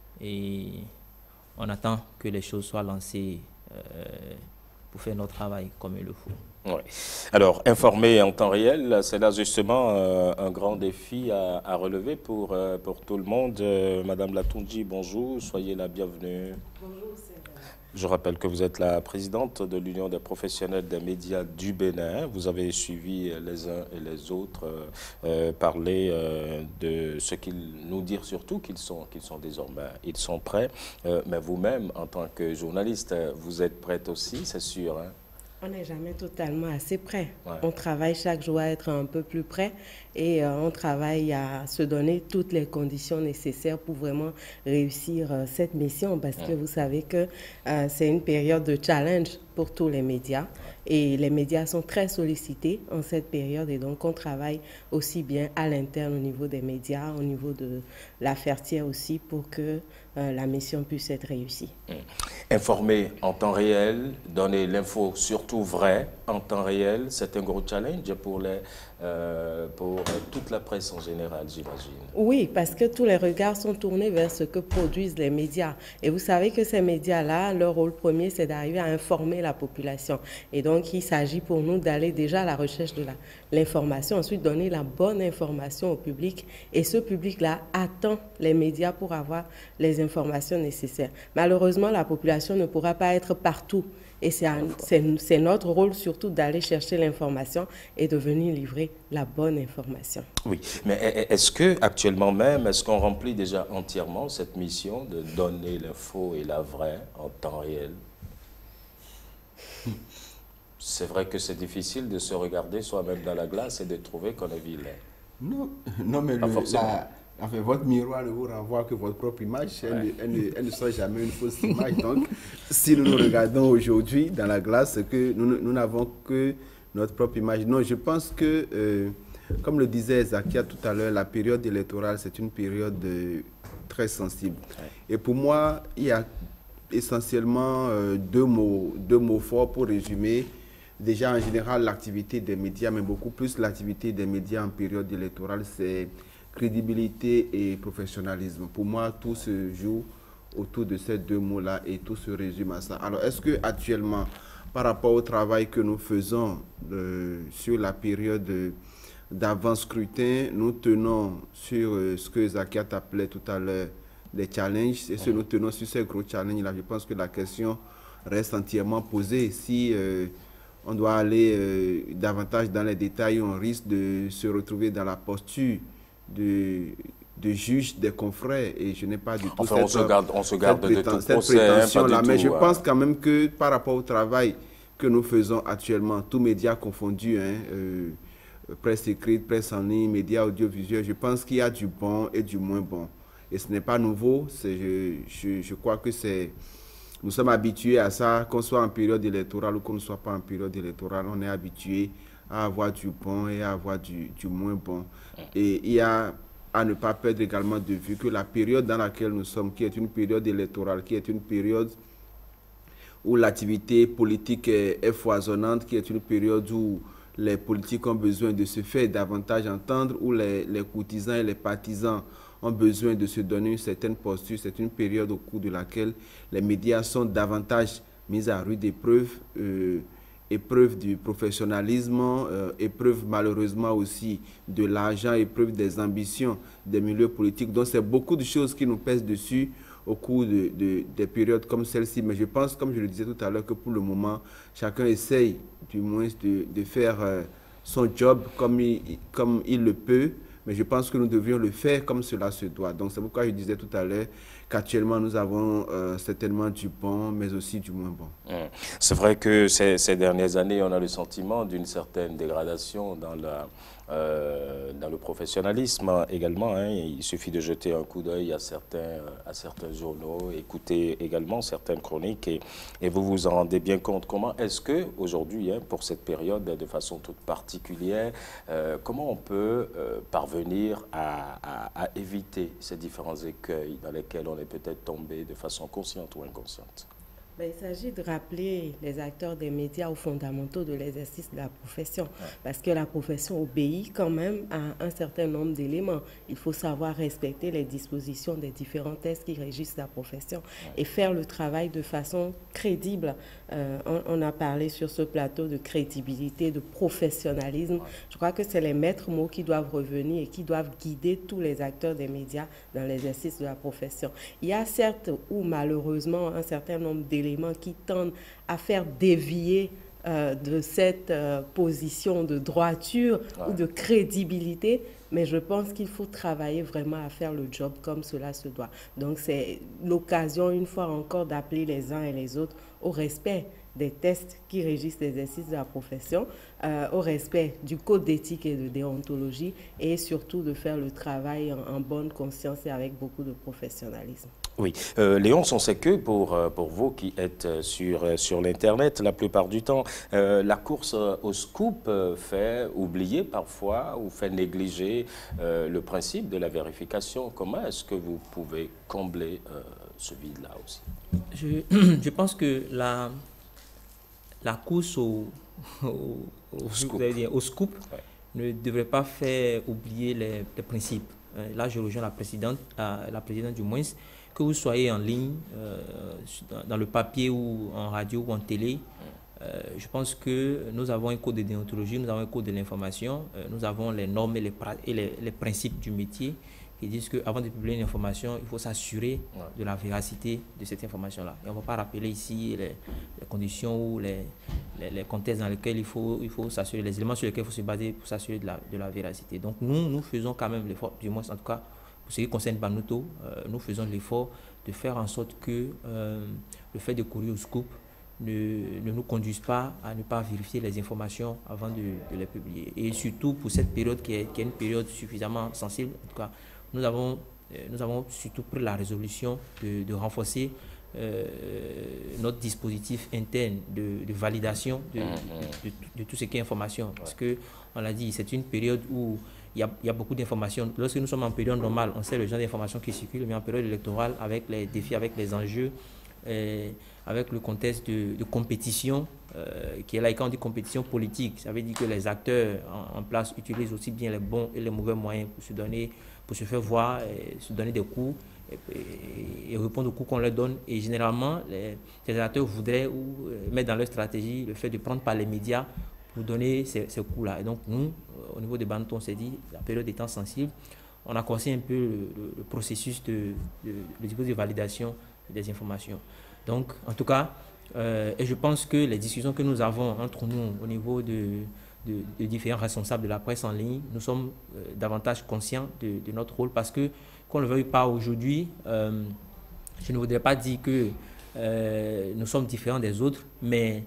et on attend que les choses soient lancées euh, pour faire notre travail comme il le faut.
Oui. Alors, informer en temps réel, c'est là justement euh, un grand défi à, à relever pour, euh, pour tout le monde. Euh, Madame Latundji, bonjour, soyez la bienvenue. Bonjour, c'est... Je rappelle que vous êtes la présidente de l'Union des professionnels des médias du Bénin. Vous avez suivi les uns et les autres euh, euh, parler euh, de ce qu'ils nous dire surtout qu'ils sont, qu'ils sont désormais, ils sont prêts. Euh, mais vous-même, en tant que journaliste, vous êtes prête aussi, c'est sûr, hein?
On n'est jamais totalement assez prêt.
Ouais.
On travaille chaque jour à être un peu plus prêt et euh, on travaille à se donner toutes les conditions nécessaires pour vraiment réussir euh, cette mission parce ouais. que vous savez que euh, c'est une période de challenge pour tous les médias et les médias sont très sollicités en cette période et donc on travaille aussi bien à l'interne au niveau des médias, au niveau de la Fertière aussi pour que euh, la mission puisse être réussie.
Mmh. Informer en temps réel, donner l'info surtout vraie en temps réel, c'est un gros challenge pour, les, euh, pour toute la presse en général, j'imagine.
Oui, parce que tous les regards sont tournés vers ce que produisent les médias. Et vous savez que ces médias-là, leur rôle premier, c'est d'arriver à informer la population. Et donc, il s'agit pour nous d'aller déjà à la recherche de l'information, ensuite donner la bonne information au public. Et ce public-là attend les médias pour avoir les informations nécessaires. Malheureusement, la population ne pourra pas être partout. Et c'est notre rôle surtout d'aller chercher l'information et de venir livrer la bonne information.
Oui, mais est-ce que actuellement même, est-ce qu'on remplit déjà entièrement cette mission de donner l'info et la vraie en temps réel? C'est vrai que c'est difficile de se regarder soi-même dans la glace et de trouver qu'on est vilain.
Non, non mais
pas
le,
forcément.
La... Enfin, votre miroir ne vous renvoie que votre propre image, elle, ouais. elle, elle, elle ne sera jamais une fausse image. Donc, si nous nous regardons aujourd'hui dans la glace, c'est que nous n'avons que notre propre image. Non, je pense que, euh, comme le disait Zakia tout à l'heure, la période électorale, c'est une période euh, très sensible. Ouais. Et pour moi, il y a essentiellement euh, deux mots, deux mots forts pour résumer. Déjà, en général, l'activité des médias, mais beaucoup plus l'activité des médias en période électorale, c'est crédibilité et professionnalisme. Pour moi, tout se joue autour de ces deux mots-là et tout se résume à ça. Alors, est-ce que actuellement, par rapport au travail que nous faisons euh, sur la période d'avant-scrutin, nous tenons sur euh, ce que Zakia appelait tout à l'heure les challenges, et si nous tenons sur ces gros challenges-là, je pense que la question reste entièrement posée. Si euh, on doit aller euh, davantage dans les détails, on risque de se retrouver dans la posture de, de juge des confrères et je n'ai pas du tout
enfin,
cette,
on se garde, on se garde
cette,
de tout
cette
procès,
prétention-là.
hein,
mais
tout,
je
ouais.
pense quand même que par rapport au travail que nous faisons actuellement, tous médias confondus, hein, euh, presse écrite, presse en ligne, médias audiovisuels, je pense qu'il y a du bon et du moins bon. Et ce n'est pas nouveau, je, je, je crois que c'est... Nous sommes habitués à ça, qu'on soit en période électorale ou qu'on ne soit pas en période électorale, on est habitué à avoir du bon et à avoir du, du moins bon. Et il y a à ne pas perdre également de vue que la période dans laquelle nous sommes, qui est une période électorale, qui est une période où l'activité politique est, est foisonnante, qui est une période où les politiques ont besoin de se faire davantage entendre, où les, les courtisans et les partisans ont besoin de se donner une certaine posture. C'est une période au cours de laquelle les médias sont davantage mis à rude épreuve, euh, épreuve du professionnalisme, euh, épreuve malheureusement aussi de l'argent, épreuve des ambitions des milieux politiques. Donc c'est beaucoup de choses qui nous pèsent dessus au cours de, de, des périodes comme celle-ci. Mais je pense, comme je le disais tout à l'heure, que pour le moment, chacun essaye du moins de, de faire euh, son job comme il, comme il le peut. Mais je pense que nous devrions le faire comme cela se doit. Donc c'est pourquoi je disais tout à l'heure qu'actuellement nous avons euh, certainement du bon, mais aussi du moins bon.
Mmh. C'est vrai que ces, ces dernières années, on a le sentiment d'une certaine dégradation dans la, euh, dans le professionnalisme également. Hein, il suffit de jeter un coup d'œil à certains, à certains journaux, écouter également certaines chroniques et, et vous vous en rendez bien compte. Comment est-ce qu'aujourd'hui, hein, pour cette période de façon toute particulière, euh, comment on peut euh, parvenir à, à, à éviter ces différents écueils dans lesquels on est peut-être tombé de façon consciente ou inconsciente?
Ben, il s'agit de rappeler les acteurs des médias aux fondamentaux de l'exercice de la profession, ouais. Parce que la profession obéit quand même à un certain nombre d'éléments. Il faut savoir respecter les dispositions des différents textes qui régissent la profession, ouais. Et faire le travail de façon crédible. Euh, on, on a parlé sur ce plateau de crédibilité, de professionnalisme. Ouais. Je crois que c'est les maîtres mots qui doivent revenir et qui doivent guider tous les acteurs des médias dans l'exercice de la profession. Il y a certes ou malheureusement un certain nombre d'éléments qui tendent à faire dévier euh, de cette euh, position de droiture, ouais. Ou de crédibilité, mais je pense qu'il faut travailler vraiment à faire le job comme cela se doit. Donc c'est l'occasion, une fois encore, d'appeler les uns et les autres au respect des tests qui régissent l'exercice de la profession, euh, au respect du code d'éthique et de déontologie, et surtout de faire le travail en, en bonne conscience et avec beaucoup de professionnalisme.
Oui, euh, Léonce, on sait que pour, pour vous qui êtes sur, sur l'Internet, la plupart du temps, euh, la course au scoop fait oublier parfois ou fait négliger euh, le principe de la vérification. Comment est-ce que vous pouvez combler euh, ce vide-là aussi?
je, je pense que la, la course au, au, au scoop, dire, au scoop ouais. Ne devrait pas faire oublier les, les principes. Là, je rejoins la présidente, la, la présidente du moins. Que vous soyez en ligne, euh, dans le papier ou en radio ou en télé, euh, je pense que nous avons un code de déontologie, nous avons un code de l'information, euh, nous avons les normes et les, et les, les principes du métier qui disent qu'avant de publier une information, il faut s'assurer ouais. de la véracité de cette information-là. Et on ne va pas rappeler ici les, les conditions ou les, les, les contextes dans lesquels il faut, il faut s'assurer, les éléments sur lesquels il faut se baser pour s'assurer de la, de la véracité. Donc nous, nous faisons quand même l'effort, du moins en tout cas, pour ce qui concerne Banoto, euh, nous faisons l'effort de faire en sorte que euh, le fait de courir au scoop ne, ne nous conduise pas à ne pas vérifier les informations avant de, de les publier. Et surtout pour cette période qui est, qui est une période suffisamment sensible, en tout cas, nous avons, euh, nous avons surtout pris la résolution de, de renforcer euh, notre dispositif interne de, de validation de, de, de, de tout ce qui est information. Parce que, on l'a dit, c'est une période où Il y, a, il y a beaucoup d'informations. Lorsque nous sommes en période normale, on sait le genre d'informations qui circulent, mais en période électorale, avec les défis, avec les enjeux, euh, avec le contexte de, de compétition, euh, qui est là, et quand on dit compétition politique, ça veut dire que les acteurs en, en place utilisent aussi bien les bons et les mauvais moyens pour se donner, pour se faire voir, et se donner des coups, et, et, et répondre aux coups qu'on leur donne. Et généralement, les, les acteurs voudraient ou, euh, mettre dans leur stratégie le fait de prendre par les médias pour donner ces, ces coups-là. Et donc, nous, au niveau de Banoto, on s'est dit, la période étant sensible, on a commencé un peu le, le, le processus de, de, de, de validation des informations. Donc, en tout cas, euh, et je pense que les discussions que nous avons entre nous au niveau de, de, de différents responsables de la presse en ligne, nous sommes euh, davantage conscients de, de notre rôle parce que, qu'on ne le veuille pas aujourd'hui, euh, je ne voudrais pas dire que euh, nous sommes différents des autres, mais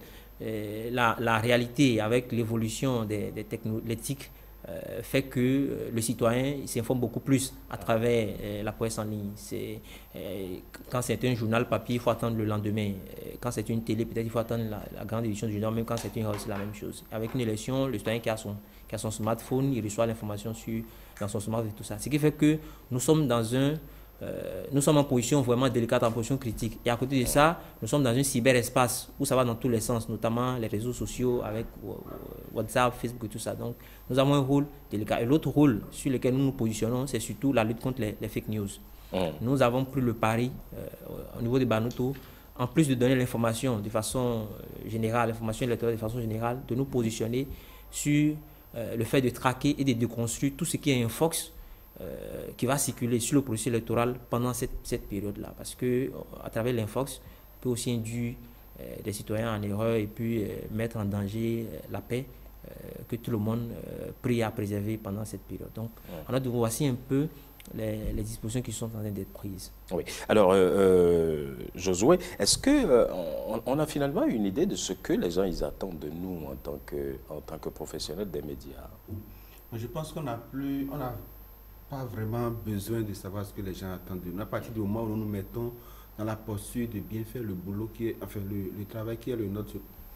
La, la réalité avec l'évolution des, des technologies, l'éthique euh, fait que euh, le citoyen s'informe beaucoup plus à travers euh, la presse en ligne. C'est, euh, quand c'est un journal papier, il faut attendre le lendemain. Euh, quand c'est une télé, peut-être il faut attendre la, la grande édition du journal, même quand c'est une heure, c'est la même chose. Avec une élection, le citoyen qui a son, qui a son smartphone, il reçoit l'information sur, dans son smartphone et tout ça. Ce qui fait que nous sommes dans un Euh, nous sommes en position vraiment délicate, en position critique. Et à côté de ça, nous sommes dans un cyberespace où ça va dans tous les sens, notamment les réseaux sociaux avec WhatsApp, Facebook et tout ça. Donc, nous avons un rôle délicat. Et l'autre rôle sur lequel nous nous positionnons, c'est surtout la lutte contre les, les fake news. Mm. Nous avons pris le pari euh, au niveau de Banoto, en plus de donner l'information de façon générale, l'information électorale de façon générale, de nous positionner sur euh, le fait de traquer et de déconstruire tout ce qui est un fox Euh, qui va circuler sur le processus électoral pendant cette, cette période-là. Parce que à travers l'infox, on peut aussi induire euh, des citoyens en erreur et puis euh, mettre en danger euh, la paix euh, que tout le monde euh, prie à préserver pendant cette période. Donc, ouais. on a de voici un peu les, les dispositions qui sont en train d'être prises.
Oui. Alors, euh, euh, Josué, est-ce que euh, on, on a finalement une idée de ce que les gens ils attendent de nous en tant que, en tant que professionnels des médias?
Je pense qu'on n'a plus, on n'a pas vraiment besoin de savoir ce que les gens attendent de nous. À partir du moment où nous nous mettons dans la posture de bien faire le boulot qui est, enfin le, le travail qui est le nôtre.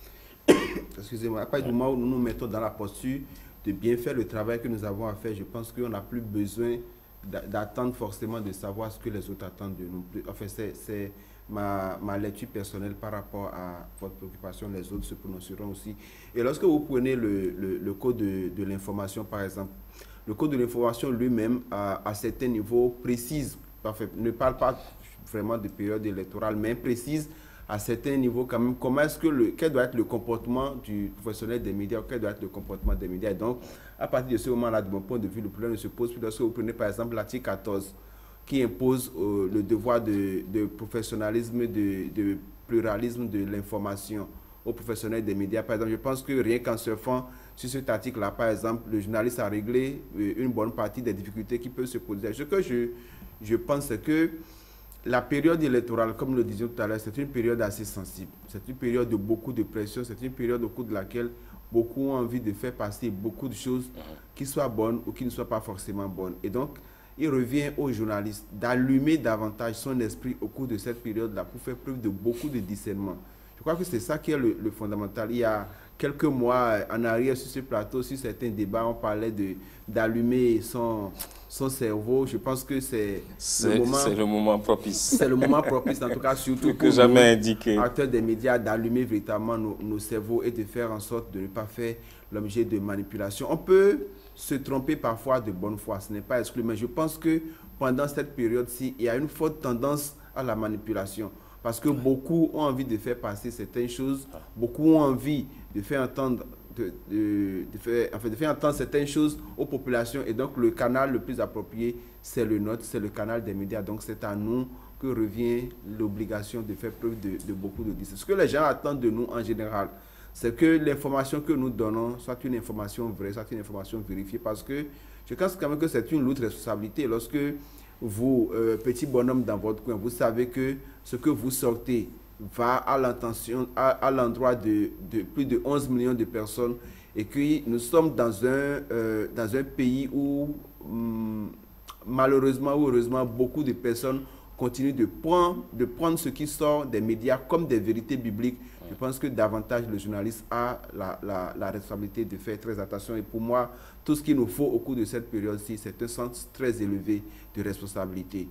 Excusez-moi. À partir du moment où nous nous mettons dans la posture de bien faire le travail que nous avons à faire, je pense qu'on n'a plus besoin d'attendre forcément de savoir ce que les autres attendent de nous. Enfin, c'est ma, ma lecture personnelle par rapport à votre préoccupation. Les autres se prononceront aussi. Et lorsque vous prenez le, le, le code de, de l'information, par exemple, le code de l'information lui-même, à, à certains niveaux, précise, enfin, ne parle pas vraiment de période électorale, mais précise à certains niveaux quand même comment est-ce que le, quel doit être le comportement du professionnel des médias, quel doit être le comportement des médias. Et donc, à partir de ce moment-là, de mon point de vue, le problème ne se pose plus. Lorsque vous prenez par exemple l'article quatorze, qui impose euh, le devoir de, de professionnalisme, de, de pluralisme de l'information aux professionnels des médias. Par exemple, je pense que rien qu'en surfant sur cet article-là, par exemple, le journaliste a réglé euh, une bonne partie des difficultés qui peuvent se poser. Ce que je, je pense, c'est que la période électorale, comme le disions tout à l'heure, c'est une période assez sensible. C'est une période de beaucoup de pression, c'est une période au cours de laquelle beaucoup ont envie de faire passer beaucoup de choses qui soient bonnes ou qui ne soient pas forcément bonnes. Et donc, il revient aux journalistes d'allumer davantage son esprit au cours de cette période-là pour faire preuve de beaucoup de discernement. Je crois que c'est ça qui est le, le fondamental. Il y a quelques mois en arrière sur ce plateau, sur certains débats, on parlait d'allumer son, son cerveau. Je pense que c'est le moment,
le moment propice.
C'est le moment propice, en tout cas, surtout
que jamais indiqué.
Acteurs des médias, d'allumer véritablement nos, nos cerveaux et de faire en sorte de ne pas faire l'objet de manipulation. On peut se tromper parfois de bonne foi, ce n'est pas exclu, mais je pense que pendant cette période-ci, il y a une forte tendance à la manipulation. Parce que beaucoup ont envie de faire passer certaines choses, beaucoup ont envie de faire entendre, de, de, de, faire, enfin, de faire entendre certaines choses aux populations. Et donc, le canal le plus approprié, c'est le nôtre, c'est le canal des médias. Donc, c'est à nous que revient l'obligation de faire preuve de, de beaucoup de discernement. Ce que les gens attendent de nous en général, c'est que l'information que nous donnons soit une information vraie, soit une information vérifiée. Parce que je pense quand même que c'est une lourde responsabilité lorsque vous, euh, petit bonhomme dans votre coin, vous savez que ce que vous sortez va à l'intention, à, à l'endroit de, de plus de onze millions de personnes et que nous sommes dans un, euh, dans un pays où hum, malheureusement ou heureusement beaucoup de personnes continuent de prendre, de prendre ce qui sort des médias comme des vérités bibliques. Je pense que davantage le journaliste a la, la, la responsabilité de faire très attention. Et pour moi, tout ce qu'il nous faut au cours de cette période-ci, c'est un sens très élevé de responsabilité.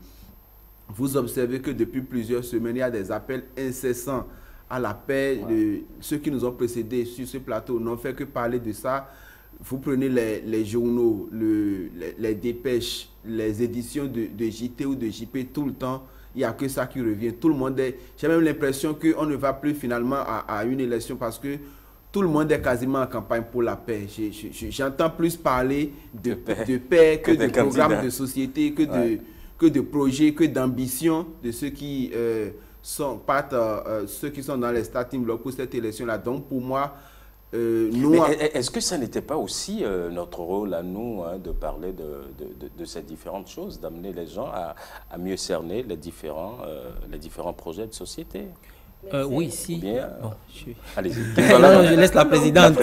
Vous observez que depuis plusieurs semaines, il y a des appels incessants à la paix. Ouais. De, ceux qui nous ont précédés sur ce plateau n'ont fait que parler de ça. Vous prenez les, les journaux, le, les, les dépêches, les éditions de, de J T ou de J P, tout le temps, il n'y a que ça qui revient. Tout le monde est... J'ai même l'impression qu'on ne va plus finalement à, à une élection parce que tout le monde est quasiment en campagne pour la paix. J'entends plus parler de, de paix, de paix que, que de programmes candidats. De société, que, ouais. de, que de projets, que d'ambition de ceux qui, euh, sont, partent, euh, ceux qui sont dans les starting blocks pour cette élection-là. Donc pour moi, Euh,
est-ce que ça n'était pas aussi euh, notre rôle à nous hein, de parler de, de, de, de ces différentes choses, d'amener les gens à, à mieux cerner les différents, euh, les différents projets de société?
euh, Oui, si.
Bien,
bon, je...
Allez-y.
Non, je laisse la présidente.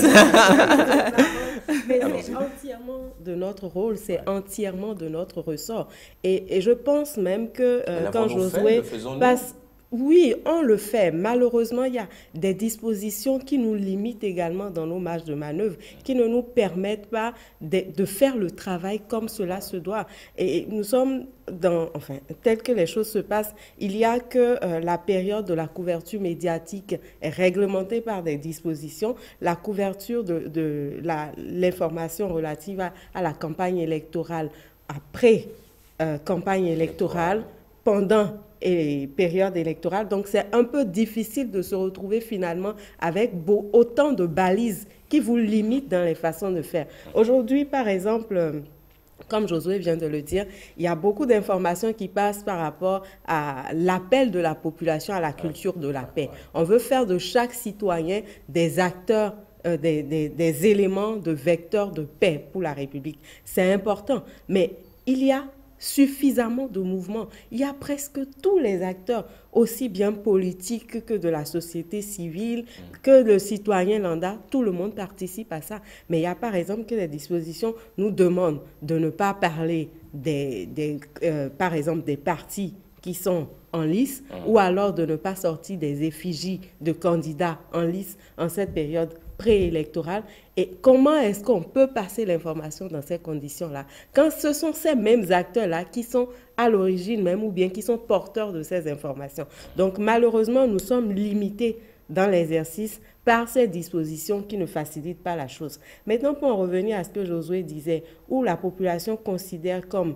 Mais c'est entièrement de notre rôle, c'est ouais. entièrement de notre ressort. Et, et je pense même que euh, quand Josué passe... Oui, on le fait. Malheureusement, il y a des dispositions qui nous limitent également dans nos marges de manœuvre, qui ne nous permettent pas de, de faire le travail comme cela se doit. Et nous sommes dans, enfin, tel que les choses se passent, il n'y a que euh, la période de la couverture médiatique est réglementée par des dispositions. La couverture de, de la, l'information relative à, à la campagne électorale, après euh, campagne électorale, pendant et période électorale. Donc, c'est un peu difficile de se retrouver finalement avec beau, autant de balises qui vous limitent dans les façons de faire. Aujourd'hui, par exemple, comme Josué vient de le dire, il y a beaucoup d'informations qui passent par rapport à l'appel de la population à la culture de la paix. On veut faire de chaque citoyen des acteurs, euh, des, des, des éléments de vecteurs de paix pour la République. C'est important, mais il y a suffisamment de mouvements. Il y a presque tous les acteurs, aussi bien politiques que de la société civile, que le citoyen lambda, tout le monde participe à ça. Mais il y a par exemple que les dispositions nous demandent de ne pas parler des, des euh, par exemple des partis qui sont en lice, mmh. ou alors de ne pas sortir des effigies de candidats en lice en cette période préélectorale. Et comment est-ce qu'on peut passer l'information dans ces conditions-là, quand ce sont ces mêmes acteurs-là qui sont à l'origine même ou bien qui sont porteurs de ces informations. Donc malheureusement, nous sommes limités dans l'exercice par ces dispositions qui ne facilitent pas la chose. Maintenant, pour en revenir à ce que Josué disait, où la population considère comme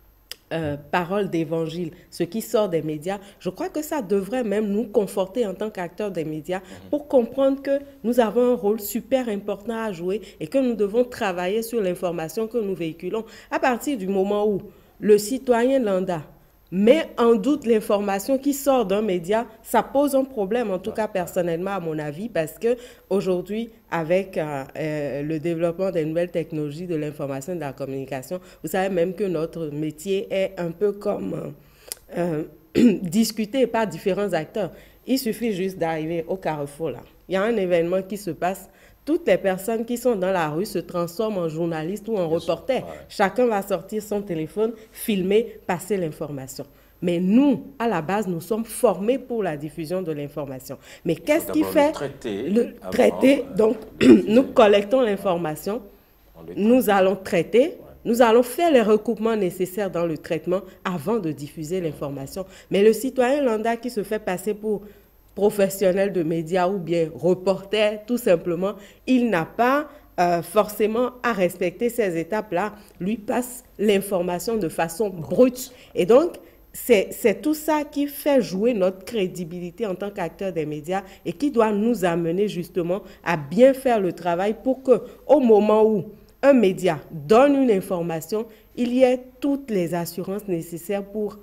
Euh, parole d'évangile, ce qui sort des médias, je crois que ça devrait même nous conforter en tant qu'acteurs des médias pour comprendre que nous avons un rôle super important à jouer et que nous devons travailler sur l'information que nous véhiculons. À partir du moment où le citoyen lambda met en doute l'information qui sort d'un média, ça pose un problème, en tout cas personnellement à mon avis, parce que aujourd'hui, avec euh, euh, le développement des nouvelles technologies de l'information et de la communication, vous savez même que notre métier est un peu comme euh, euh, discuté par différents acteurs. Il suffit juste d'arriver au carrefour là. Il y a un événement qui se passe, toutes les personnes qui sont dans la rue se transforment en journalistes ou en reporters. Ouais. Chacun va sortir son téléphone, filmer, passer l'information. Mais nous, à la base, nous sommes formés pour la diffusion de l'information. Mais qu'est-ce qui fait le traité, le traité euh, donc, nous collectons l'information, nous allons traiter, ouais. nous allons faire les recoupements nécessaires dans le traitement avant de diffuser l'information. Mais le citoyen lambda qui se fait passer pour professionnel de médias ou bien reporter, tout simplement, il n'a pas euh, forcément à respecter ces étapes-là, lui passe l'information de façon brute. Et donc, c'est tout ça qui fait jouer notre crédibilité en tant qu'acteur des médias et qui doit nous amener justement à bien faire le travail pour qu'au moment où un média donne une information, il y ait toutes les assurances nécessaires pour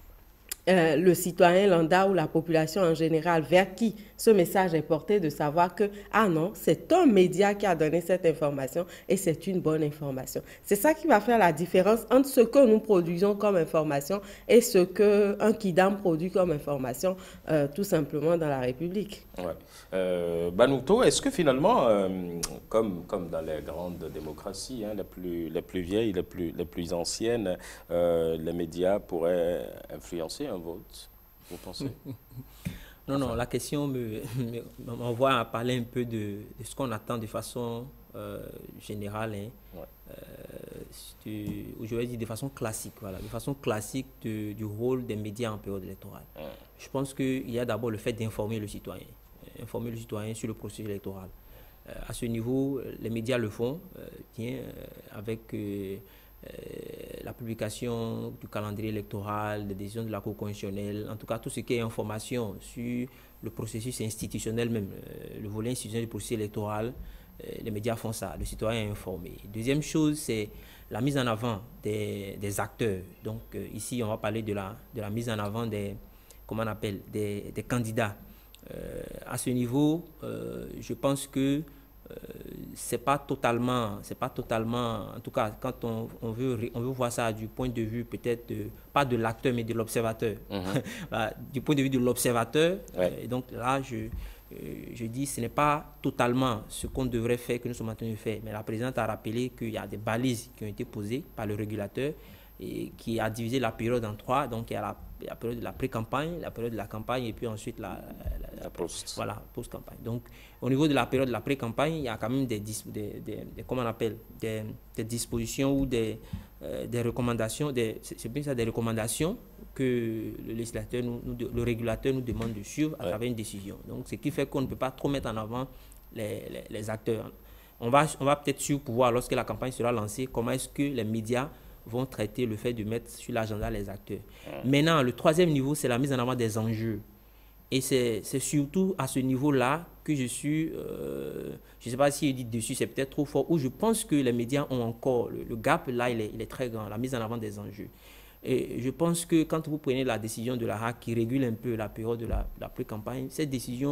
Euh, le citoyen lambda ou la population en général vers qui ce message est porté, de savoir que, ah non, c'est un média qui a donné cette information et c'est une bonne information. C'est ça qui va faire la différence entre ce que nous produisons comme information et ce qu'un Kidam produit comme information, euh, tout simplement dans la République.
Ouais. Euh, Banouto, est-ce que finalement, euh, comme, comme dans les grandes démocraties, hein, les, plus, les plus vieilles, les plus, les plus anciennes, euh, les médias pourraient influencer un vote, vous pensez?
Non, non, la question m'envoie à parler un peu de, de ce qu'on attend de façon euh, générale, hein, ouais. euh, de, je vais dire de façon classique, voilà, de façon classique de, du rôle des médias en période électorale. Ouais. Je pense qu'il y a d'abord le fait d'informer le citoyen, informer le citoyen sur le processus électoral. Euh, à ce niveau, les médias le font euh, bien euh, avec euh, Euh, la publication du calendrier électoral, des décisions de la Cour constitutionnelle, en tout cas tout ce qui est information sur le processus institutionnel même, euh, le volet institutionnel du processus électoral, euh, les médias font ça, le citoyen est informé. Deuxième chose, c'est la mise en avant des, des acteurs. Donc euh, ici, on va parler de la, de la mise en avant des, comment on appelle, des, des candidats. Euh, à ce niveau, euh, je pense que Euh, c'est pas totalement, c'est pas totalement, en tout cas, quand on, on, veut, on veut voir ça du point de vue peut-être, euh, pas de l'acteur, mais de l'observateur. Mm-hmm. Voilà, du point de vue de l'observateur, ouais. euh, donc là, je, euh, je dis, ce n'est pas totalement ce qu'on devrait faire, que nous sommes en train de faire. Mais la présidente a rappelé qu'il y a des balises qui ont été posées par le régulateur et qui a divisé la période en trois. Donc, il y a la, la période de la pré-campagne, la période de la campagne et puis ensuite la, la, la post. Voilà, post-campagne. Donc, au niveau de la période de la pré-campagne, il y a quand même des, des, des, des comment on appelle, des, des dispositions ou des, euh, des recommandations, des, c'est bien ça, des recommandations que le législateur, nous, nous, le régulateur nous demande de suivre à ouais. travers une décision. Donc, ce qui fait qu'on ne peut pas trop mettre en avant les, les, les acteurs. On va, on va peut-être sur pouvoir, lorsque la campagne sera lancée, comment est-ce que les médias vont traiter le fait de mettre sur l'agenda les acteurs. Mmh. Maintenant, le troisième niveau, c'est la mise en avant des enjeux. Et c'est surtout à ce niveau-là que je suis, euh, je ne sais pas si je dis dessus, c'est peut-être trop fort, où je pense que les médias ont encore, le, le gap là, il est, il est très grand, la mise en avant des enjeux. Et je pense que quand vous prenez la décision de la R A C qui régule un peu la période de la, la pré-campagne, cette décision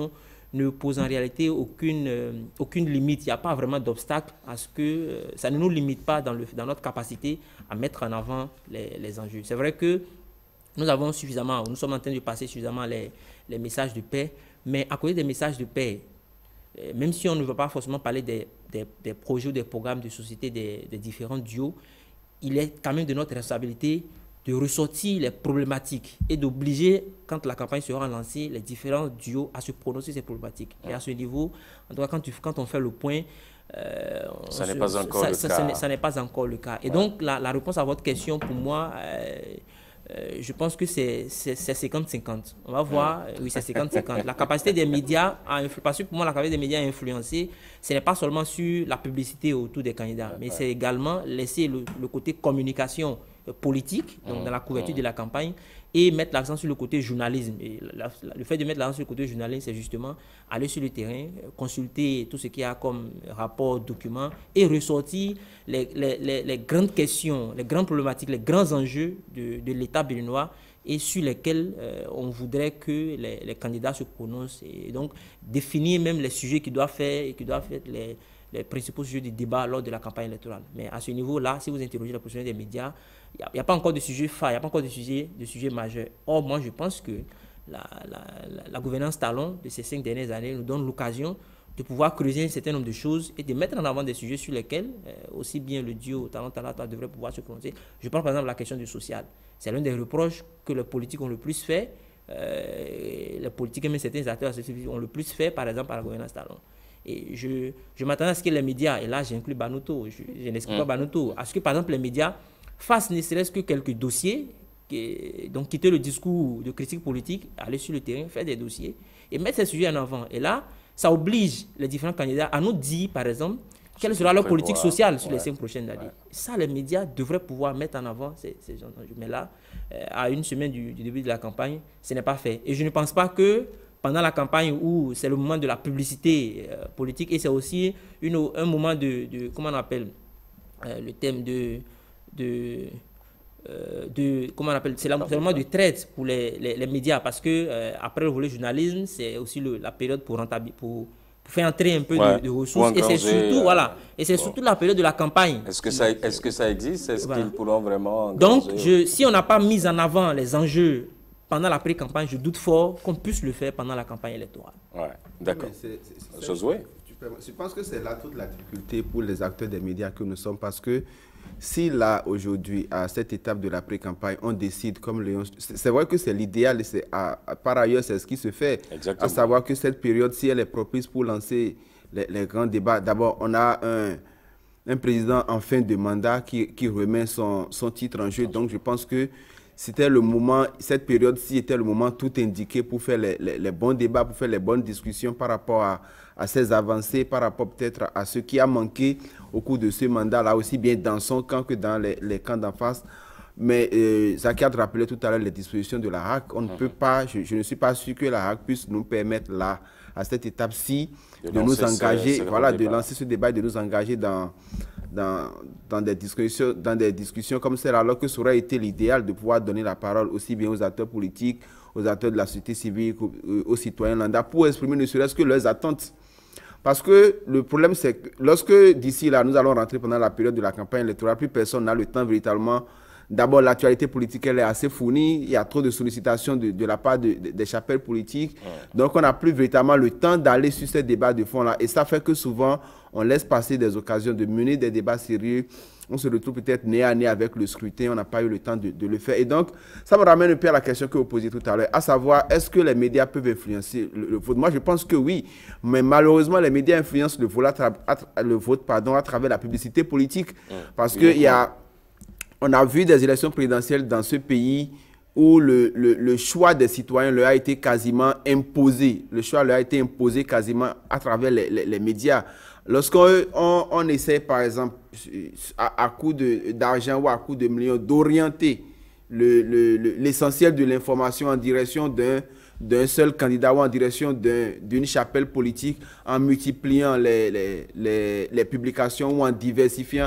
ne pose en réalité aucune, euh, aucune limite. Il n'y a pas vraiment d'obstacle à ce que euh, ça ne nous limite pas dans, le, dans notre capacité à mettre en avant les, les enjeux. C'est vrai que nous avons suffisamment, nous sommes en train de passer suffisamment les, les messages de paix, mais à côté des messages de paix, euh, même si on ne veut pas forcément parler des, des, des projets ou des programmes de société des, des différents duos, il est quand même de notre responsabilité de ressortir les problématiques et d'obliger, quand la campagne sera lancée, les différents duos à se prononcer ces problématiques. Et à ce niveau, en tout cas, quand, tu, quand on fait le point, euh,
ça n'est pas encore
ça,
le
ça,
cas.
Ça n'est pas encore le cas. Et ouais. donc, la, la réponse à votre question, pour moi, euh, euh, je pense que c'est cinquante cinquante. On va voir, ouais. oui, c'est cinquante cinquante. La capacité des médias à influencer, parce que pour moi, la capacité des médias à influencer, ce n'est pas seulement sur la publicité autour des candidats, ouais, mais ouais. c'est également laisser le, le côté communication politique, donc mmh, dans la couverture mmh. de la campagne, et mettre l'accent sur le côté journalisme. Et la, la, le fait de mettre l'accent sur le côté journalisme, c'est justement aller sur le terrain, consulter tout ce qu'il y a comme rapport, documents, et ressortir les, les, les, les grandes questions, les grandes problématiques, les grands enjeux de, de l'État béninois, et sur lesquels euh, on voudrait que les, les candidats se prononcent, et donc définir même les sujets qui doivent faire, et qui doivent faire les, les principaux sujets du débat lors de la campagne électorale. Mais à ce niveau-là, si vous interrogez la position des médias, il n'y a, a pas encore de sujet phare, il n'y a pas encore de sujet, de sujet majeur. Or, moi, je pense que la, la, la, la gouvernance Talon de ces cinq dernières années nous donne l'occasion de pouvoir creuser un certain nombre de choses et de mettre en avant des sujets sur lesquels euh, aussi bien le duo Talon-Talon devrait pouvoir se prononcer. Je prends par exemple la question du social. C'est l'un des reproches que les politiques ont le plus fait, euh, les politiques et même certains acteurs ont le plus fait, par exemple, à la gouvernance Talon. Et je, je m'attendais à ce que les médias, et là j'inclus Banouto, je, je n'exclus mmh. pas Banouto, à ce que par exemple les médias fassent ne serait-ce que quelques dossiers, qui, donc quitter le discours de critique politique, aller sur le terrain, faire des dossiers et mettre ces sujets en avant. Et là, ça oblige les différents candidats à nous dire, par exemple, quelle sera leur politique sociale sur ouais. les cinq prochaines années. Ouais. Ça, les médias devraient pouvoir mettre en avant ces, ces enjeux. Mais là, euh, à une semaine du, du début de la campagne, ce n'est pas fait. Et je ne pense pas que pendant la campagne où c'est le moment de la publicité euh, politique et c'est aussi une, un moment de, de, comment on appelle, euh, le thème de, de, euh, de comment on appelle, c'est le moment de traite pour les, les, les médias parce que euh, après le volet journalisme, c'est aussi le, la période pour, rentabiliser, pour, pour faire entrer un peu ouais, de, de ressources et c'est surtout, euh, voilà, et c'est bon. surtout la période de la campagne.
Est-ce que ça, est-ce que ça existe? Est-ce voilà. qu'ils pourront vraiment
Donc, je, si on n'a pas mis en avant les enjeux pendant la pré-campagne, je doute fort qu'on puisse le faire pendant la campagne électorale.
Ouais, d'accord.
Je pense que c'est là toute la difficulté pour les acteurs des médias que nous sommes, parce que si là, aujourd'hui, à cette étape de la pré-campagne, on décide comme Léon... C'est vrai que c'est l'idéal, et à, à, par ailleurs, c'est ce qui se fait. Exactement. À savoir que cette période, si elle est propice pour lancer les, les grands débats, d'abord, on a un, un président en fin de mandat qui, qui remet son, son titre en jeu. Donc, je pense que c'était le moment, cette période-ci était le moment tout indiqué pour faire les, les, les bons débats, pour faire les bonnes discussions par rapport à, à ces avancées, par rapport peut-être à ce qui a manqué au cours de ce mandat-là, aussi bien dans son camp que dans les, les camps d'en face. Mais euh, Zakiad rappelait tout à l'heure les dispositions de la H A C. On ne mmh. peut pas, je, je ne suis pas sûr que la H A C puisse nous permettre là, à cette étape-ci, de, de nous engager, ce, ce voilà, de lancer ce débat, de nous engager dans... Dans, dans, des discussions, dans des discussions comme celle, alors que ça aurait été l'idéal de pouvoir donner la parole aussi bien aux acteurs politiques, aux acteurs de la société civile, aux, aux citoyens lambda, pour exprimer ne serait-ce que leurs attentes. Parce que le problème, c'est que lorsque d'ici là, nous allons rentrer pendant la période de la campagne électorale, plus personne n'a le temps véritablement. D'abord, l'actualité politique, elle est assez fournie. Il y a trop de sollicitations de, de la part de, de, des chapelles politiques. Ouais. Donc, on n'a plus véritablement le temps d'aller sur ces débats de fond-là. Et ça fait que souvent, on laisse passer des occasions de mener des débats sérieux. On se retrouve peut-être nez à nez avec le scrutin. On n'a pas eu le temps de, de le faire. Et donc, ça me ramène un peu à la question que vous posiez tout à l'heure, à savoir, est-ce que les médias peuvent influencer le, le vote? Moi, je pense que oui. Mais malheureusement, les médias influencent le vote, à, le vote pardon, à travers la publicité politique. Ouais. Parce qu'il y a... On a vu des élections présidentielles dans ce pays où le, le, le choix des citoyens leur a été quasiment imposé. Le choix leur a été imposé quasiment à travers les, les, les médias. Lorsqu'on on, on essaie, par exemple, à, à coup d'argent ou à coup de millions, d'orienter l'essentiel le, le, de l'information en direction d'un d'un seul candidat ou en direction d'une chapelle politique, en multipliant les, les, les, les publications ou en diversifiant.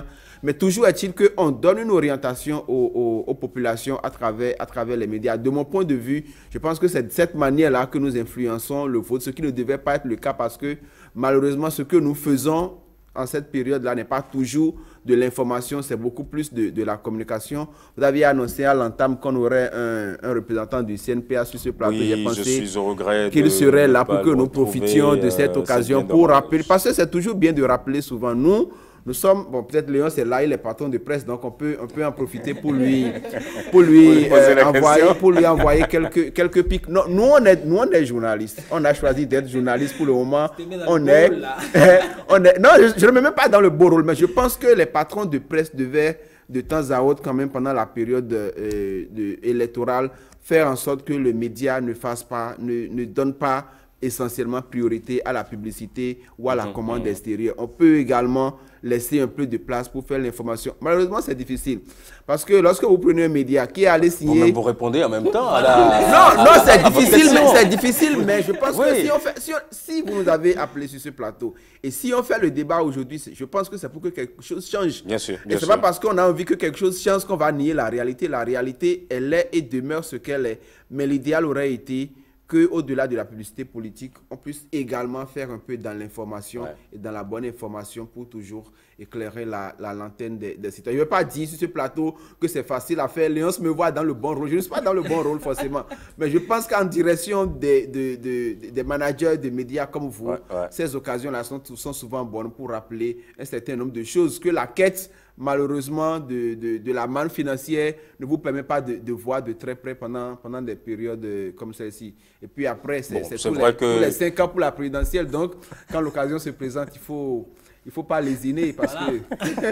Mais toujours est-il qu'on donne une orientation aux, aux, aux populations à travers, à travers les médias. De mon point de vue, je pense que c'est de cette manière-là que nous influençons le vote, ce qui ne devait pas être le cas parce que malheureusement, ce que nous faisons en cette période-là n'est pas toujours de l'information, c'est beaucoup plus de, de la communication. Vous aviez annoncé à l'entame qu'on aurait un, un représentant du C N P A sur ce plateau.
Oui,
J'ai pensé
qu'il
serait là pour que nous profitions de cette
euh,
occasion pour rappeler, parce que c'est toujours bien de rappeler souvent, nous, nous sommes, bon peut-être Léon c'est là, il est patron de presse, donc on peut, on peut en profiter pour lui, pour lui, pour euh, envoyer, pour lui envoyer quelques, quelques pics. Non, nous, on est, nous on est journalistes, on a choisi d'être journalistes pour le moment, on est, on est, non je, je ne me mets même pas dans le beau rôle, mais je pense que les patrons de presse devaient de temps à autre quand même pendant la période euh, de, électorale faire en sorte que le média ne fasse pas, ne, ne donne pas essentiellement priorité à la publicité ou à la mmh, commande mmh. extérieure. On peut également laisser un peu de place pour faire l'information. Malheureusement, c'est difficile. Parce que lorsque vous prenez un média qui est allé signer...
Vous, vous répondez en même temps à la...
Non, non, c'est difficile, mais, c'est difficile, mais je pense oui. que si, on fait, si, on, si vous nous avez appelé sur ce plateau, et si on fait le débat aujourd'hui, je pense que c'est pour que quelque chose change.
Bien sûr, bien
et ce n'est pas parce qu'on a envie que quelque chose change qu'on va nier la réalité. La réalité, elle est et demeure ce qu'elle est. Mais l'idéal aurait été qu'au-delà de la publicité politique, on puisse également faire un peu dans l'information ouais. et dans la bonne information pour toujours éclairer la, la lanterne des, des citoyens. Je ne veux pas dire sur ce plateau que c'est facile à faire. Léonce me voit dans le bon rôle. Je ne suis pas dans le bon rôle forcément. Mais je pense qu'en direction des, de, de, des managers des médias comme vous, ouais, ouais. ces occasions-là sont, sont souvent bonnes pour rappeler un certain nombre de choses que la quête malheureusement de, de, de la manne financière ne vous permet pas de, de voir de très près pendant, pendant des périodes comme celle-ci. Et puis après, c'est bon, tous, les, que... tous les cinq ans pour la présidentielle. Donc, quand l'occasion se présente, il faut... Il ne faut pas lésiner parce voilà. que...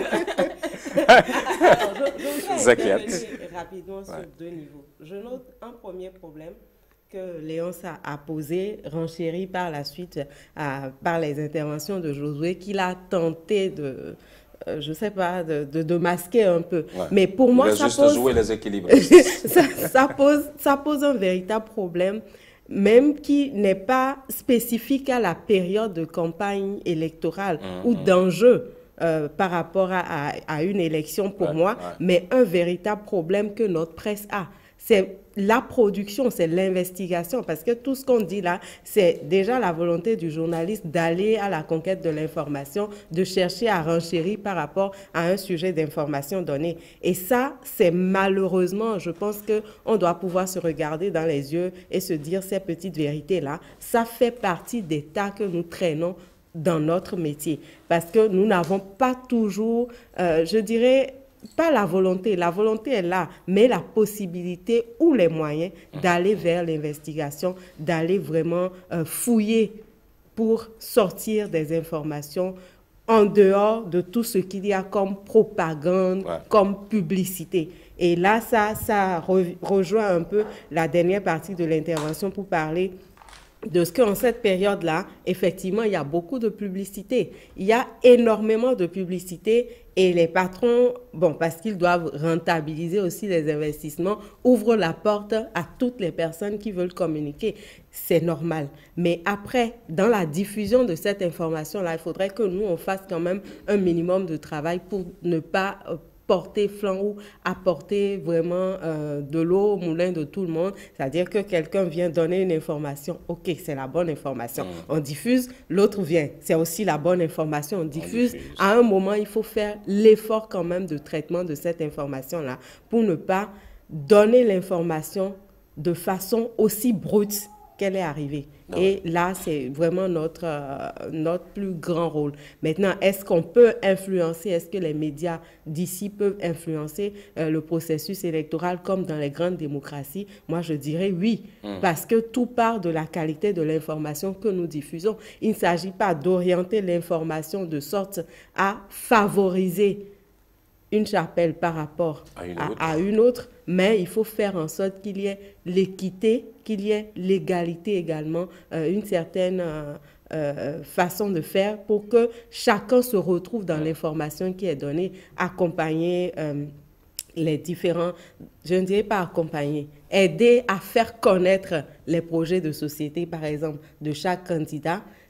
Alors, je, je rapidement ouais. sur deux niveaux. Je note un premier problème que Léonce a, a posé, renchéri par la suite à, par les interventions de Josué, qu'il a tenté de... Euh, je ne sais pas, de, de, de masquer un peu. Ouais. Mais pour moi,
Il a
ça
juste
pose...
jouer les équilibres.
ça, ça, pose, ça pose un véritable problème, même qui n'est pas spécifique à la période de campagne électorale mmh, ou d'enjeu euh, par rapport à, à, à une élection pour ouais, moi, ouais. mais un véritable problème que notre presse a. C'est la production, c'est l'investigation, parce que tout ce qu'on dit là, c'est déjà la volonté du journaliste d'aller à la conquête de l'information, de chercher à renchérir par rapport à un sujet d'information donné. Et ça, c'est malheureusement, je pense qu'on doit pouvoir se regarder dans les yeux et se dire ces petites vérités-là. Ça fait partie des tas que nous traînons dans notre métier, parce que nous n'avons pas toujours, euh, je dirais, pas la volonté, la volonté est là, mais la possibilité ou les moyens d'aller vers l'investigation, d'aller vraiment euh, fouiller pour sortir des informations en dehors de tout ce qu'il y a comme propagande, ouais. comme publicité. Et là, ça, ça re- rejoint un peu la dernière partie de l'intervention pour parler de ce qu'en cette période-là, effectivement, il y a beaucoup de publicité. Il y a énormément de publicité et les patrons, bon, parce qu'ils doivent rentabiliser aussi les investissements, ouvrent la porte à toutes les personnes qui veulent communiquer. C'est normal. Mais après, dans la diffusion de cette information-là, il faudrait que nous, on fasse quand même un minimum de travail pour ne pas euh, porter flanc ou apporter vraiment euh, de l'eau au moulin de tout le monde. C'est-à-dire que quelqu'un vient donner une information. OK, c'est la bonne information. Mmh. On diffuse, l'autre vient. C'est aussi la bonne information. On diffuse. On diffuse. À un moment, il faut faire l'effort quand même de traitement de cette information-là pour ne pas donner l'information de façon aussi brute qu'elle est arrivée. Non. Et là, c'est vraiment notre, euh, notre plus grand rôle. Maintenant, est-ce qu'on peut influencer, est-ce que les médias d'ici peuvent influencer euh, le processus électoral comme dans les grandes démocraties? Moi, je dirais oui, mmh. parce que tout part de la qualité de l'information que nous diffusons. Il ne s'agit pas d'orienter l'information de sorte à favoriser une chapelle par rapport à une, à, à une autre, mais il faut faire en sorte qu'il y ait l'équité, qu'il y ait l'égalité également, euh, une certaine euh, euh, façon de faire pour que chacun se retrouve dans l'information qui est donnée, accompagner euh, les différents, je ne dirais pas accompagner, aider à faire connaître les projets de société, par exemple, de chaque candidat,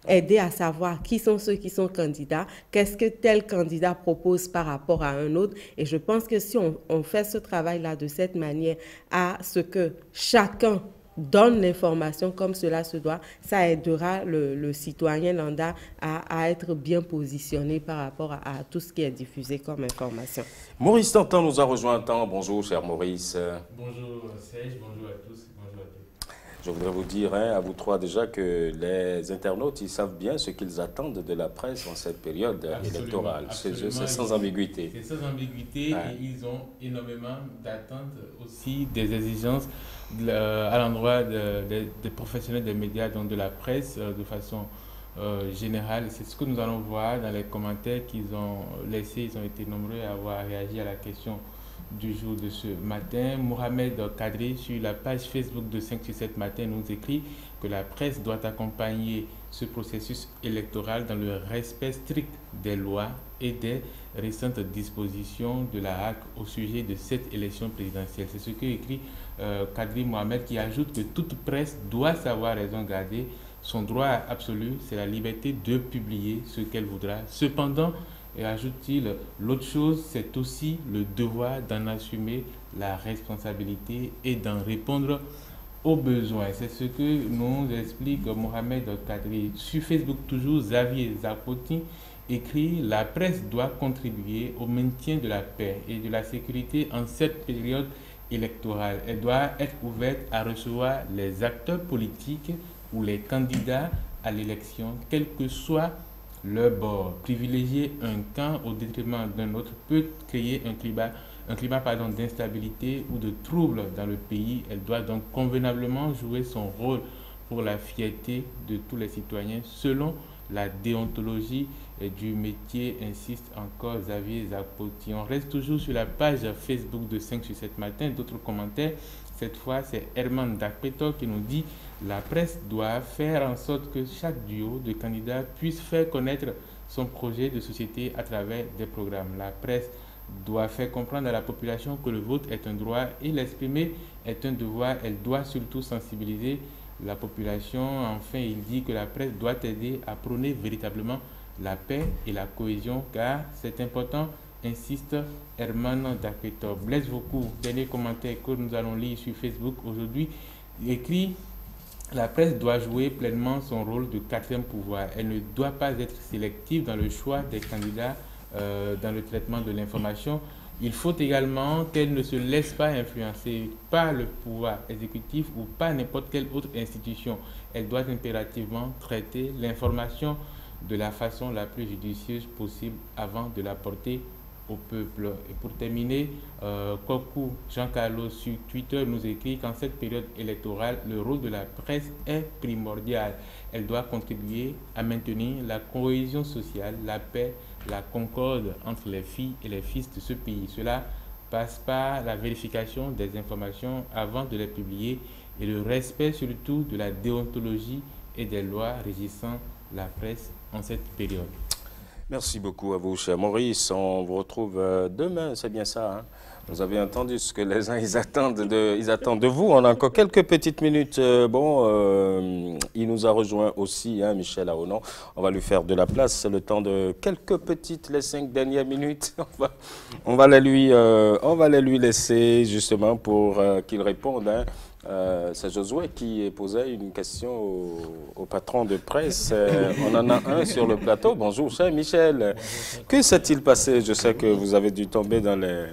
aider à savoir qui sont ceux qui sont candidats, qu'est-ce que tel candidat propose par rapport à un autre. Et je pense que si on, on fait ce travail-là de cette manière à ce que chacun donne l'information comme cela se doit, ça aidera le, le citoyen lambda à, à être bien positionné par rapport à, à tout ce qui est diffusé comme information.
Maurice Tantan nous a rejoint un temps. Bonjour, cher Maurice.
Bonjour Serge, bonjour à tous. Bonjour à tous.
Je voudrais vous dire, hein, à vous trois déjà, que les internautes, ils savent bien ce qu'ils attendent de la presse en cette période absolument, électorale. Absolument. Chez eux, c'est sans ambiguïté.
C'est sans ambiguïté, ouais. Et ils ont énormément d'attentes aussi, des exigences euh, à l'endroit de, de, des professionnels des médias, donc de la presse, euh, de façon euh, générale. C'est ce que nous allons voir dans les commentaires qu'ils ont laissés. Ils ont été nombreux à avoir réagi à la question du jour de ce matin. Mohamed Kadri, sur la page Facebook de cinq sur sept matin, nous écrit que la presse doit accompagner ce processus électoral dans le respect strict des lois et des récentes dispositions de la H A C au sujet de cette élection présidentielle. C'est ce que écrit euh, Kadri Mohamed, qui ajoute que toute presse doit savoir raison garder. Son droit absolu, c'est la liberté de publier ce qu'elle voudra. Cependant, et ajoute-t-il, l'autre chose, c'est aussi le devoir d'en assumer la responsabilité et d'en répondre aux besoins. C'est ce que nous explique Mohamed Kadri. Sur Facebook, toujours, Xavier Zapoti écrit « La presse doit contribuer au maintien de la paix et de la sécurité en cette période électorale. Elle doit être ouverte à recevoir les acteurs politiques ou les candidats à l'élection, quel que soit leur bord. Privilégier un camp au détriment d'un autre peut créer un climat, un climat pardon, d'instabilité ou de trouble dans le pays. Elle doit donc convenablement jouer son rôle pour la fierté de tous les citoyens selon la déontologie du métier, insiste encore Xavier Zapoti. On reste toujours sur la page Facebook de cinq sur sept matin. D'autres commentaires. Cette fois, c'est Herman Dakpeto qui nous dit « La presse doit faire en sorte que chaque duo de candidats puisse faire connaître son projet de société à travers des programmes. La presse doit faire comprendre à la population que le vote est un droit et l'exprimer est un devoir. Elle doit surtout sensibiliser la population. Enfin, il dit que la presse doit aider à prôner véritablement la paix et la cohésion car c'est important, insiste Herman Dakpeto. Blaise beaucoup, dernier commentaire que nous allons lire sur Facebook aujourd'hui, écrit « La presse doit jouer pleinement son rôle de quatrième pouvoir. Elle ne doit pas être sélective dans le choix des candidats euh, dans le traitement de l'information. Il faut également qu'elle ne se laisse pas influencer par le pouvoir exécutif ou par n'importe quelle autre institution. Elle doit impérativement traiter l'information de la façon la plus judicieuse possible avant de la porter au peuple. » Et pour terminer, euh, Kokou Jean-Carlos sur Twitter nous écrit qu'en cette période électorale, le rôle de la presse est primordial. Elle doit contribuer à maintenir la cohésion sociale, la paix, la concorde entre les filles et les fils de ce pays. Cela passe par la vérification des informations avant de les publier et le respect surtout de la déontologie et des lois régissant la presse en cette période.
Merci beaucoup à vous, cher Maurice. On vous retrouve demain, c'est bien ça, hein? Vous avez entendu ce que les uns ils attendent, de, ils attendent de vous. On a encore quelques petites minutes. Bon, euh, il nous a rejoint aussi, hein, Michel Aonon. On va lui faire de la place, le temps de quelques petites, les cinq dernières minutes. On va, on va, les, lui, euh, on va les lui laisser justement pour euh, qu'il réponde, hein. Euh, c'est Josué qui posait une question au, au patron de presse. Euh, on en a un sur le plateau. Bonjour, cher Michel. Bonjour. Que s'est-il passé? Je sais que vous avez dû tomber dans les...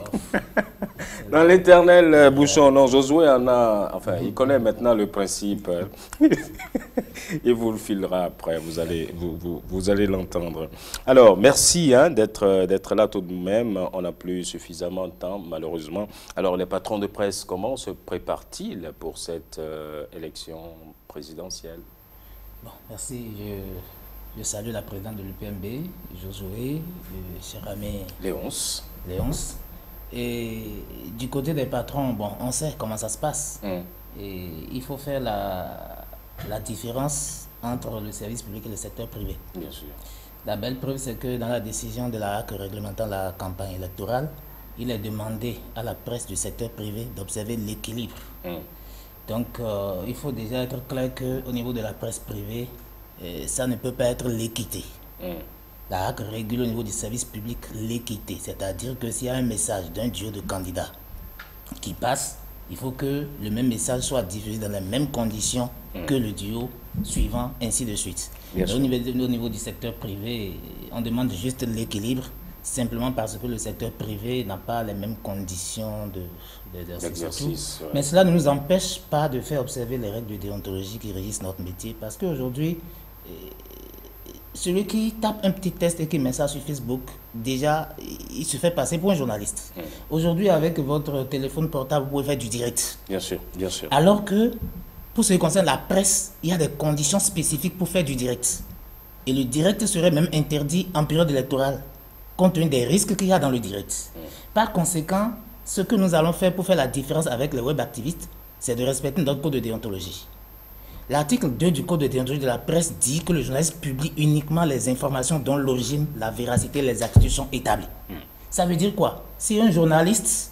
dans l'éternel bouchon. Non, Josué en a... Enfin, il connaît maintenant le principe. Il vous le filera après. Vous allez, vous, vous, vous allez l'entendre. Alors, merci hein, d'être d'être là tout de même. On n'a plus suffisamment de temps, malheureusement. Alors, les patrons de presse, comment se préparent-ils pour cette euh, élection présidentielle?
Bon, merci. Je, je salue la présidente de l'U P M B, Josué, le cher ami
Léonce.
Léonce. Et du côté des patrons, bon, on sait comment ça se passe. Mm. Et il faut faire la, la différence entre le service public et le secteur privé.
Bien sûr.
La belle preuve, c'est que dans la décision de la H A C réglementant la campagne électorale, il est demandé à la presse du secteur privé d'observer l'équilibre. Mm. Donc, euh, il faut déjà être clair qu'au niveau de la presse privée, euh, ça ne peut pas être l'équité. Mm. La H A C régule au niveau du service public l'équité, c'est-à-dire que s'il y a un message d'un duo de candidats qui passe, il faut que le même message soit diffusé dans les mêmes conditions mm. que le duo suivant, ainsi de suite. Mais au, niveau, au niveau du secteur privé, on demande juste l'équilibre, simplement parce que le secteur privé n'a pas les mêmes conditions d'exercice. Ouais. Mais cela ne nous empêche pas de faire observer les règles de déontologie qui régissent notre métier, parce qu'aujourd'hui, celui qui tape un petit test et qui met ça sur Facebook, déjà, il se fait passer pour un journaliste. Mmh. Aujourd'hui, avec votre téléphone portable, vous pouvez faire du direct.
Bien sûr, bien sûr.
Alors que, pour ce qui concerne la presse, il y a des conditions spécifiques pour faire du direct. Et le direct serait même interdit en période électorale, compte tenu des risques qu'il y a dans le direct. Mmh. Par conséquent, ce que nous allons faire pour faire la différence avec les web activistes, c'est de respecter notre code de déontologie. L'article deux du Code de déontologie de la presse dit que le journaliste publie uniquement les informations dont l'origine, la véracité et les attitudes sont établies. Mm. Ça veut dire quoi? Si un journaliste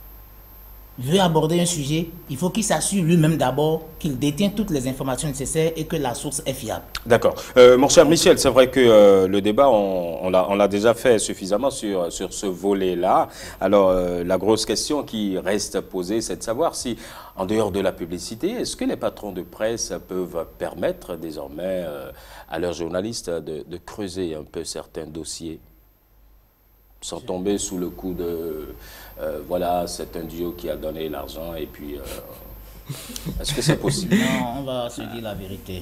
veut aborder un sujet, il faut qu'il s'assure lui-même d'abord qu'il détient toutes les informations nécessaires et que la source est fiable.
D'accord. Euh, mon cher Michel, c'est vrai que euh, le débat, on, on l'a déjà fait suffisamment sur, sur ce volet-là. Alors, euh, la grosse question qui reste posée, c'est de savoir si, en dehors de la publicité, est-ce que les patrons de presse peuvent permettre désormais euh, à leurs journalistes de, de creuser un peu certains dossiers sans tomber sous le coup de euh, voilà, c'est un duo qui a donné l'argent et puis euh, est-ce que c'est possible?
Non, on va se dire la vérité.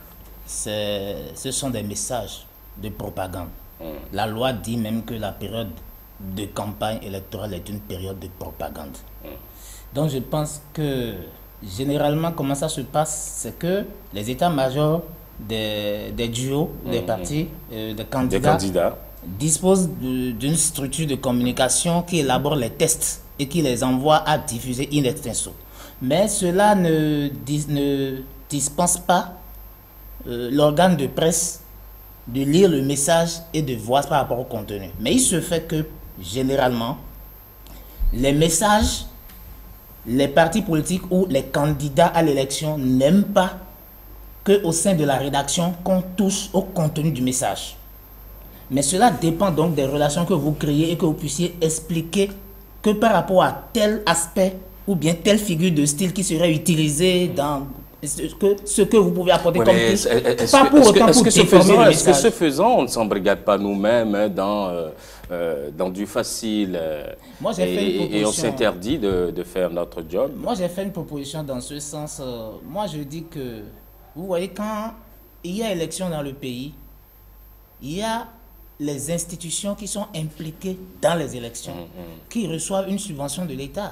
Ouais. Ce sont des messages de propagande. Hum. La loi dit même que la période de campagne électorale est une période de propagande. Hum. Donc je pense que généralement comment ça se passe, c'est que les états-majors des, des duos, hum, des partis, euh, des candidats, des candidats. disposent d'une structure de communication qui élabore les tests et qui les envoie à diffuser in extenso. Mais cela ne, dis, ne dispense pas euh, l'organe de presse de lire le message et de voir par rapport au contenu. Mais il se fait que, généralement, les messages, les partis politiques ou les candidats à l'élection n'aiment pas qu'au sein de la rédaction, qu'on touche au contenu du message. Mais cela dépend donc des relations que vous créez et que vous puissiez expliquer que par rapport à tel aspect ou bien telle figure de style qui serait utilisée dans que, ce que vous pouvez apporter ouais, comme
est-ce, est-ce pas pour autant pour déformer le message. Est-ce que ce faisant, on ne s'embrigade pas nous-mêmes hein, dans, euh, euh, dans du facile euh, Moi, et, fait une et on s'interdit de, de faire notre job?
Moi, j'ai fait une proposition dans ce sens. Euh, moi, je dis que, vous voyez, quand il y a élection dans le pays, il y a les institutions qui sont impliquées dans les élections, mmh, mmh. qui reçoivent une subvention de l'État.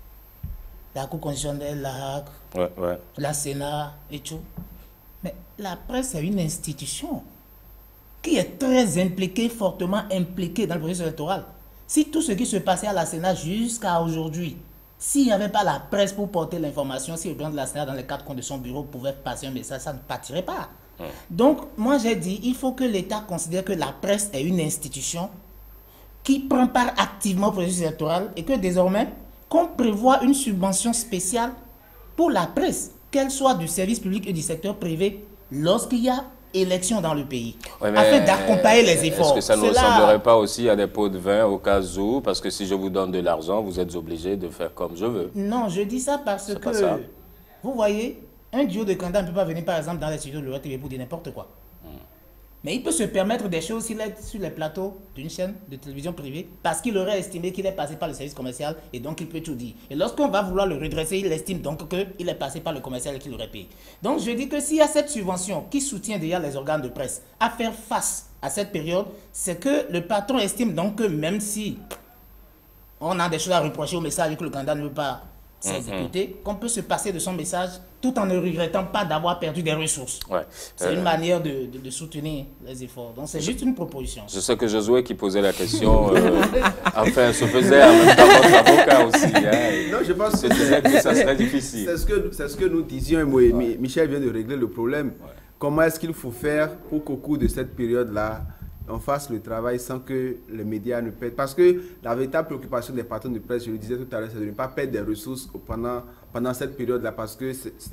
La Cour constitutionnelle, la H A C, ouais, ouais. la Sénat et tout. Mais la presse est une institution qui est très impliquée, fortement impliquée dans le processus électoral. Si tout ce qui se passait à la Sénat jusqu'à aujourd'hui, s'il n'y avait pas la presse pour porter l'information, si le président de la Sénat, dans les quatre coins de son bureau, pouvait passer un message, ça ne partirait pas. Donc, moi j'ai dit, il faut que l'État considère que la presse est une institution qui prend part activement au processus électoral et que désormais, qu'on prévoit une subvention spéciale pour la presse, qu'elle soit du service public et du secteur privé, lorsqu'il y a élection dans le pays, ouais, afin d'accompagner les efforts.
Est-ce que ça ne Cela... ressemblerait pas aussi à des pots de vin au cas où, parce que si je vous donne de l'argent, vous êtes obligé de faire comme je veux?
Non, je dis ça parce que, ça. vous voyez, un duo de candidats ne peut pas venir par exemple dans les studios de l'O R T V pour dire n'importe quoi. Hum. Mais il peut se permettre des choses s'il est sur les plateaux d'une chaîne de télévision privée parce qu'il aurait estimé qu'il est passé par le service commercial et donc il peut tout dire. Et lorsqu'on va vouloir le redresser, il estime donc qu'il est passé par le commercial et qu'il aurait payé. Donc je dis que s'il y a cette subvention qui soutient déjà les organes de presse à faire face à cette période, c'est que le patron estime donc que même si on a des choses à reprocher au message et que le candidat ne veut pas s'exécuter, mmh. qu'on peut se passer de son message tout en ne regrettant pas d'avoir perdu des ressources. Ouais. C'est euh, une manière de, de, de soutenir les efforts. Donc c'est juste une proposition.
Je sais que Josué qui posait la question, euh, enfin, se faisait en même temps votre avocat aussi. Hein,
non, je pense
que, que ça serait difficile.
C'est ce que, c'est ce que nous disions, et ouais. Michel vient de régler le problème. Ouais. Comment est-ce qu'il faut faire pour qu'au cours de cette période-là, on fasse le travail sans que les médias ne perdent. Parce que la véritable préoccupation des patrons de presse, je le disais tout à l'heure, c'est de ne pas perdre des ressources pendant, pendant cette période-là. Parce que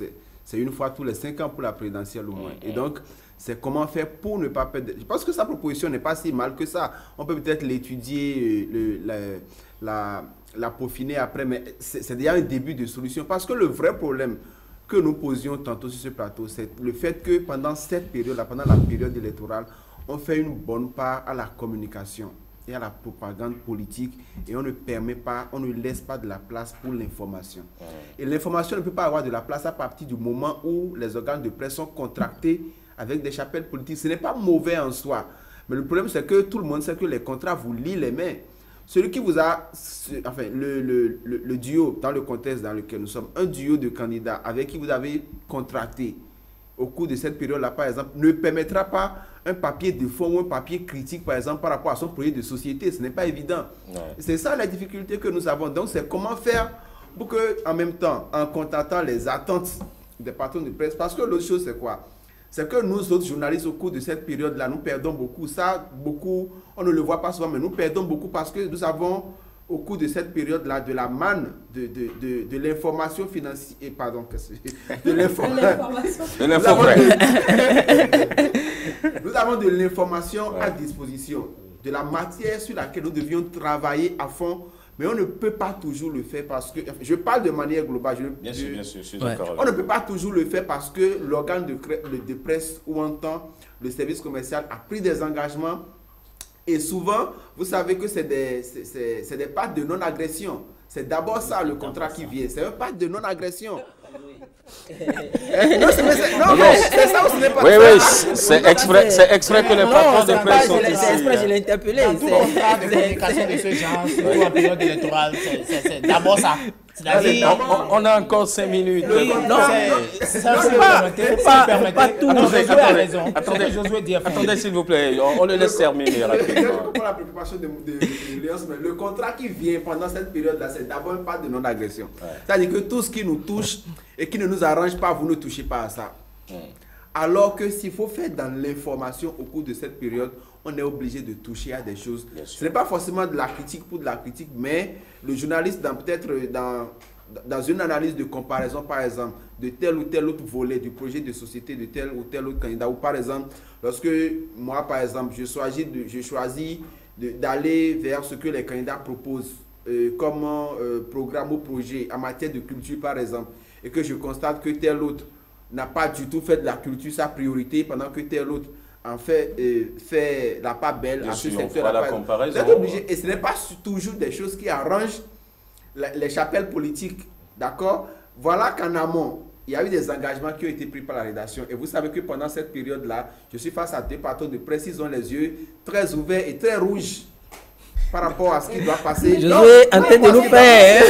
c'est une fois tous les cinq ans pour la présidentielle au moins. Et donc, c'est comment faire pour ne pas perdre. Je pense que sa proposition n'est pas si mal que ça. On peut peut-être l'étudier, le, la, la, la peaufiner après, mais c'est déjà un début de solution. Parce que le vrai problème que nous posions tantôt sur ce plateau, c'est le fait que pendant cette période-là, pendant la période électorale, on fait une bonne part à la communication et à la propagande politique et on ne permet pas, on ne laisse pas de la place pour l'information. Et l'information ne peut pas avoir de la place à partir du moment où les organes de presse sont contractés avec des chapelles politiques. Ce n'est pas mauvais en soi, mais le problème c'est que tout le monde sait que les contrats vous lient les mains. Celui qui vous a, enfin, le, le, le, le duo, dans le contexte dans lequel nous sommes, un duo de candidats avec qui vous avez contracté au cours de cette période-là, par exemple, ne permettra pas un papier de fond ou un papier critique, par exemple, par rapport à son projet de société. Ce n'est pas évident. Ouais. C'est ça la difficulté que nous avons. Donc, c'est comment faire pour que, en même temps, en contentant les attentes des patrons de presse, parce que l'autre chose, c'est quoi? C'est que nous autres journalistes, au cours de cette période-là, nous perdons beaucoup. Ça, beaucoup, on ne le voit pas souvent, mais nous perdons beaucoup parce que nous avons, au cours de cette période-là, de la manne de, de, de, de l'information financière, pardon, de l'information. De Nous avons de l'information ouais. à disposition, de la matière sur laquelle nous devions travailler à fond. Mais on ne peut pas toujours le faire parce que, je parle de manière globale, je, bien sûr, bien sûr, je suis ouais. d'accord. On ne peut pas toujours le faire parce que l'organe de, de presse ou en temps, le service commercial a pris des engagements et souvent, vous savez que c'est des, c'est des pactes de non-agression. C'est d'abord ça le contrat qui vient, c'est un pacte de non-agression. Non, c'est ça ou ce n'est pas
oui,
ça?
Oui, oui, c'est exprès, exprès que les patrons de presse sont ici.
C'est exprès, je l'ai interpellé.
Dans tout contrat de communication de ce genre, surtout en période électorale, c'est d'abord ça.
On, on a encore cinq minutes.
Le, non, non c'est ça, c'est pas, pas, pas tout.
Attendez, attendez, attendez s'il vous plaît, on, on le laisse terminer rapidement.
Pour la préoccupation de, de, de, de le contrat qui vient pendant cette période-là, c'est d'abord un pas de non-agression. Ouais. C'est-à-dire que tout ce qui nous touche et qui ne nous arrange pas, vous ne touchez pas à ça. Ouais. Alors que s'il faut faire dans l'information au cours de cette période, on est obligé de toucher à des choses. Ce n'est pas forcément de la critique pour de la critique, mais le journaliste, peut-être dans, dans une analyse de comparaison, par exemple, de tel ou tel autre volet du projet de société de tel ou tel autre candidat, ou par exemple, lorsque moi, par exemple, je choisis, de, je choisis d'aller vers ce que les candidats proposent euh, comme euh, programme ou projet en matière de culture, par exemple, et que je constate que tel autre n'a pas du tout fait de la culture sa priorité, pendant que tel autre en fait, euh, fait la part belle à ce secteur.
La comparaison.
Obligé, et ce n'est pas toujours des choses qui arrangent la, les chapelles politiques, d'accord? Voilà qu'en amont, il y a eu des engagements qui ont été pris par la rédaction. Et vous savez que pendant cette période-là, je suis face à deux patrons de presse, ils ont les yeux très ouverts et très rouges par rapport à ce qui doit passer.
Je suis en train de nous faire.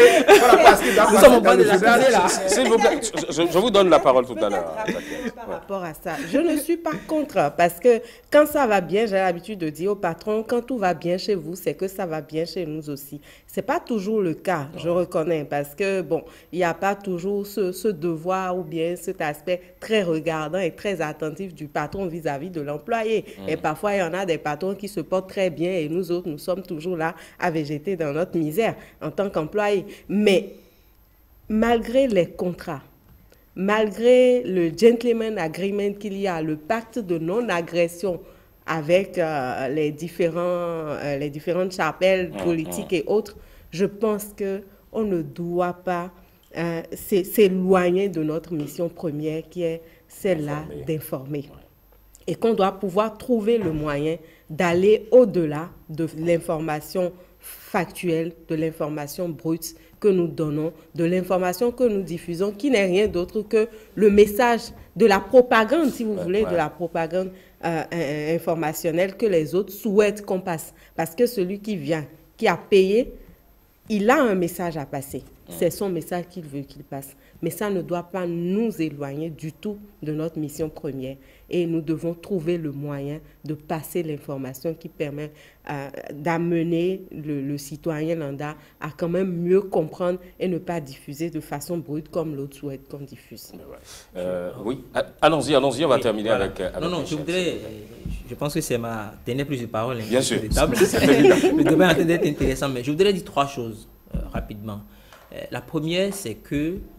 Nous sommes au point de la
là. S'il vous plaît, je, je vous donne la parole tout à l'heure.
Par rapport à ça, je ne suis pas contre parce que quand ça va bien, j'ai l'habitude de dire au patron, quand tout va bien chez vous, c'est que ça va bien chez nous aussi. C'est pas toujours le cas, je reconnais, parce que bon, il n'y a pas toujours ce, ce devoir ou bien cet aspect très regardant et très attentif du patron vis-à-vis de l'employé. Mmh. Et parfois, il y en a des patrons qui se portent très bien et nous autres, nous sommes toujours là à végéter dans notre misère en tant qu'employés. Mais malgré les contrats, malgré le gentleman agreement qu'il y a, le pacte de non-agression avec euh, les, différents, euh, les différentes chapelles politiques et autres, je pense qu'on ne doit pas euh, s'éloigner de notre mission première qui est celle-là d'informer. Et qu'on doit pouvoir trouver le moyen d'aller au-delà de l'information factuelle, de l'information brute que nous donnons, de l'information que nous diffusons, qui n'est rien d'autre que le message de la propagande, si vous ouais, voulez, ouais. de la propagande euh, informationnelle que les autres souhaitent qu'on passe. Parce que celui qui vient, qui a payé, il a un message à passer. Ouais. C'est son message qu'il veut qu'il passe. Mais ça ne doit pas nous éloigner du tout de notre mission première. Et nous devons trouver le moyen de passer l'information qui permet euh, d'amener le, le citoyen lambda à quand même mieux comprendre et ne pas diffuser de façon brute comme l'autre souhaite qu'on diffuse.
Euh, oui, allons-y, allons-y, on va oui, terminer
voilà.
avec, avec...
Non, non, je voudrais... Je pense que c'est ma dernière prise de parole.
Bien sûr.
Le débat est en train d'être intéressant, mais je voudrais dire trois choses euh, rapidement. Euh, la première, c'est que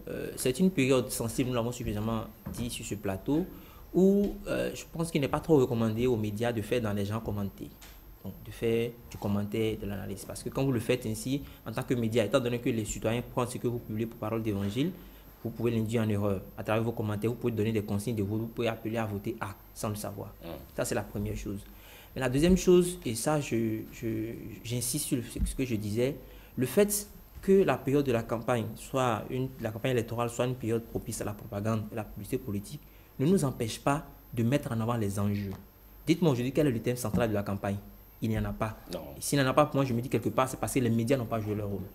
euh, c'est une période sensible, nous l'avons suffisamment dit sur ce plateau, où euh, je pense qu'il n'est pas trop recommandé aux médias de faire dans les gens commenter. Donc, de faire du commentaire, de l'analyse. Parce que quand vous le faites ainsi, en tant que média, étant donné que les citoyens prennent ce que vous publiez pour parole d'évangile, vous pouvez l'induire en erreur. À travers vos commentaires, vous pouvez donner des consignes de vote, vous pouvez appeler à voter A sans le savoir. Mmh. Ça, c'est la première chose. Et la deuxième chose, et ça, je, je, j'insiste sur ce que je disais, le fait que la période de la campagne, soit une, la campagne électorale, soit une période propice à la propagande et la publicité politique, ne nous empêche pas de mettre en avant les enjeux. Dites-moi aujourd'hui quel est le thème central de la campagne. Il n'y en a pas. S'il n'y en a pas, moi je me dis quelque part, c'est parce que les médias n'ont pas joué leur rôle.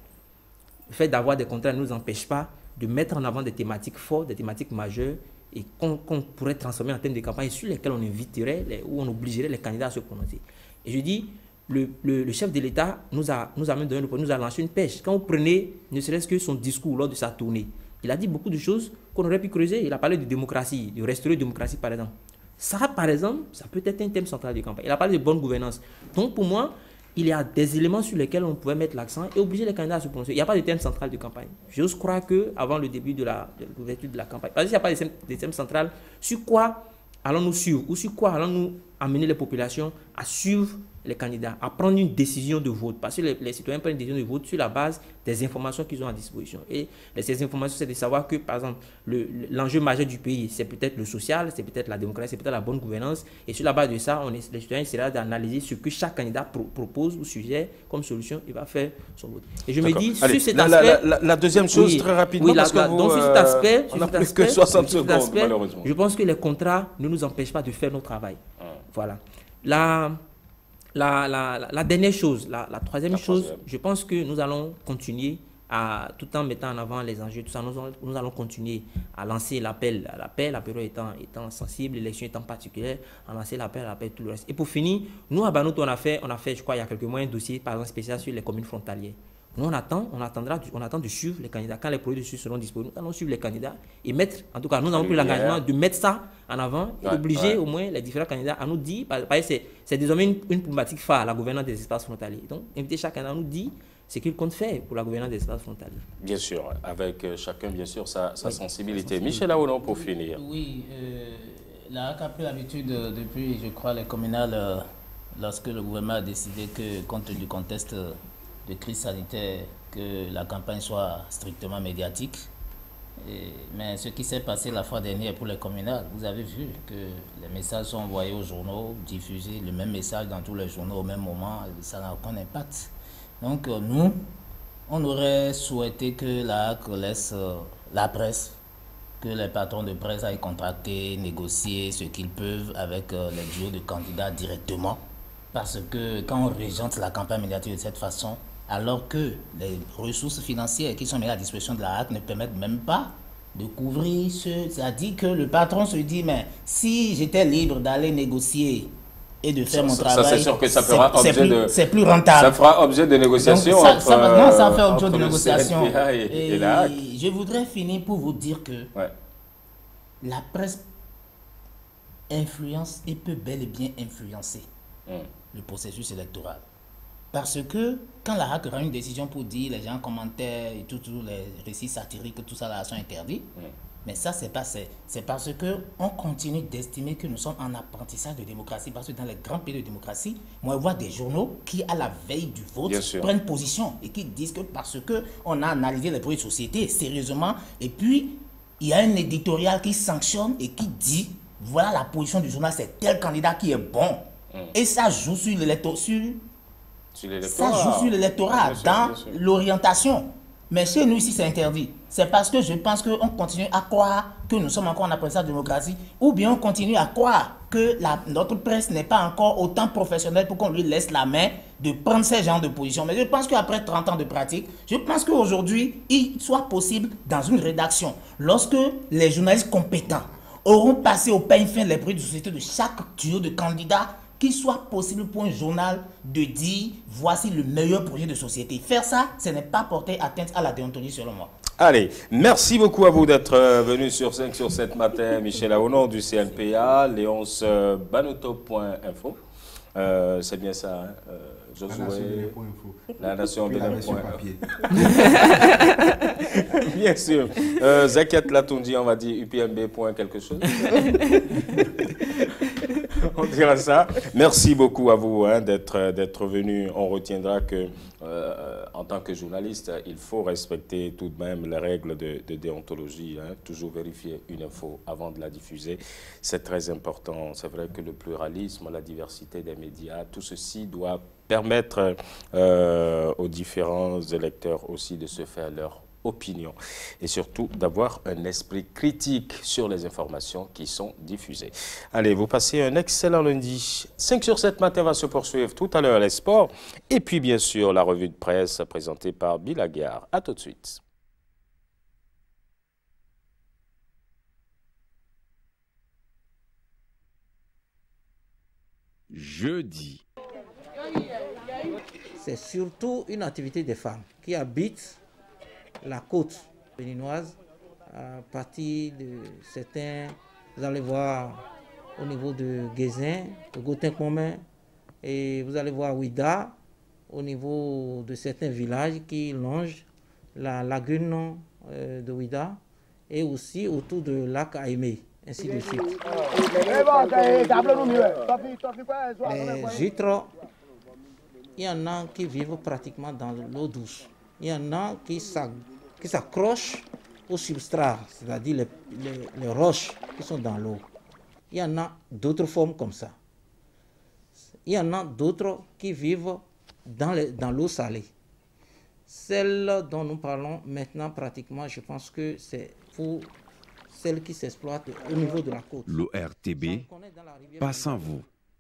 Le fait d'avoir des contrats ne nous empêche pas de mettre en avant des thématiques fortes, des thématiques majeures, et qu'on qu'on pourrait transformer en thème de campagne sur lesquels on inviterait, les, ou on obligerait les candidats à se prononcer. Et je dis, le, le, le chef de l'État nous a, nous a même donné le nous a lancé une pêche. Quand vous prenez, ne serait-ce que son discours lors de sa tournée, il a dit beaucoup de choses qu'on aurait pu creuser. Il a parlé de démocratie, de restaurer la démocratie par exemple. Ça, par exemple, ça peut être un thème central de campagne. Il a parlé de bonne gouvernance. Donc, pour moi, il y a des éléments sur lesquels on pouvait mettre l'accent et obliger les candidats à se prononcer. Il n'y a pas de thème central de campagne. J'ose croire qu'avant le début de l'ouverture de, de la campagne, parce qu'il n'y a pas de thème, de thème central, sur quoi allons-nous suivre ou sur quoi allons-nous amener les populations à suivre les candidats, à prendre une décision de vote. Parce que les, les citoyens prennent une décision de vote sur la base des informations qu'ils ont à disposition. Et ces informations, c'est de savoir que, par exemple, le, l'enjeu majeur du pays, c'est peut-être le social, c'est peut-être la démocratie, c'est peut-être la bonne gouvernance. Et sur la base de ça, on est, les citoyens essaieront d'analyser ce que chaque candidat pro, propose ou suggère comme solution. Il va faire son vote. Et je me dis,
Allez,
sur cet
la,
aspect...
La, la, la deuxième chose,
oui,
très rapidement,
oui, la,
parce que
la,
vous,
donc sur cet aspect,
euh, on
n'a
plus que soixante secondes, aspect, malheureusement.
Je pense que les contrats ne nous empêchent pas de faire notre travail. Hum. Voilà. La... La, la, la dernière chose, la, la troisième la chose, troisième. je pense que nous allons continuer à, tout en mettant en avant les enjeux, tout ça, nous, nous allons continuer à lancer l'appel, l'appel, la période étant, étant sensible, l'élection étant particulière, à lancer l'appel, l'appel, tout le reste. Et pour finir, nous à Banoto, on a fait, on a fait, je crois, il y a quelques mois, un dossier, par exemple, spécial sur les communes frontalières. Nous, on attend, on attendra, on attend de suivre les candidats. Quand les produits de suivre seront disponibles, nous allons suivre les candidats et mettre, en tout cas, nous avons pris l'engagement de mettre ça en avant et ouais, obliger ouais. au moins les différents candidats à nous dire, parce que c'est, c'est désormais une, une problématique phare, la gouvernance des espaces frontaliers. Donc, inviter chaque candidat à nous dire ce qu'il compte faire pour la gouvernance des espaces frontaliers.
Bien sûr, avec euh, chacun, bien sûr, sa, sa oui, sensibilité. Michel Aoulon, pour finir.
Oui, euh, la H A C a pris l'habitude, euh, depuis, je crois, les communales, euh, lorsque le gouvernement a décidé que, compte tenu du contexte euh, de crise sanitaire, que la campagne soit strictement médiatique. Et, mais ce qui s'est passé la fois dernière pour les communales, vous avez vu que les messages sont envoyés aux journaux, diffusés, le même message dans tous les journaux au même moment, ça n'a aucun impact. Donc euh, nous, on aurait souhaité que la H A C laisse euh, la presse, que les patrons de presse aillent contracter, négocier ce qu'ils peuvent avec euh, les duos de candidats directement. Parce que quand on régente la campagne médiatique de cette façon, alors que les ressources financières qui sont mises à disposition de la H A C ne permettent même pas de couvrir ce... C'est-à-dire que le patron se dit, mais si j'étais libre d'aller négocier et de faire
ça,
mon
ça,
travail,
ça c'est sûr que ça fera objet
plus,
de...
C'est plus rentable.
Ça fera objet de négociation.
Donc, ça,
entre,
ça, non, ça fait objet de négociation.
Et, et, et la H A C.
Je voudrais finir pour vous dire que
ouais.
la presse influence et peut bel et bien influencer mm. le processus électoral. Parce que quand la H A C rend une décision pour dire les gens commentaires et tous les récits satiriques, tout ça là sont interdits, mm. mais ça c'est pas c'est, c'est parce que on continue d'estimer que nous sommes en apprentissage de démocratie. Parce que dans les grands pays de démocratie, moi je vois des journaux qui à la veille du vote prennent position et qui disent que parce que on a analysé les projets de société sérieusement et puis il y a un éditorial qui sanctionne et qui dit voilà la position du journal, c'est tel candidat qui est bon mm. et ça joue sur l'électorat. Ça joue sur l'électorat, dans l'orientation. Mais chez nous ici, c'est interdit. C'est parce que je pense qu'on continue à croire que nous sommes encore en apprentissage de démocratie, ou bien on continue à croire que la, notre presse n'est pas encore autant professionnelle pour qu'on lui laisse la main de prendre ce genre de position. Mais je pense qu'après trente ans de pratique, je pense qu'aujourd'hui, il soit possible dans une rédaction, lorsque les journalistes compétents auront passé au peigne fin les projets de société de chaque duo de candidats, qu'il soit possible pour un journal de dire voici le meilleur projet de société. Faire ça, ce n'est pas porter atteinte à la déontologie selon moi.
Allez, merci beaucoup à vous d'être venu sur cinq sur sept matin. Michel Aoulon du C N P A, Léonce Banoto point info. Euh, c'est bien ça, hein? euh, Josué, la nation de l'info. Bien sûr. Euh, Zakiat Latondi, on va dire U P M B point quelque chose. On dira ça. Merci beaucoup à vous hein, d'être d'être venu. On retiendra que euh, en tant que journaliste, il faut respecter tout de même les règles de, de déontologie. Hein, toujours vérifier une info avant de la diffuser. C'est très important. C'est vrai que le pluralisme, la diversité des médias, tout ceci doit permettre euh, aux différents électeurs aussi de se faire leur opinion et surtout d'avoir un esprit critique sur les informations qui sont diffusées. Allez, vous passez un excellent lundi. cinq sur sept matin va se poursuivre tout à l'heure les sports et puis bien sûr la revue de presse présentée par Bill Aguiar. À tout de suite.
Jeudi.
C'est surtout une activité des femmes qui habitent la côte béninoise, à partir de certains, vous allez voir au niveau de Guézin, de Gotin-Comin, et vous allez voir Ouida, au niveau de certains villages qui longent la lagune euh, de Ouida, et aussi autour de lac Aimé, ainsi de suite. Les huîtres, il y en a qui vivent pratiquement dans l'eau douce. Il y en a qui s'accrochent au substrat, c'est-à-dire les, les, les roches qui sont dans l'eau. Il y en a d'autres formes comme ça. Il y en a d'autres qui vivent dans, les, dans l'eau salée. Celle dont nous parlons maintenant, pratiquement, je pense que c'est pour celles qui s'exploitent au niveau de la côte.
L'O R T B, pas sans vous.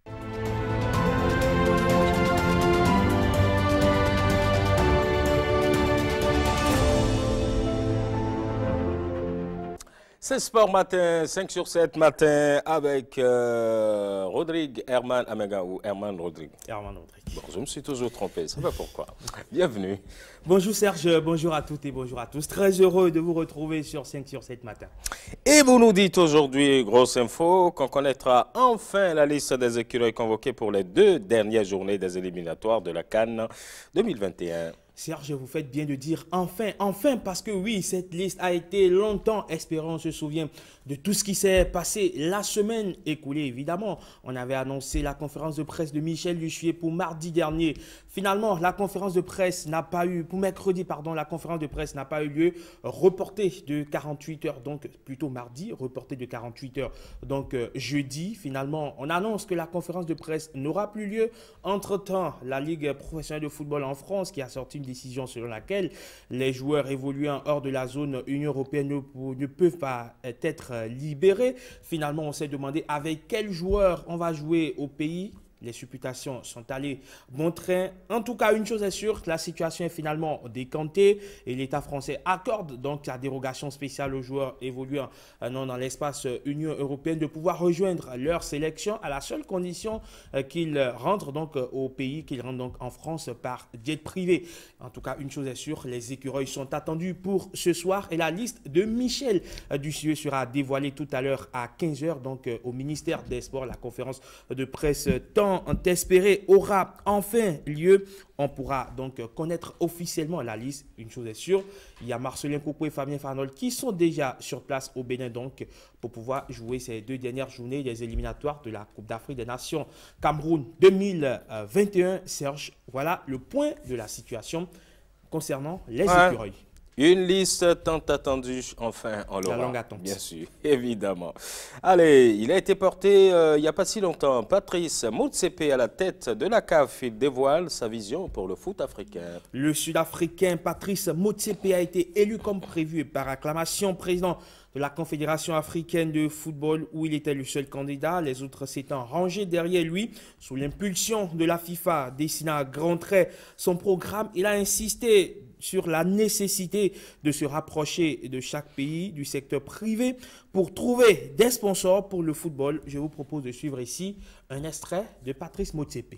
C'est Sport Matin, cinq sur sept matin, avec euh, Rodrigue Herman Amega ou Herman Rodrigue.
Herman Rodrigue.
Bon, je me suis toujours trompé, ça va pourquoi. Bienvenue.
Bonjour Serge, bonjour à toutes et bonjour à tous. Très heureux de vous retrouver sur cinq sur sept matin.
Et vous nous dites aujourd'hui, grosse info, qu'on connaîtra enfin la liste des écureuils convoqués pour les deux dernières journées des éliminatoires de la CAN deux mille vingt et un.
Serge, vous faites bien de dire enfin, enfin, parce que oui, cette liste a été longtemps espérée. On se souvient de tout ce qui s'est passé la semaine écoulée, évidemment. On avait annoncé la conférence de presse de Michel Luchier pour mardi dernier. Finalement, la conférence de presse n'a pas eu, pour mercredi, pardon, la conférence de presse n'a pas eu lieu, reportée de quarante-huit heures, donc plutôt mardi, reportée de quarante-huit heures, donc euh, jeudi. Finalement, on annonce que la conférence de presse n'aura plus lieu. Entre-temps, la Ligue professionnelle de football en France, qui a sorti une décision selon laquelle les joueurs évoluant hors de la zone Union européenne ne, ne peuvent pas être libérés. Finalement, on s'est demandé avec quels joueurs on va jouer au pays. Les supputations sont allées bon train. En tout cas, une chose est sûre, la situation est finalement décantée et l'État français accorde donc la dérogation spéciale aux joueurs évoluant euh, non, dans l'espace Union européenne de pouvoir rejoindre leur sélection à la seule condition euh, qu'ils rentrent donc euh, au pays, qu'ils rentrent donc en France par jet privé. En tout cas, une chose est sûre, les écureuils sont attendus pour ce soir et la liste de Michel euh, Luchier sera dévoilée tout à l'heure à quinze heures donc euh, au ministère des Sports. La conférence de presse euh, tant espéré aura enfin lieu. On pourra donc connaître officiellement la liste. Une chose est sûre, il y a Marcelin Coco et Fabien Farnol qui sont déjà sur place au Bénin donc pour pouvoir jouer ces deux dernières journées des éliminatoires de la Coupe d'Afrique des Nations Cameroun deux mille vingt et un. Serge, voilà le point de la situation concernant les
ouais.
écureuils.
Une liste tant attendue, enfin, on l'aura.
La longue attente.
Bien sûr, évidemment. Allez, il a été porté euh, il n'y a pas si longtemps. Patrice Motsepe à la tête de la C A F, il dévoile sa vision pour le foot africain.
Le Sud-Africain Patrice Motsepe a été élu comme prévu par acclamation président de la Confédération africaine de football où il était le seul candidat, les autres s'étant rangés derrière lui. Sous l'impulsion de la FIFA, dessinant à grands traits son programme, il a insisté sur la nécessité de se rapprocher de chaque pays, du secteur privé, pour trouver des sponsors pour le football. Je vous propose de suivre ici un extrait de Patrice Motsepe.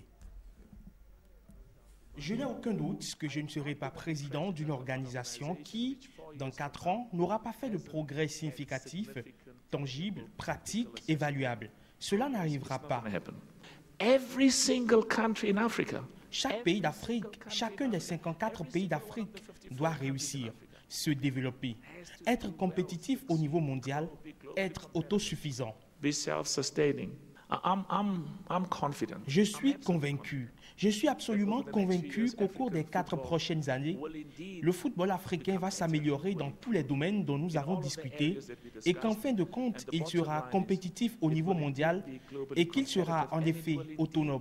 Je n'ai aucun doute que je ne serai pas président d'une organisation qui, dans quatre ans, n'aura pas fait de progrès significatifs, tangibles, pratiques, évaluables. Cela n'arrivera pas.
Every single country in Africa.
Chaque pays d'Afrique, chacun des cinquante-quatre pays d'Afrique doit réussir, se développer, être compétitif au niveau mondial, être autosuffisant.
Be self-sustaining. I'm, I'm, I'm confident.
Je suis convaincu, je suis absolument convaincu qu'au cours des quatre prochaines années, le football africain va s'améliorer dans tous les domaines dont nous avons discuté et qu'en fin de compte, il sera compétitif au niveau mondial et qu'il sera en effet autonome.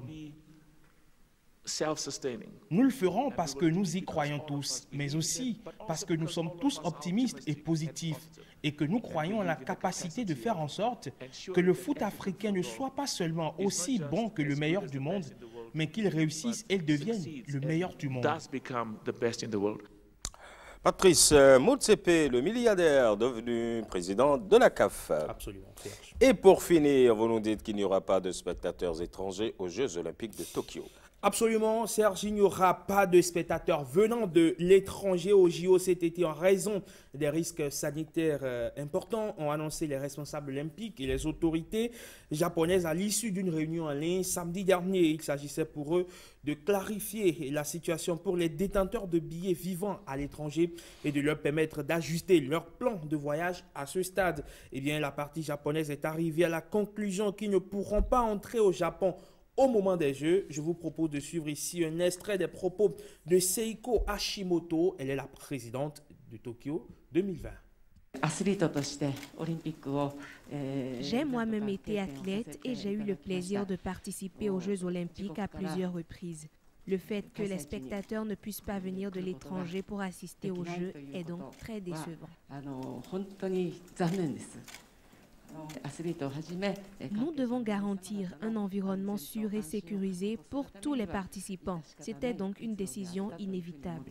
Nous le ferons parce que nous y croyons tous, mais aussi parce que nous sommes tous optimistes et positifs et que nous croyons en la capacité de faire en sorte que le foot africain ne soit pas seulement aussi bon que le meilleur du monde, mais qu'il réussisse et devienne le meilleur du monde.
Patrice Motsepe, le milliardaire devenu président de la C A F.
Absolument.
Et pour finir, vous nous dites qu'il n'y aura pas de spectateurs étrangers aux Jeux Olympiques de Tokyo.
Absolument, Serge, il n'y aura pas de spectateurs venant de l'étranger au J O cet été en raison des risques sanitaires euh, importants, ont annoncé les responsables olympiques et les autorités japonaises à l'issue d'une réunion en ligne samedi dernier. Il s'agissait pour eux de clarifier la situation pour les détenteurs de billets vivant à l'étranger et de leur permettre d'ajuster leur plan de voyage à ce stade. Eh bien, la partie japonaise est arrivée à la conclusion qu'ils ne pourront pas entrer au Japon au moment des Jeux. Je vous propose de suivre ici un extrait des propos de Seiko Hashimoto. Elle est la présidente de Tokyo deux mille vingt.
J'ai moi-même été athlète et j'ai eu le plaisir de participer aux Jeux olympiques à plusieurs reprises. Le fait que les spectateurs ne puissent pas venir de l'étranger pour assister aux Jeux est donc très décevant. Nous devons garantir un environnement sûr et sécurisé pour tous les participants. C'était donc une décision inévitable.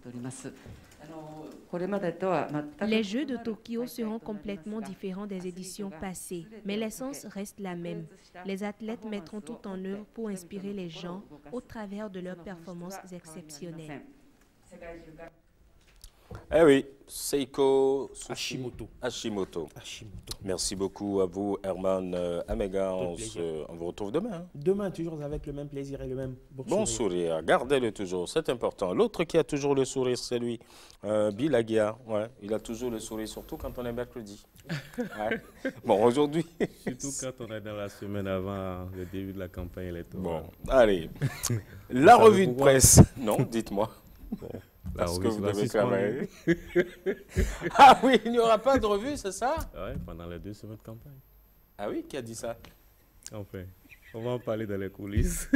Les Jeux de Tokyo seront complètement différents des éditions passées, mais l'essence reste la même. Les athlètes mettront tout en œuvre pour inspirer les gens au travers de leurs performances exceptionnelles.
Eh oui, Seiko
Hashimoto.
Hashimoto.
Hashimoto.
Merci beaucoup à vous, Herman euh, Amega. On, se, on vous retrouve demain. Hein.
Demain, toujours avec le même plaisir et le même bon,
bon
sourire.
sourire. Gardez-le toujours, c'est important. L'autre qui a toujours le sourire, c'est lui, euh, Bill Aguiar. Ouais, il a toujours le sourire, surtout quand on est mercredi. Ouais. Bon, aujourd'hui...
Surtout quand on est dans la semaine avant le début de la campagne électorale.
Bon, allez. La revue de presse. Non, dites-moi.
Bon.
Parce que vous devez travailler. Ah oui, il n'y aura pas de revue, c'est ça?
Oui, pendant les deux semaines de campagne.
Ah oui, qui a dit ça?
Enfin, on va en parler dans les coulisses.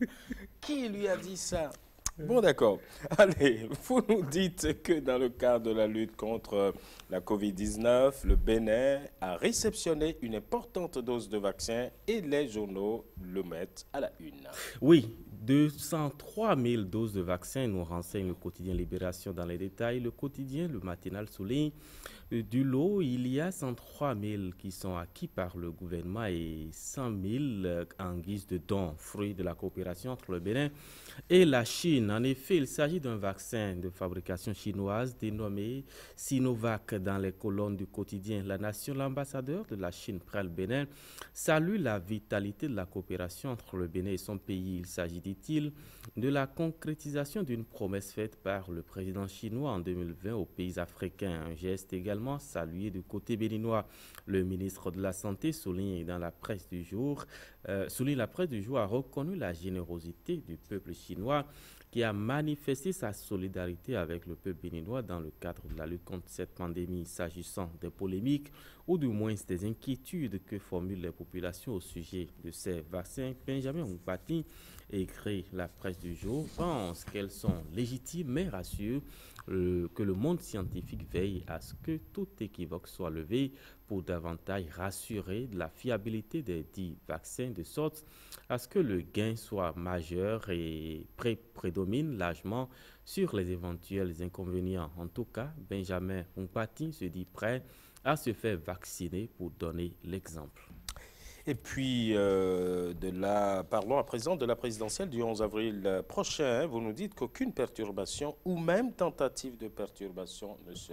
Qui lui a dit ça? Bon, d'accord. Allez, vous nous dites que dans le cadre de la lutte contre la covid dix-neuf, le Bénin a réceptionné une importante dose de vaccin et les journaux le mettent à la une.
Oui. deux cent trois mille doses de vaccins, nous renseigne le quotidien Libération dans les détails. Le quotidien, le matinal souligne du lot, il y a cent trois mille qui sont acquis par le gouvernement et cent mille en guise de dons, fruits de la coopération entre le Bénin et la Chine. En effet, il s'agit d'un vaccin de fabrication chinoise dénommé Sinovac. Dans les colonnes du quotidien La Nation, l'ambassadeur de la Chine près le Bénin salue la vitalité de la coopération entre le Bénin et son pays. Il s'agit, dit-il, de la concrétisation d'une promesse faite par le président chinois en deux mille vingt aux pays africains. Un geste également salué du côté béninois. Le ministre de la Santé souligne dans la presse du jour, euh, souligne la presse du jour a reconnu la générosité du peuple chinois qui a manifesté sa solidarité avec le peuple béninois dans le cadre de la lutte contre cette pandémie. S'agissant des polémiques ou du moins des inquiétudes que formulent les populations au sujet de ces vaccins, Benjamin Nkpati, écrit la presse du jour, pense qu'elles sont légitimes mais rassure euh, que le monde scientifique veille à ce que tout équivoque soit levé pour davantage rassurer de la fiabilité des dix vaccins de sorte à ce que le gain soit majeur et pré prédomine largement sur les éventuels inconvénients. En tout cas, Benjamin Nkpati se dit prêt à se faire vacciner pour donner l'exemple.
Et puis, euh, de la, parlons à présent de la présidentielle du onze avril prochain. Vous nous dites qu'aucune perturbation ou même tentative de perturbation ne sera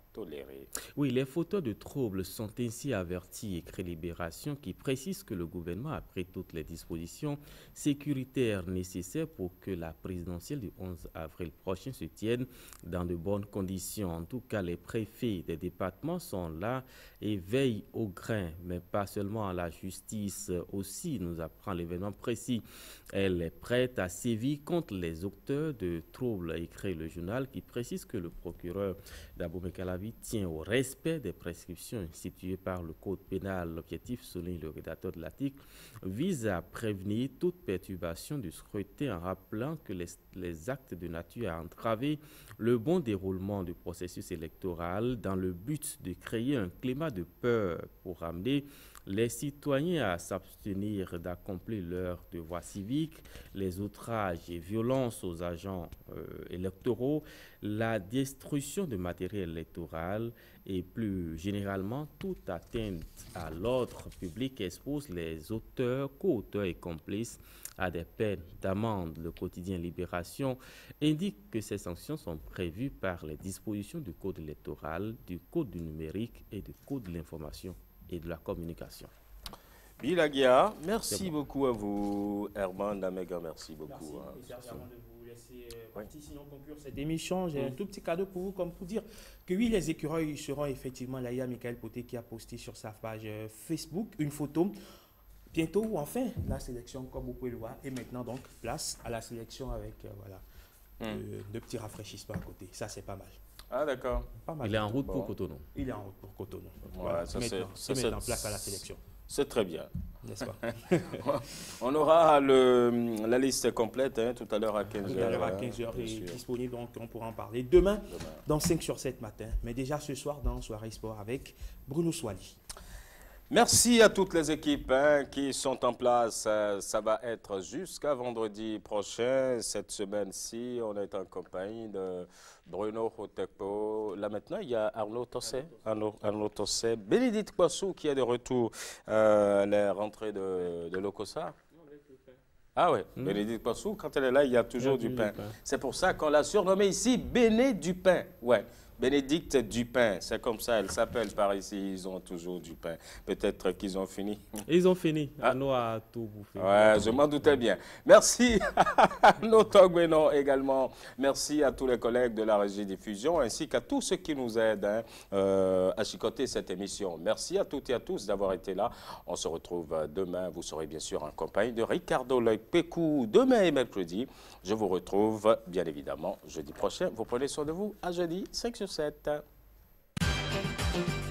toléré.
Oui, les fauteurs de troubles sont ainsi avertis, écrit Libération, qui précise que le gouvernement a pris toutes les dispositions sécuritaires nécessaires pour que la présidentielle du onze avril prochain se tienne dans de bonnes conditions. En tout cas, les préfets des départements sont là et veillent au grain, mais pas seulement à la justice aussi, nous apprend l'événement précis. Elle est prête à sévir contre les auteurs de troubles, écrit le journal, qui précise que le procureur d'Abomey Calavi tient au respect des prescriptions instituées par le Code pénal. L'objectif, souligne le rédacteur de l'article, vise à prévenir toute perturbation du scrutin en rappelant que les, les actes de nature à entraver le bon déroulement du processus électoral dans le but de créer un climat de peur pour amener les citoyens à s'abstenir d'accomplir leurs devoirs civiques, les outrages et violences aux agents euh, électoraux, la destruction de matériel électoral et plus généralement toute atteinte à l'ordre public expose les auteurs, co-auteurs et complices à des peines d'amende. Le quotidien Libération indique que ces sanctions sont prévues par les dispositions du Code électoral, du Code du numérique et du Code de l'information et de la communication.
Bilagia, merci bon. beaucoup à vous. Herman Damega, merci beaucoup.
Merci, hein, avant de vous laisser euh, partir, sinon conclure cette émission, j'ai mmh. un tout petit cadeau pour vous, comme pour dire que oui, les écureuils seront effectivement là. Il y a Michael Poté qui a posté sur sa page euh, Facebook une photo. Bientôt, enfin, la sélection, comme vous pouvez le voir. Et maintenant, donc, place à la sélection avec euh, voilà, mmh. euh, deux petits rafraîchissements à côté. Ça, c'est pas mal.
Ah, d'accord.
Il est en route bon. pour Cotonou.
Il est en route pour Cotonou.
Ouais,
voilà.
ça
Maintenant,
c'est
maintenant place à la sélection.
C'est très bien.
N'est-ce pas?
On aura le, la liste complète hein, tout à l'heure à quinze heures.
Tout à l'heure à quinze heures est disponible, donc on pourra en parler demain, demain. dans cinq sur sept matin. Mais déjà ce soir dans Soirée Sport avec Bruno Swali.
Merci à toutes les équipes hein, qui sont en place. Ça va être jusqu'à vendredi prochain. Cette semaine-ci, on est en compagnie de Bruno Hotekpo. Là maintenant, il y a Arnaud Tossé, Arnaud, Arnaud Tossé, Bénédicte Poissou qui est de retour euh, à la rentrée de, de l'Ocosa. Ah oui, mmh. Bénédicte Poissou, quand elle est là, il y a toujours il y a du, du pain. pain. C'est pour ça qu'on l'a surnommée ici Béné du pain. Ouais. Bénédicte Dupin, c'est comme ça, elle s'appelle par ici, ils ont toujours du pain. Peut-être qu'ils ont fini.
Ils ont fini, ah. Arnaud a tout bouffé.
Ouais, je m'en doutais bien. Merci à nos Togweno également. Merci à tous les collègues de la Régie Diffusion, ainsi qu'à tous ceux qui nous aident hein, euh, à chicoter cette émission. Merci à toutes et à tous d'avoir été là. On se retrouve demain, vous serez bien sûr en compagnie de Ricardo Loïc-Pécou. Demain et mercredi, je vous retrouve bien évidemment jeudi prochain. Vous prenez soin de vous, à jeudi, cinq sur sept.